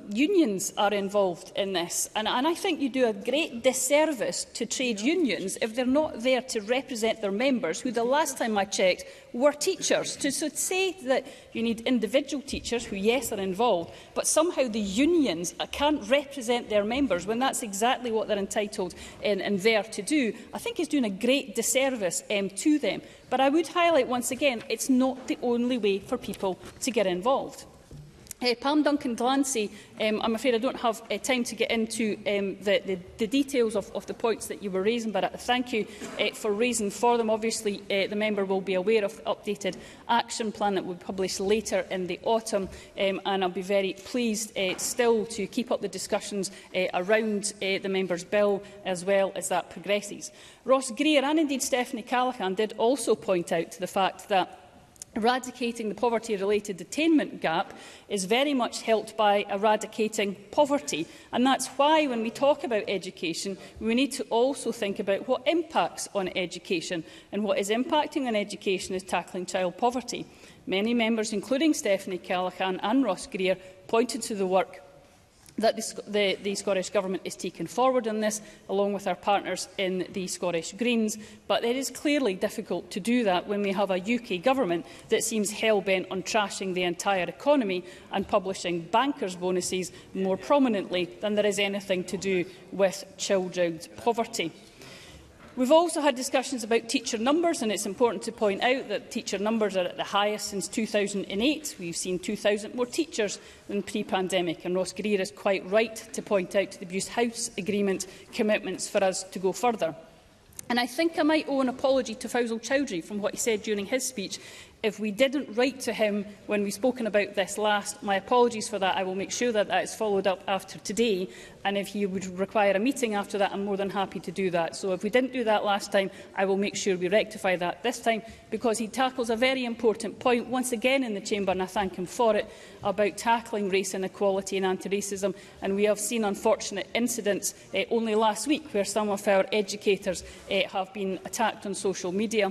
unions are involved in this, and, and I think you do a great disservice to trade unions if they're not there to represent their members, who the last time I checked were teachers. To, so to say that you need individual teachers who, yes, are involved, but somehow the unions can't represent their members when that's exactly what they're entitled and, and there to do, I think is doing a great disservice um, to them. But I would highlight once again, it's not the only way for people to get involved. Uh, Pam Duncan-Glancy, um, I'm afraid I don't have uh, time to get into um, the, the, the details of, of the points that you were raising, but uh, thank you uh, for raising for them. Obviously, uh, the member will be aware of the updated action plan that will be published later in the autumn, um, and I'll be very pleased uh, still to keep up the discussions uh, around uh, the member's bill as well as that progresses. Ross Greer and indeed Stephanie Callaghan did also point out to the fact that eradicating the poverty-related attainment gap is very much helped by eradicating poverty. And that's why, when we talk about education, we need to also think about what impacts on education. And what is impacting on education is tackling child poverty. Many members, including Stephanie Callaghan and Ross Greer, pointed to the work that the, the, the Scottish Government is taking forward on this, along with our partners in the Scottish Greens. But it is clearly difficult to do that when we have a U K Government that seems hell-bent on trashing the entire economy and publishing bankers' bonuses more prominently than there is anything to do with children's poverty. We've also had discussions about teacher numbers, and it's important to point out that teacher numbers are at the highest since two thousand eight. We've seen two thousand more teachers than pre-pandemic, and Ross Greer is quite right to point out the Abuse House Agreement commitments for us to go further. And I think I might owe an apology to Faisal Chowdhury from what he said during his speech. If we didn't write to him when we've spoken about this last, my apologies for that. I will make sure that that is followed up after today. And if he would require a meeting after that, I'm more than happy to do that. So if we didn't do that last time, I will make sure we rectify that this time, because he tackles a very important point, once again in the Chamber, and I thank him for it, about tackling race inequality and anti-racism. And we have seen unfortunate incidents uh, only last week where some of our educators uh, have been attacked on social media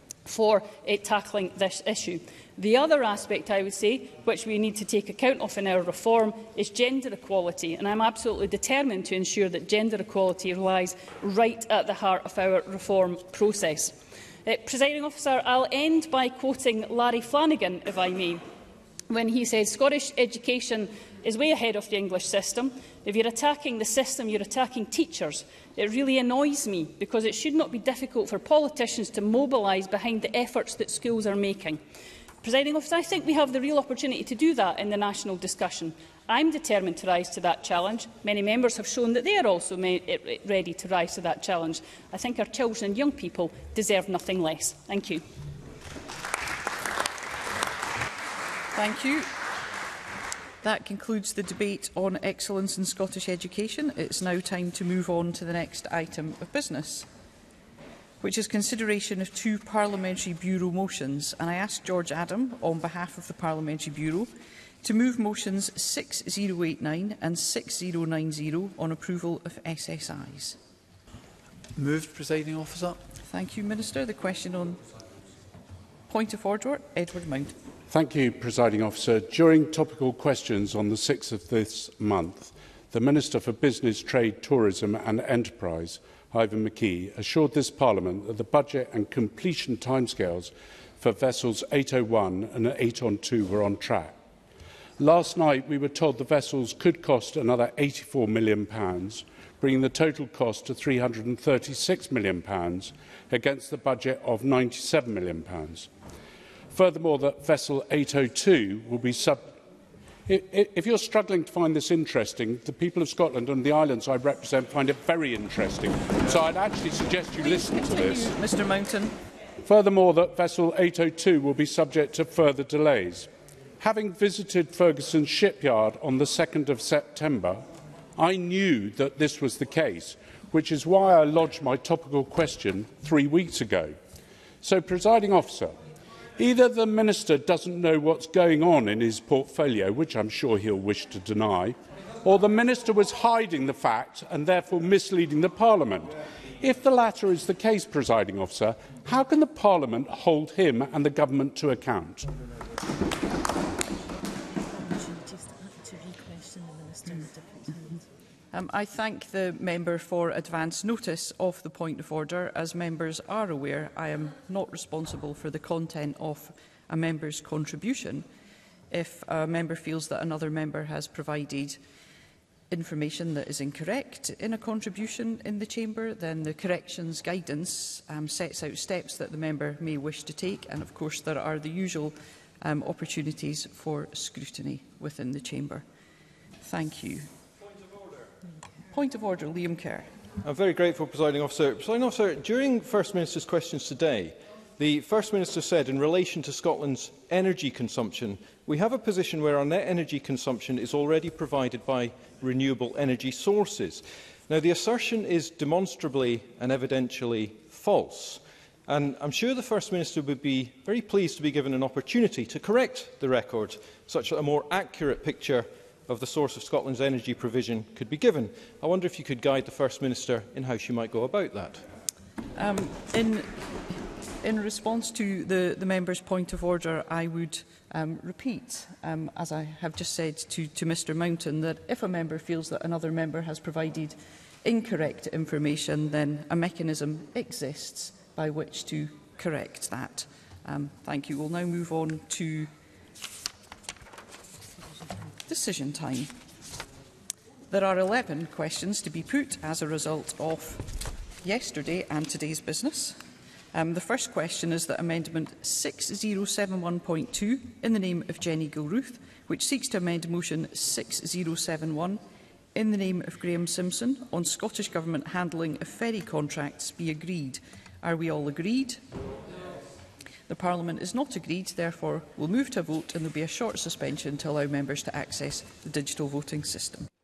for uh, tackling this issue. The other aspect, I would say, which we need to take account of in our reform, is gender equality, and I am absolutely determined to ensure that gender equality lies right at the heart of our reform process. Uh, Presiding Officer, I'll end by quoting Larry Flanagan, if I may, when he says Scottish education is way ahead of the English system. If you're attacking the system, you're attacking teachers. It really annoys me, because it should not be difficult for politicians to mobilise behind the efforts that schools are making. Presiding Officer, I think we have the real opportunity to do that in the national discussion. I'm determined to rise to that challenge. Many members have shown that they are also ready to rise to that challenge. I think our children and young people deserve nothing less. Thank you. Thank you. That concludes the debate on excellence in Scottish education. It's now time to move on to the next item of business, which is consideration of two Parliamentary Bureau motions. And I ask George Adam, on behalf of the Parliamentary Bureau, to move motions six thousand eighty-nine and six thousand ninety on approval of S S Is. Moved, Presiding Officer. Thank you, Minister. The question on point of order, Edward Mount. Thank you, Presiding Officer. During topical questions on the sixth of this month, the Minister for Business, Trade, Tourism and Enterprise, Ivan McKee, assured this Parliament that the budget and completion timescales for vessels eight oh one and eight oh two were on track. Last night, we were told the vessels could cost another eighty-four million pounds, bringing the total cost to three hundred and thirty-six million pounds against the budget of ninety-seven million pounds. Furthermore, that vessel eight oh two will be sub... If you're struggling to find this interesting, the people of Scotland and the islands I represent find it very interesting. So I'd actually suggest you Please listen continue, to this. Mister Mountain. Furthermore, that vessel eight oh two will be subject to further delays. Having visited Ferguson shipyard on the second of September, I knew that this was the case, which is why I lodged my topical question three weeks ago. So, Presiding Officer, either the Minister doesn't know what's going on in his portfolio, which I'm sure he'll wish to deny, or the Minister was hiding the fact and therefore misleading the Parliament. If the latter is the case, Presiding Officer, how can the Parliament hold him and the Government to account? Um, I thank the member for advance notice of the point of order. As members are aware, I am not responsible for the content of a member's contribution. If a member feels that another member has provided information that is incorrect in a contribution in the chamber, then the corrections guidance um, sets out steps that the member may wish to take, and of course there are the usual um, opportunities for scrutiny within the chamber. Thank you. Point of order, Liam Kerr. I'm very grateful, Presiding Officer. Presiding Officer, during First Minister's questions today, the First Minister said, in relation to Scotland's energy consumption, we have a position where our net energy consumption is already provided by renewable energy sources. Now, the assertion is demonstrably and evidentially false, and I'm sure the First Minister would be very pleased to be given an opportunity to correct the record, such that a more accurate picture of the source of Scotland's energy provision could be given. I wonder if you could guide the First Minister in how she might go about that. Um, in, in response to the, the member's point of order, I would um, repeat, um, as I have just said to, to Mr Mountain, that if a member feels that another member has provided incorrect information, then a mechanism exists by which to correct that. Um, thank you. We'll now move on to decision time. There are eleven questions to be put as a result of yesterday and today's business. Um, the first question is that Amendment six zero seven one point two, in the name of Jenny Gilruth, which seeks to amend Motion six zero seven one, in the name of Graham Simpson, on Scottish Government handling of ferry contracts, be agreed. Are we all agreed? The Parliament is not agreed, therefore will move to a vote, and there will be a short suspension to allow members to access the digital voting system.